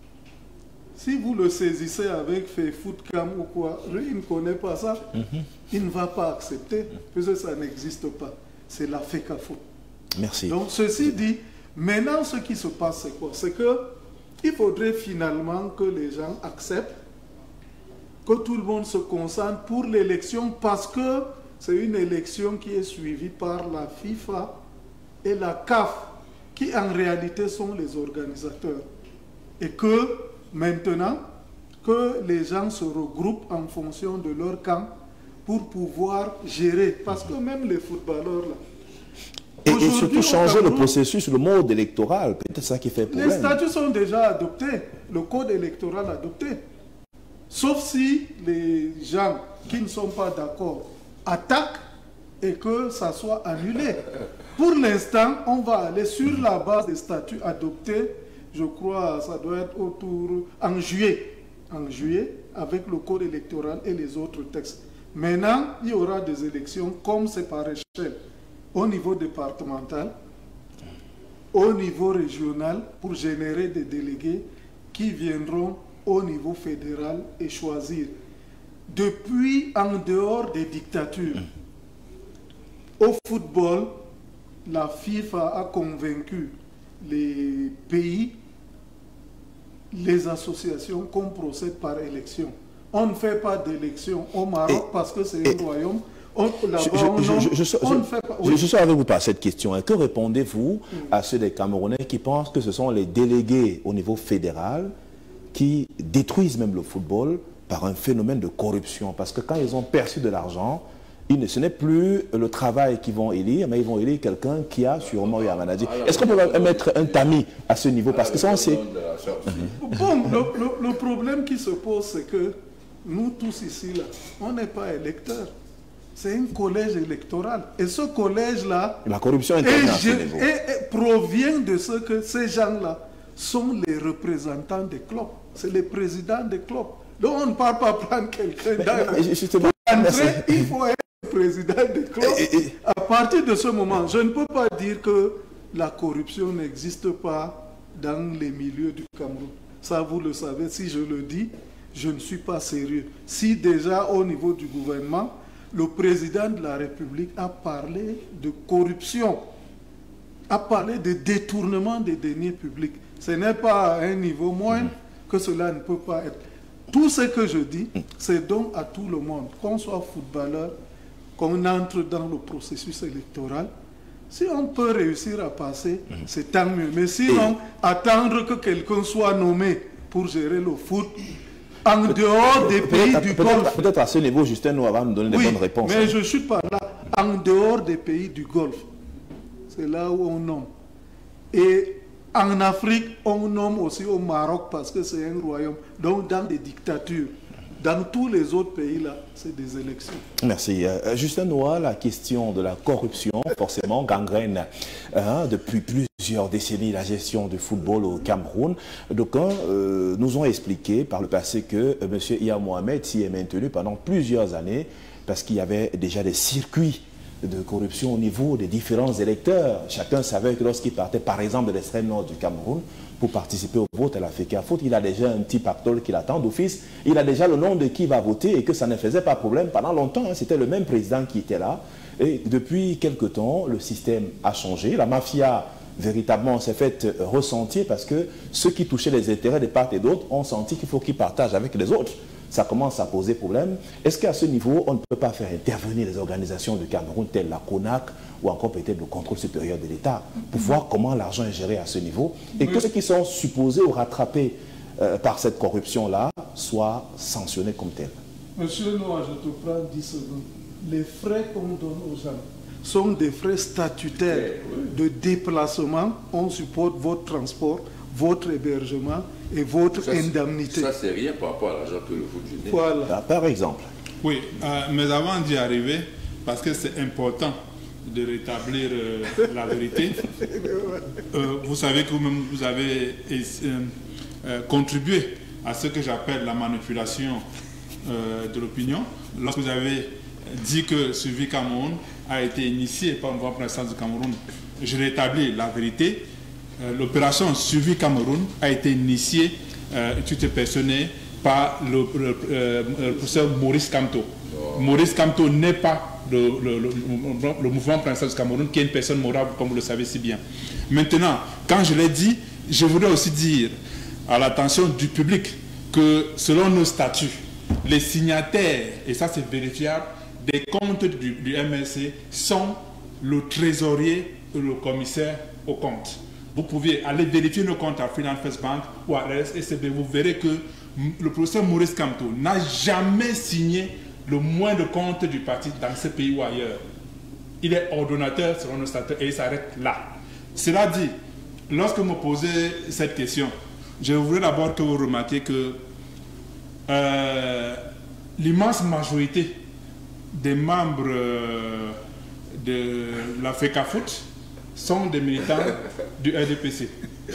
Si vous le saisissez avec FEFootCam ou quoi, lui, il ne connaît pas ça, mm-hmm. il ne va pas accepter, puisque ça n'existe pas. C'est la FECAFoot.
Merci.
Donc, ceci dit, maintenant, ce qui se passe, c'est quoi? C'est qu'il faudrait finalement que les gens acceptent que tout le monde se concentre pour l'élection parce que c'est une élection qui est suivie par la FIFA et la C A F, qui en réalité sont les organisateurs. Et que maintenant, que les gens se regroupent en fonction de leur camp pour pouvoir gérer. Parce que même les footballeurs, là,
et, et surtout changer Cameroun, le processus, le mode électoral, peut-être ça qui fait problème.
Les statuts sont déjà adoptés, le code électoral adopté. Sauf si les gens qui ne sont pas d'accord attaque et que ça soit annulé. Pour l'instant, on va aller sur la base des statuts adoptés, je crois ça doit être autour, en juillet, en juillet, avec le code électoral et les autres textes. Maintenant, il y aura des élections comme c'est par échelle, au niveau départemental, au niveau régional, pour générer des délégués qui viendront au niveau fédéral et choisir. Depuis, en dehors des dictatures, au football, la FIFA a convaincu les pays, les associations qu'on procède par élection. On ne fait pas d'élection au Maroc et, parce que c'est un royaume. On, je, je, je, je,
on je, ne fait pas, oui. je, je suis avec vous par cette question. Et que répondez-vous mm. à ceux des Camerounais qui pensent que ce sont les délégués au niveau fédéral qui détruisent même le football par un phénomène de corruption? Parce que quand ils ont perçu de l'argent, ce n'est plus le travail qu'ils vont élire, mais ils vont élire quelqu'un qui a sûrement eu un maladie. Est-ce qu'on peut mettre un tamis à ce niveau? Parce que ça, on sait...
Bon, le, le, le problème qui se pose, c'est que nous tous ici, là, on n'est pas électeurs. C'est un collège électoral. Et ce collège-là...
La corruption interne à ce niveau.
Et, et provient de ce que ces gens-là sont les représentants des clubs. C'est les présidents des clubs. Donc on ne peut pas prendre quelqu'un dans... Pour entrer, il faut être président des clubs. Et, et, à partir de ce moment, je ne peux pas dire que la corruption n'existe pas dans les milieux du Cameroun. Ça, vous le savez, si je le dis, je ne suis pas sérieux. Si déjà au niveau du gouvernement, le président de la République a parlé de corruption à parler de détournement des deniers publics. Ce n'est pas à un niveau moindre mmh. que cela ne peut pas être. Tout ce que je dis, mmh. c'est donc à tout le monde, qu'on soit footballeur, qu'on entre dans le processus électoral. Si on peut réussir à passer, mmh. c'est tant mieux. Mais sinon, Et... attendre que quelqu'un soit nommé pour gérer le foot, en dehors des pays du Golfe.
Peut-être à ce niveau, Justin nous va nous donner
oui,
des bonnes réponses.
Mais hein. je suis par là, en dehors des pays du Golfe. C'est là où on nomme. Et en Afrique, on nomme aussi au Maroc parce que c'est un royaume. Donc dans des dictatures. Dans tous les autres pays-là, c'est des élections.
Merci. Euh, Justin Noah, la question de la corruption, forcément, gangrène hein, depuis plusieurs décennies la gestion du football au Cameroun. Donc, euh, nous ont expliqué par le passé que euh, M. Iya Mohamed s'y est maintenu pendant plusieurs années parce qu'il y avait déjà des circuits de corruption au niveau des différents électeurs. Chacun savait que lorsqu'il partait, par exemple, de l'extrême nord du Cameroun, pour participer au vote à la FECAFOOT, il a déjà un petit pactole qui l'attend d'office, il a déjà le nom de qui va voter et que ça ne faisait pas problème pendant longtemps. Hein, c'était le même président qui était là. Et depuis quelque temps, le système a changé. La mafia, véritablement, s'est faite ressentir parce que ceux qui touchaient les intérêts de part et d'autre ont senti qu'il faut qu'ils partagent avec les autres. Ça commence à poser problème. Est-ce qu'à ce niveau, on ne peut pas faire intervenir les organisations du Cameroun telles la CONAC ou encore peut-être le contrôle supérieur de l'État pour voir comment l'argent est géré à ce niveau et que ceux qui sont supposés ou rattrapés euh, par cette corruption-là soient sanctionnés comme tels?
Monsieur Noah, je te prends dix secondes. Les frais qu'on donne aux gens sont des frais statutaires de déplacement. On supporte votre transport, votre hébergement et votre ça, indemnité.
Ça, c'est rien par rapport à l'argent que vous donnez.
Voilà.
Ah, par exemple.
Oui, euh, mais avant d'y arriver, parce que c'est important de rétablir euh, la vérité, euh, vous savez que vous-même, vous avez euh, euh, contribué à ce que j'appelle la manipulation euh, de l'opinion. Lorsque vous avez dit que Suivi Cameroun a été initié par le gouvernement président du Cameroun, je rétablis la vérité. Euh, L'opération Suivi Cameroun a été initiée, euh, étude personnelle, par le, le, euh, le professeur Maurice Kamto. Oh. Maurice Kamto n'est pas le, le, le, le mouvement présidentiel du Cameroun, qui est une personne morale, comme vous le savez si bien. Maintenant, quand je l'ai dit, je voudrais aussi dire à l'attention du public que selon nos statuts, les signataires, et ça c'est vérifiable, des comptes du, du M L C sont le trésorier et le commissaire aux comptes. Vous pouvez aller vérifier nos comptes à Finance First Bank ou à R S S B. Vous verrez que le professeur Maurice Kamto n'a jamais signé le moindre compte du parti dans ce pays ou ailleurs. Il est ordonnateur selon nos statuts et il s'arrête là. Cela dit, lorsque vous me posez cette question, je voudrais d'abord que vous remarquiez que euh, l'immense majorité des membres euh, de la FECAFOOT sont des militants du R D P C.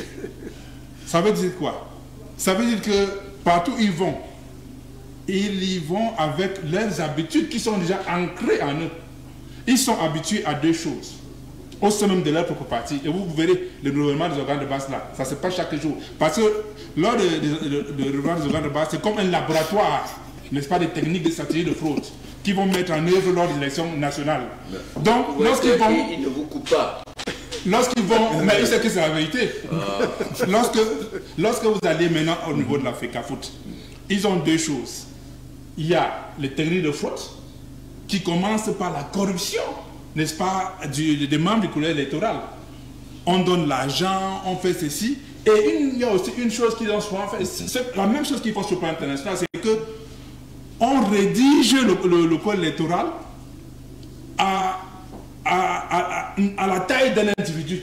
Ça veut dire quoi? Ça veut dire que partout où ils vont, ils y vont avec leurs habitudes qui sont déjà ancrées en eux. Ils sont habitués à deux choses, au sein même de leur propre parti. Et vous, vous verrez le renouvellement des organes de base là. Ça se passe chaque jour. Parce que lors du de, de, de, de renouvellement des organes de base, c'est comme un laboratoire, n'est-ce pas, des techniques de stratégie de fraude qui vont mettre en œuvre lors des élections nationales. Donc, lorsqu'ils vont...
Ils ne vous coupent pas.
Lorsqu'ils vont... Mais il sait que c'est la vérité. Ah. Lorsque, lorsque vous allez maintenant au niveau de la FECAFOOT, ils ont deux choses. Il y a les techniques de fraude qui commencent par la corruption, n'est-ce pas, du, des membres du collège électoral. On donne l'argent, on fait ceci. Et il y a aussi une chose qu'ils ont souvent fait, c'est la même chose qu'ils font sur le plan international, c'est que on rédige le, le, le code électoral à, à, à, à, à la taille d'un individu.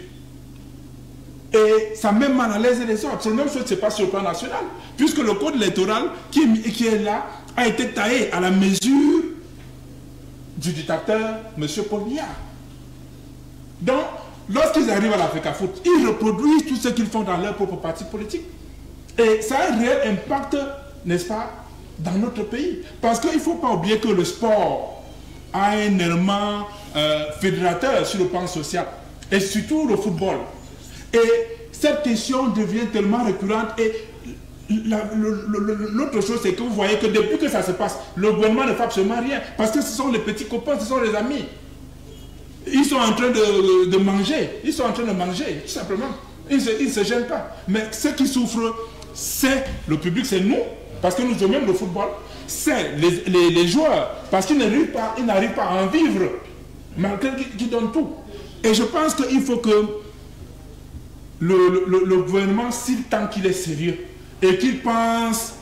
Et ça met mal à l'aise les autres. C'est la même chose qui se passe sur le plan national. Puisque le code électoral qui est, qui est là a été taillé à la mesure du dictateur, M. Paul Biya. Donc, lorsqu'ils arrivent à la FECAFOOT, ils reproduisent tout ce qu'ils font dans leur propre parti politique. Et ça a un réel impact, n'est-ce pas, dans notre pays. Parce qu'il ne faut pas oublier que le sport a un élément euh, fédérateur sur le plan social. Et surtout le football. Et cette question devient tellement récurrente. Et l'autre chose, c'est que vous voyez que depuis que ça se passe, le gouvernement ne fait absolument rien. Parce que ce sont les petits copains, ce sont les amis. Ils sont en train de, de manger. Ils sont en train de manger, tout simplement. Ils ne se, se gênent pas. Mais ceux qui souffrent, c'est le public, c'est nous, parce que nous aimons le football. C'est les, les, les joueurs, parce qu'ils n'arrivent pas, ils n'arrivent pas à en vivre, malgré qu'ils donnent tout. Et je pense qu'il faut que le, le, le gouvernement, s'il tant qu'il est sérieux, et qu'il pense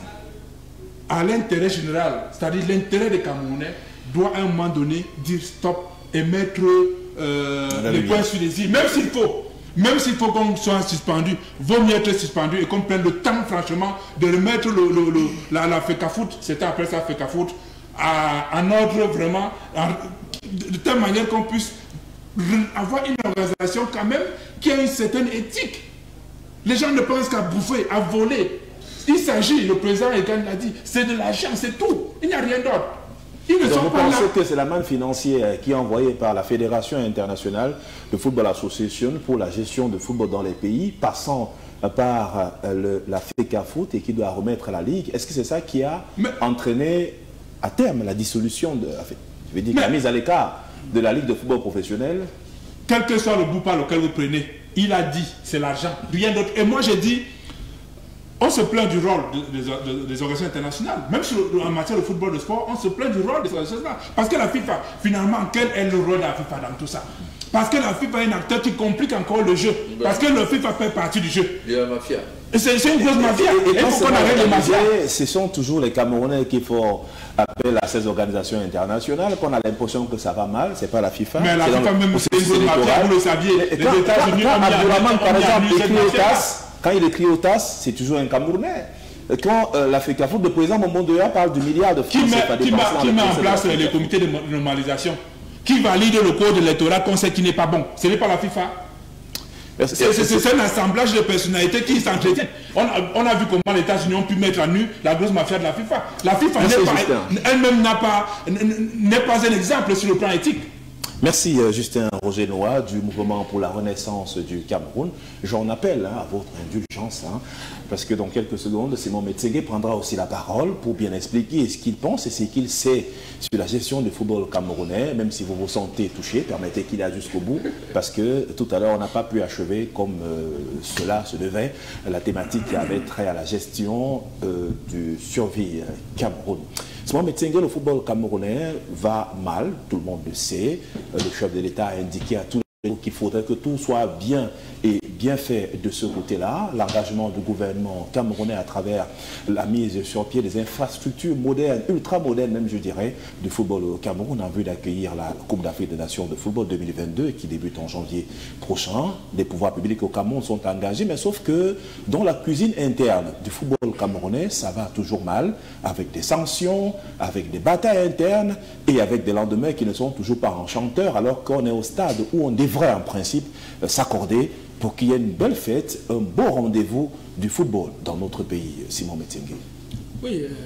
à l'intérêt général, c'est-à-dire l'intérêt des Camerounais, doit à un moment donné dire stop et mettre euh, les points sur les i, même s'il faut. Même s'il faut qu'on soit suspendu, vaut mieux être suspendu et qu'on prenne le temps, franchement, de remettre le, le, le, la, la FECAFOOT, c'était après ça FECAFOOT, en ordre vraiment, à, de, de telle manière qu'on puisse avoir une organisation quand même qui a une certaine éthique. Les gens ne pensent qu'à bouffer, à voler. Il s'agit, le président Egan l'a dit, c'est de l'argent, c'est tout. Il n'y a rien d'autre. Ils ne
Donc
sont
vous
pas
pensez
là.
que c'est la manne financière qui est envoyée par la Fédération internationale de Football Association pour la gestion de football dans les pays, passant par le, la FECAFOOT et qui doit remettre la Ligue. Est-ce que c'est ça qui a mais, entraîné à terme la dissolution, de, je veux dire, mais, la mise à l'écart de la Ligue de football professionnel?
Quel que soit le bout par lequel vous prenez, il a dit, c'est l'argent, rien d'autre. Et moi j'ai dit, on se plaint du rôle des, des, des organisations internationales. Même sur, en matière de football de sport, on se plaint du rôle des organisations internationales. Parce que la FIFA, finalement, quel est le rôle de la FIFA dans tout ça? Parce que la FIFA est un acteur qui complique encore le jeu. Parce que le FIFA fait partie du jeu.
Il y a la mafia.
C'est une grosse mafia.
Et, et, et
il faut qu'on arrête les mafias.
Ce sont toujours les Camerounais qui font appel à ces organisations internationales, qu'on a l'impression que ça va mal, c'est pas la FIFA.
Mais la FIFA même, c'est une grosse mafia, vous le saviez. Les États-Unis ont
mis par exemple, écrit au T A S,
mafia.
quand il écrit au T A S, c'est toujours un Camerounais. Quand euh, la FECAFOOT, le président Momondoya parle du milliard de francs.
Qui met, qui met, qui met en place les comités de normalisation? Qui valide le code électoral qu'on sait qui n'est pas bon? Ce n'est pas la FIFA. C'est un assemblage de personnalités qui s'entretiennent. On, on a vu comment les États-Unis ont pu mettre à nu la grosse mafia de la FIFA. La FIFA elle-même n'a pas, n'est pas un exemple sur le plan éthique.
Merci Justin Roger Noah du Mouvement pour la Renaissance du Cameroun. J'en appelle hein, à votre indulgence, hein, parce que dans quelques secondes, Simon Metsengue prendra aussi la parole pour bien expliquer ce qu'il pense et ce qu'il sait sur la gestion du football camerounais. Même si vous vous sentez touché, permettez qu'il aille jusqu'au bout, parce que tout à l'heure, on n'a pas pu achever comme euh, cela se devait la thématique qui avait trait à la gestion euh, du survie euh, Cameroun. Simon Metsengue, le football camerounais va mal, tout le monde le sait. Le chef de l'État a indiqué à tous les gens qu'il faudrait que tout soit bien et bien fait de ce côté-là. L'engagement du gouvernement camerounais à travers la mise sur pied des infrastructures modernes, ultra modernes même je dirais, du football au Cameroun en vue d'accueillir la Coupe d'Afrique des Nations de football deux mille vingt-deux qui débute en janvier prochain. Les pouvoirs publics au Cameroun sont engagés, mais sauf que dans la cuisine interne du football camerounais, ça va toujours mal, avec des sanctions, avec des batailles internes et avec des lendemains qui ne sont toujours pas enchanteurs, alors qu'on est au stade où on devrait en principe s'accorder pour qu'il y ait une belle fête, un beau rendez-vous du football dans notre pays, Simon Metsengue.
Oui, euh,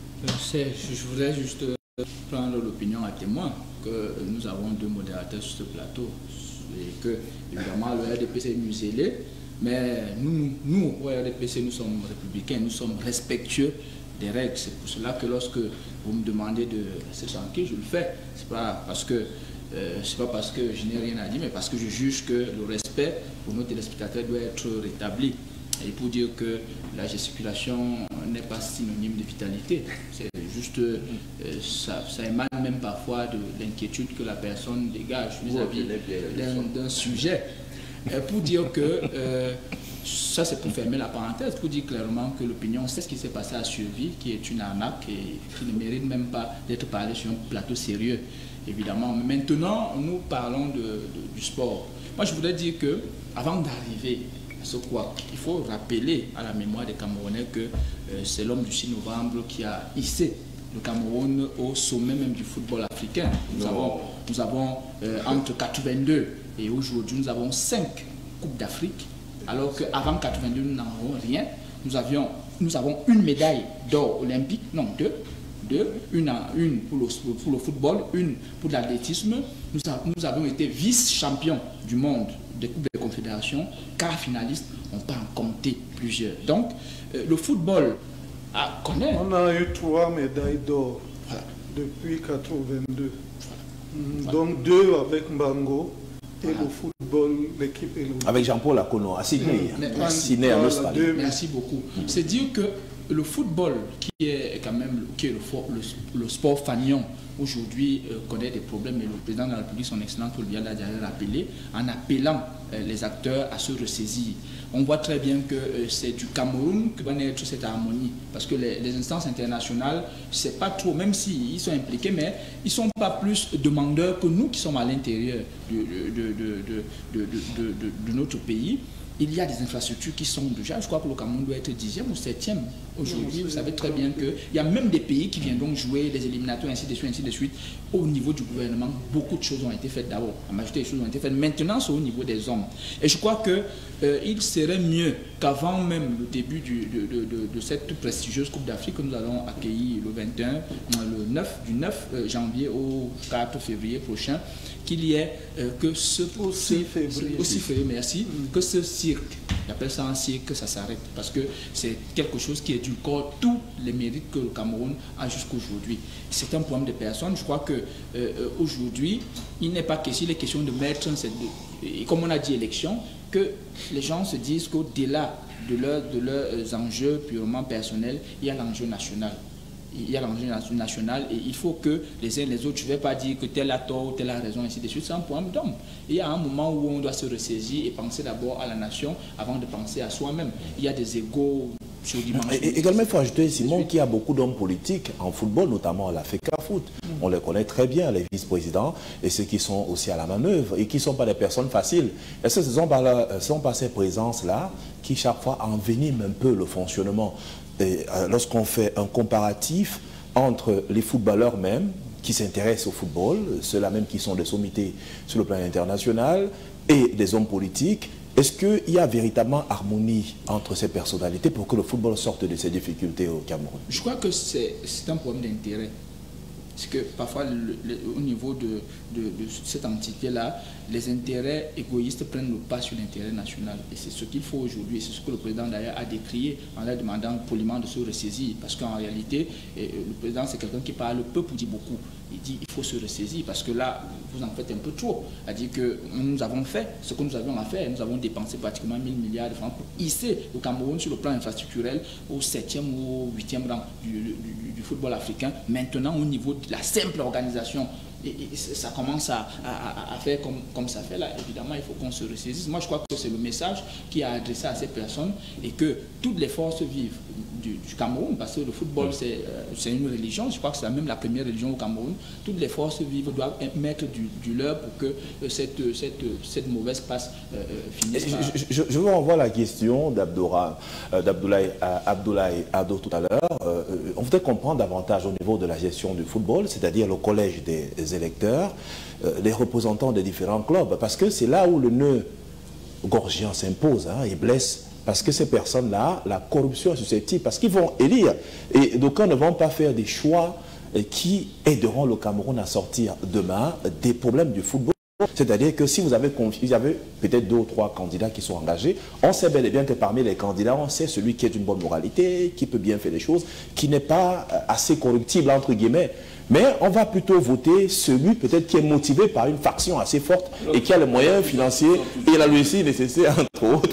je voudrais juste prendre l'opinion à témoin que nous avons deux modérateurs sur ce plateau et que, évidemment, le R D P C est muselé, mais nous, nous, au R D P C, nous sommes républicains, nous sommes respectueux des règles. C'est pour cela que lorsque vous me demandez de rester tranquille, je le fais. C'est pas parce que Euh, c'est pas parce que je n'ai rien à dire, mais parce que je juge que le respect pour nos téléspectateurs doit être rétabli. Et pour dire que la gesticulation n'est pas synonyme de vitalité. C'est juste, euh, ça, ça émane même parfois de l'inquiétude que la personne dégage vis-à-vis d'un sujet. Et pour dire que, euh, ça c'est pour fermer la parenthèse, pour dire clairement que l'opinion, c'est ce qui s'est passé à Survie, qui est une arnaque et qui ne mérite même pas d'être parlé sur un plateau sérieux. Évidemment. Mais maintenant, nous parlons de, de, du sport. Moi, je voudrais dire que, avant d'arriver à ce quoi, il faut rappeler à la mémoire des Camerounais que euh, c'est l'homme du six novembre qui a hissé le Cameroun au sommet même du football africain. Nous non. avons, nous avons euh, entre quatre-vingt-deux et aujourd'hui, nous avons cinq Coupes d'Afrique, alors qu'avant quatre-vingt-deux, nous n'en avons rien. Nous, avions, nous avons une médaille d'or olympique, non, deux. Deux, une, une pour, le, pour le football, une pour l'athlétisme. Nous, nous avons été vice-champions du monde des Coupes des Confédérations, quart finalistes, on peut en compter plusieurs. Donc, euh, le football a connaît.
On a eu trois médailles d'or voilà. depuis quatre-vingt-deux. Mmh, donc deux avec Mbango et ah. le football, l'équipe est
avec Jean-Paul Akono à Sydney, mmh. à Sydney en Australie.
Merci beaucoup. Mmh. C'est dire que le football, qui est quand même qui est le, le, le sport fanion, aujourd'hui euh, connaît des problèmes, et le président de la République, son excellence Paul-Biya l'a déjà rappelé, en appelant euh, les acteurs à se ressaisir. On voit très bien que euh, c'est du Cameroun que va naître cette harmonie, parce que les, les instances internationales, c'est pas trop, même s'ils sont impliqués, mais ils sont pas plus demandeurs que nous qui sommes à l'intérieur de, de, de, de, de, de, de, de notre pays. Il y a des infrastructures qui sont déjà, je crois que le Cameroun doit être dixième ou septième aujourd'hui. Vous savez très bien qu'il y a même des pays qui viendront jouer les éliminatoires, ainsi de suite, ainsi de suite. Au niveau du gouvernement, beaucoup de choses ont été faites d'abord. La majorité des choses ont été faites. Maintenant, c'est au niveau des hommes. Et je crois qu'il euh, serait mieux qu'avant même le début du, de, de, de, de cette prestigieuse Coupe d'Afrique que nous allons accueillir le vingt et un, le neuf, du neuf janvier au quatre février prochain, qu'il y ait euh, que ce
aussi février,
aussi février merci, mmh. que ce cirque, j'appelle ça un cirque, que ça s'arrête, parce que c'est quelque chose qui édulcore tous les mérites que le Cameroun a jusqu'aujourd'hui. C'est un problème de personnes. Je crois que euh, aujourd'hui, il n'est pas question, il est question de mettre cette, et comme on a dit élection, que les gens se disent qu'au-delà de, leur, de leurs enjeux purement personnels, il y a l'enjeu national. Il y a l'enjeu national et il faut que les uns et les autres, je ne vais pas dire que tel a tort ou tel a raison, ainsi de suite, c'est un problème d'homme. Il y a un moment où on doit se ressaisir et penser d'abord à la nation avant de penser à soi-même. Il y a des égos surdimensionnés.
Et également, il faut ajouter, Simon, qu'il y a beaucoup d'hommes politiques en football, notamment à la FECAFOOT. Mm. On les connaît très bien, les vice-présidents, et ceux qui sont aussi à la manœuvre et qui ne sont pas des personnes faciles. Et ce ne sont pas, là, sont pas ces présences-là qui, chaque fois, enveniment un peu le fonctionnement. Lorsqu'on fait un comparatif entre les footballeurs même qui s'intéressent au football, ceux-là même qui sont des sommités sur le plan international, et des hommes politiques, est-ce qu'il y a véritablement harmonie entre ces personnalités pour que le football sorte de ses difficultés au Cameroun?
Je crois que c'est un problème d'intérêt. C'est que parfois, le, le, au niveau de, de, de cette entité-là, les intérêts égoïstes prennent le pas sur l'intérêt national. Et c'est ce qu'il faut aujourd'hui. C'est ce que le président d'ailleurs a décrié en leur demandant poliment de se ressaisir. Parce qu'en réalité, et le président, c'est quelqu'un qui parle peu pour dire beaucoup. Il dit qu'il faut se ressaisir parce que là, vous en faites un peu trop. Il a dit que nous avons fait ce que nous avions à faire. Nous avons dépensé pratiquement mille milliards de francs pour hisser le Cameroun sur le plan infrastructurel au septième ou au huitième rang du, du, du football africain. Maintenant, au niveau de la simple organisation, et, et ça commence à, à, à faire comme, comme ça fait là, évidemment, il faut qu'on se ressaisisse. Moi, je crois que c'est le message qui a adressé à ces personnes et que toutes les forces vivent du, du Cameroun, parce que le football, c'est euh, une religion, je crois que c'est même la première religion au Cameroun. Toutes les forces vives doivent mettre du, du leur pour que euh, cette, cette, cette mauvaise passe euh, finisse. Par...
Je, je, je vous renvoie la question d'Abdoulaye euh, Abdoulaye Ado tout à l'heure. Euh, on voudrait comprendre davantage au niveau de la gestion du football, c'est-à-dire le collège des, des électeurs, euh, les représentants des différents clubs, parce que c'est là où le nœud gorgien s'impose hein, et blesse. Parce que ces personnes-là, la corruption est susceptible, parce qu'ils vont élire. Et d'aucuns ne vont pas faire des choix qui aideront le Cameroun à sortir demain des problèmes du football. C'est-à-dire que si vous avez, vous avez peut-être deux ou trois candidats qui sont engagés, on sait bel et bien que parmi les candidats, on sait celui qui est d'une bonne moralité, qui peut bien faire les choses, qui n'est pas assez corruptible, entre guillemets. Mais on va plutôt voter celui peut-être qui est motivé par une faction assez forte et qui a les moyens financiers et la logistique nécessaire, entre autres.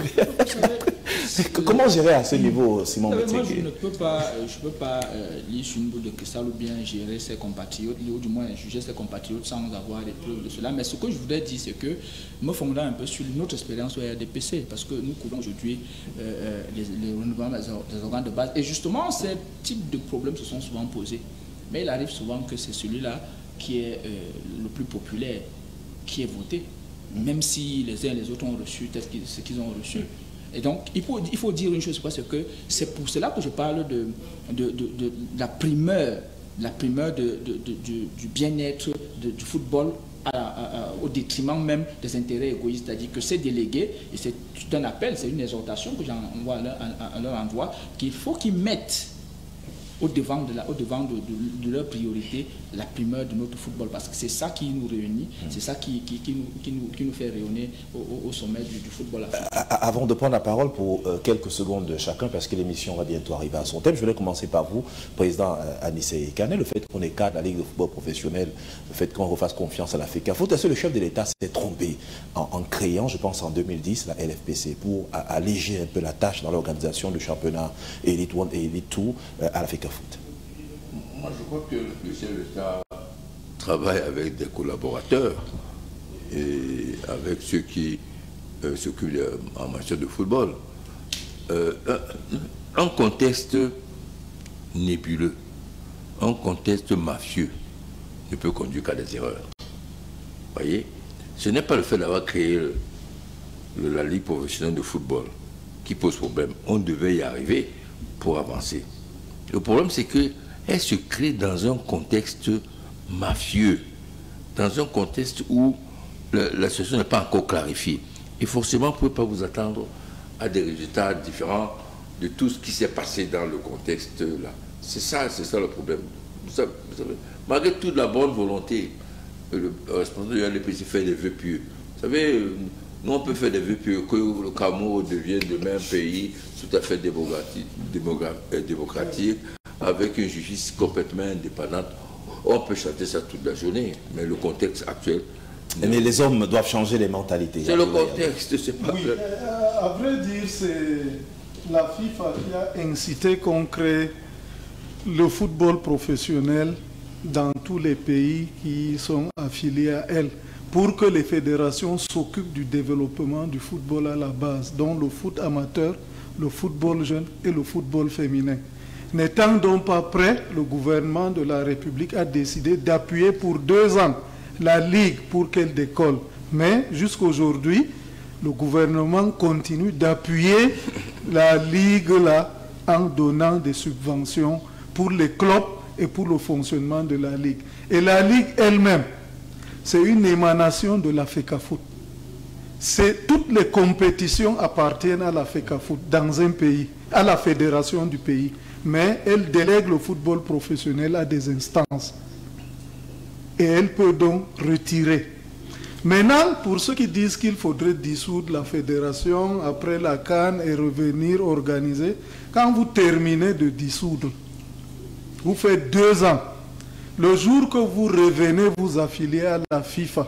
Comment gérer à ce niveau, Simon Métégué?
Moi, je ne peux pas, je peux pas euh, lire sur une boule de cristal ou bien gérer ses compatriotes, ou du moins juger ses compatriotes sans avoir des preuves de cela. Mais ce que je voudrais dire, c'est que, me fondant un peu sur notre expérience au R D P C, parce que nous couvrons aujourd'hui euh, les, les renouvellements des organes de base. Et justement, ces types de problèmes se sont souvent posés. Mais il arrive souvent que c'est celui-là qui est euh, le plus populaire, qui est voté, même si les uns et les autres ont reçu ce qu'ils ont reçu. Et donc, il faut, il faut dire une chose, c'est que c'est pour cela que je parle de, de, de, de, de la primeur, la primeur de, de, de, du, du bien-être du football à, à, à, au détriment même des intérêts égoïstes. C'est-à-dire que ces délégués, et c'est un appel, c'est une exhortation que j'envoie à leur, à, à leur endroit, qu'il faut qu'ils mettent au devant de, la, au devant de, de, de leur priorité, la primeur de notre football, parce que c'est ça qui nous réunit, mmh. c'est ça qui, qui, qui, nous, qui, nous, qui nous fait rayonner au, au sommet du, du football africain.
Avant de prendre la parole pour euh, quelques secondes de chacun, parce que l'émission va bientôt arriver à son thème, je voulais commencer par vous, président euh, Anissé Kane. Le fait qu'on ait cadre la Ligue de football professionnel, le fait qu'on refasse confiance à la FECAFOOT, est-ce que le chef de l'État s'est trompé en, en créant, je pense en deux mille dix, la L F P C pour à, alléger un peu la tâche dans l'organisation du championnat Elite un et Elite deux euh, à la FECAFOOT?
Moi, je crois que le chef de l'État travaille avec des collaborateurs et avec ceux qui euh, s'occupent en matière de football. Euh, un contexte nébuleux, un contexte mafieux ne peut conduire qu'à des erreurs. Vous voyez, ce n'est pas le fait d'avoir créé le, le, la Ligue professionnelle de football qui pose problème. On devait y arriver pour avancer. Le problème, c'est que elle se crée dans un contexte mafieux, dans un contexte où le, la situation n'est pas encore clarifiée. Et forcément, vous ne pouvez pas vous attendre à des résultats différents de tout ce qui s'est passé dans le contexte là. C'est ça, c'est ça le problème. Vous savez, vous savez, malgré toute la bonne volonté, le responsable de la L F P C fait des vœux pieux. Vous savez, nous on peut faire des vœux pieux que le Cameroun devienne demain un pays tout à fait démocratique, démocratique avec une justice complètement indépendante. On peut chanter ça toute la journée, mais le contexte actuel...
Mais les hommes doivent changer les mentalités.
C'est le contexte, c'est pas...
Oui, euh, à vrai dire, c'est la FIFA qui a incité qu'on crée le football professionnel dans tous les pays qui sont affiliés à elle, pour que les fédérations s'occupent du développement du football à la base, dont le foot amateur, le football jeune et le football féminin. N'étant donc pas prêt, le gouvernement de la République a décidé d'appuyer pour deux ans la Ligue pour qu'elle décolle. Mais jusqu'aujourd'hui, le gouvernement continue d'appuyer la Ligue là, en donnant des subventions pour les clubs et pour le fonctionnement de la Ligue. Et la Ligue elle-même, c'est une émanation de la FECAFOOT. Toutes les compétitions appartiennent à la FECAFOOT dans un pays, à la fédération du pays. Mais elle délègue le football professionnel à des instances. Et elle peut donc retirer. Maintenant, pour ceux qui disent qu'il faudrait dissoudre la fédération après la CAN et revenir organiser, quand vous terminez de dissoudre, vous faites deux ans. Le jour que vous revenez vous affilier à la FIFA,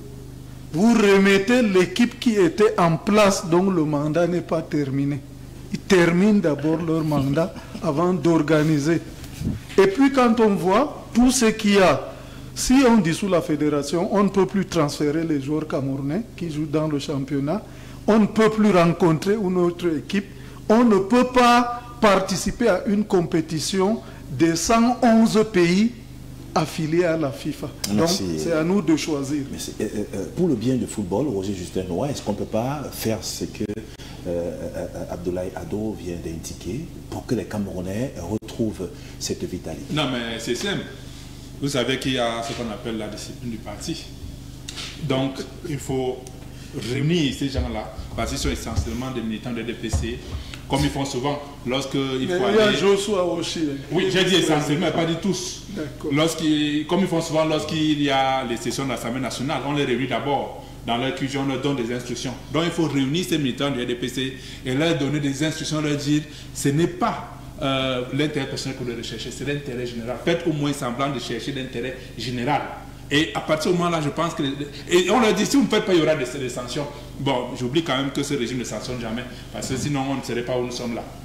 vous remettez l'équipe qui était en place dont le mandat n'est pas terminé. Ils terminent d'abord leur mandat avant d'organiser. Et puis quand on voit tout ce qu'il y a, si on dissout la fédération, on ne peut plus transférer les joueurs camerounais qui jouent dans le championnat, on ne peut plus rencontrer une autre équipe, on ne peut pas participer à une compétition des cent onze pays affiliés à la FIFA. Merci. Donc c'est à nous de choisir.
Euh, euh, pour le bien du football, Roger Justin Noah, est-ce qu'on ne peut pas faire ce que euh, euh, Abdoulaye Ado vient d'indiquer pour que les Camerounais retrouvent cette vitalité?
Non, mais c'est simple. Vous savez qu'il y a ce qu'on appelle la discipline du parti. Donc, il faut réunir ces gens-là, parce qu'ils sont essentiellement des militants de D P C, comme ils font souvent lorsqu'il faut
il
aller...
y a Joshua Oshie.
Oui, j'ai dit essentiellement, pas dit tous. Comme ils font souvent lorsqu'il y a les sessions de l'Assemblée nationale, on les réunit d'abord. Dans leur cuisine, on leur donne des instructions. Donc, il faut réunir ces militants du D P C et leur donner des instructions, leur dire, ce n'est pas euh, l'intérêt personnel que vous recherchez, c'est l'intérêt général. Faites au moins semblant de chercher l'intérêt général. Et à partir du moment-là, je pense que... Et on leur dit, si vous ne faites pas, il y aura des, des sanctions. Bon, j'oublie quand même que ce régime ne sanctionne jamais, parce que sinon, on ne serait pas où nous sommes là.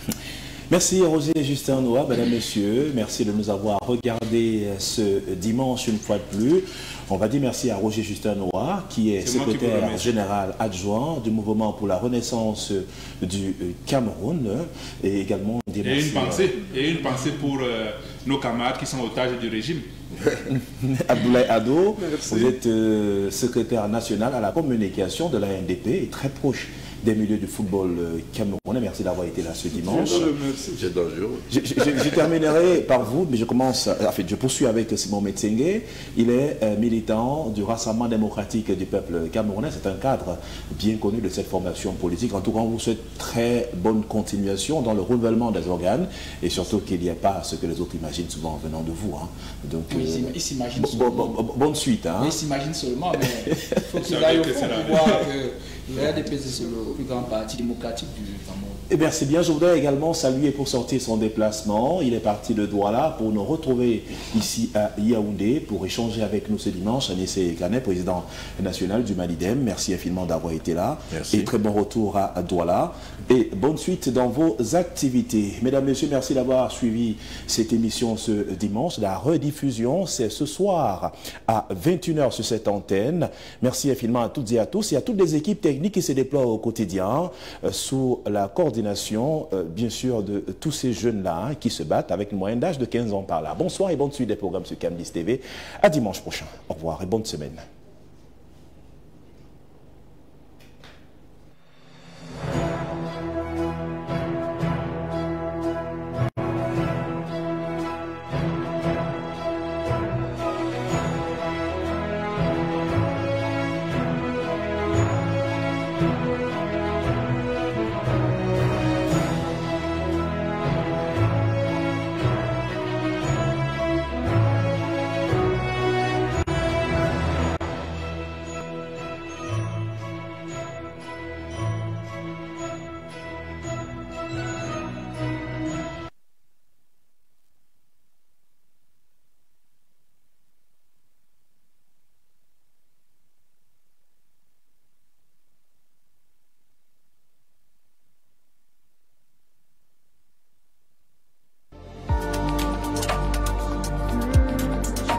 Merci Roger Justin Noah, mesdames, messieurs. Merci de nous avoir regardé ce dimanche une fois de plus. On va dire merci à Roger Justin Noah, qui est, est secrétaire général adjoint du mouvement pour la renaissance du Cameroun. Et également
et une, pensée, et une pensée pour euh, nos camarades qui sont otages du régime.
Abdoulaye Ado, merci. Vous êtes euh, secrétaire national à la communication de la N D P et très proche des milieux du football camerounais. Merci d'avoir été là ce dimanche.
C'est dangereux.
Je, je, je, je terminerai par vous, mais je commence, en fait, je poursuis avec Simon Metsengue. Il est euh, militant du Rassemblement démocratique du peuple camerounais. C'est un cadre bien connu de cette formation politique. En tout cas, on vous souhaite très bonne continuation dans le renouvellement des organes et surtout qu'il n'y ait pas ce que les autres imaginent souvent en venant de vous. Hein. Donc,
oui,
euh,
il s'imagine seulement.
Bon, bon, bonne suite. Hein.
Oui, il s'imagine seulement, mais il faut qu'il aille au fond pour voir que le R D P c'est le plus grand parti démocratique du Cameroun.
Eh bien, c'est bien. Je voudrais également saluer pour sortir son déplacement. Il est parti de Douala pour nous retrouver ici à Yaoundé pour échanger avec nous ce dimanche. Anissé Kané, président national du Malidem. Merci infiniment d'avoir été là.
Merci.
Et très bon retour à, à Douala. Et bonne suite dans vos activités. Mesdames, Messieurs, merci d'avoir suivi cette émission ce dimanche. La rediffusion, c'est ce soir à vingt et une heures sur cette antenne. Merci infiniment à toutes et à tous et à toutes les équipes techniques qui se déploient au quotidien euh, sous la coordination Euh, bien sûr de euh, tous ces jeunes-là hein, qui se battent avec une moyenne d'âge de quinze ans par là. Bonsoir et bonne suite des programmes sur Camdis T V. À dimanche prochain. Au revoir et bonne semaine.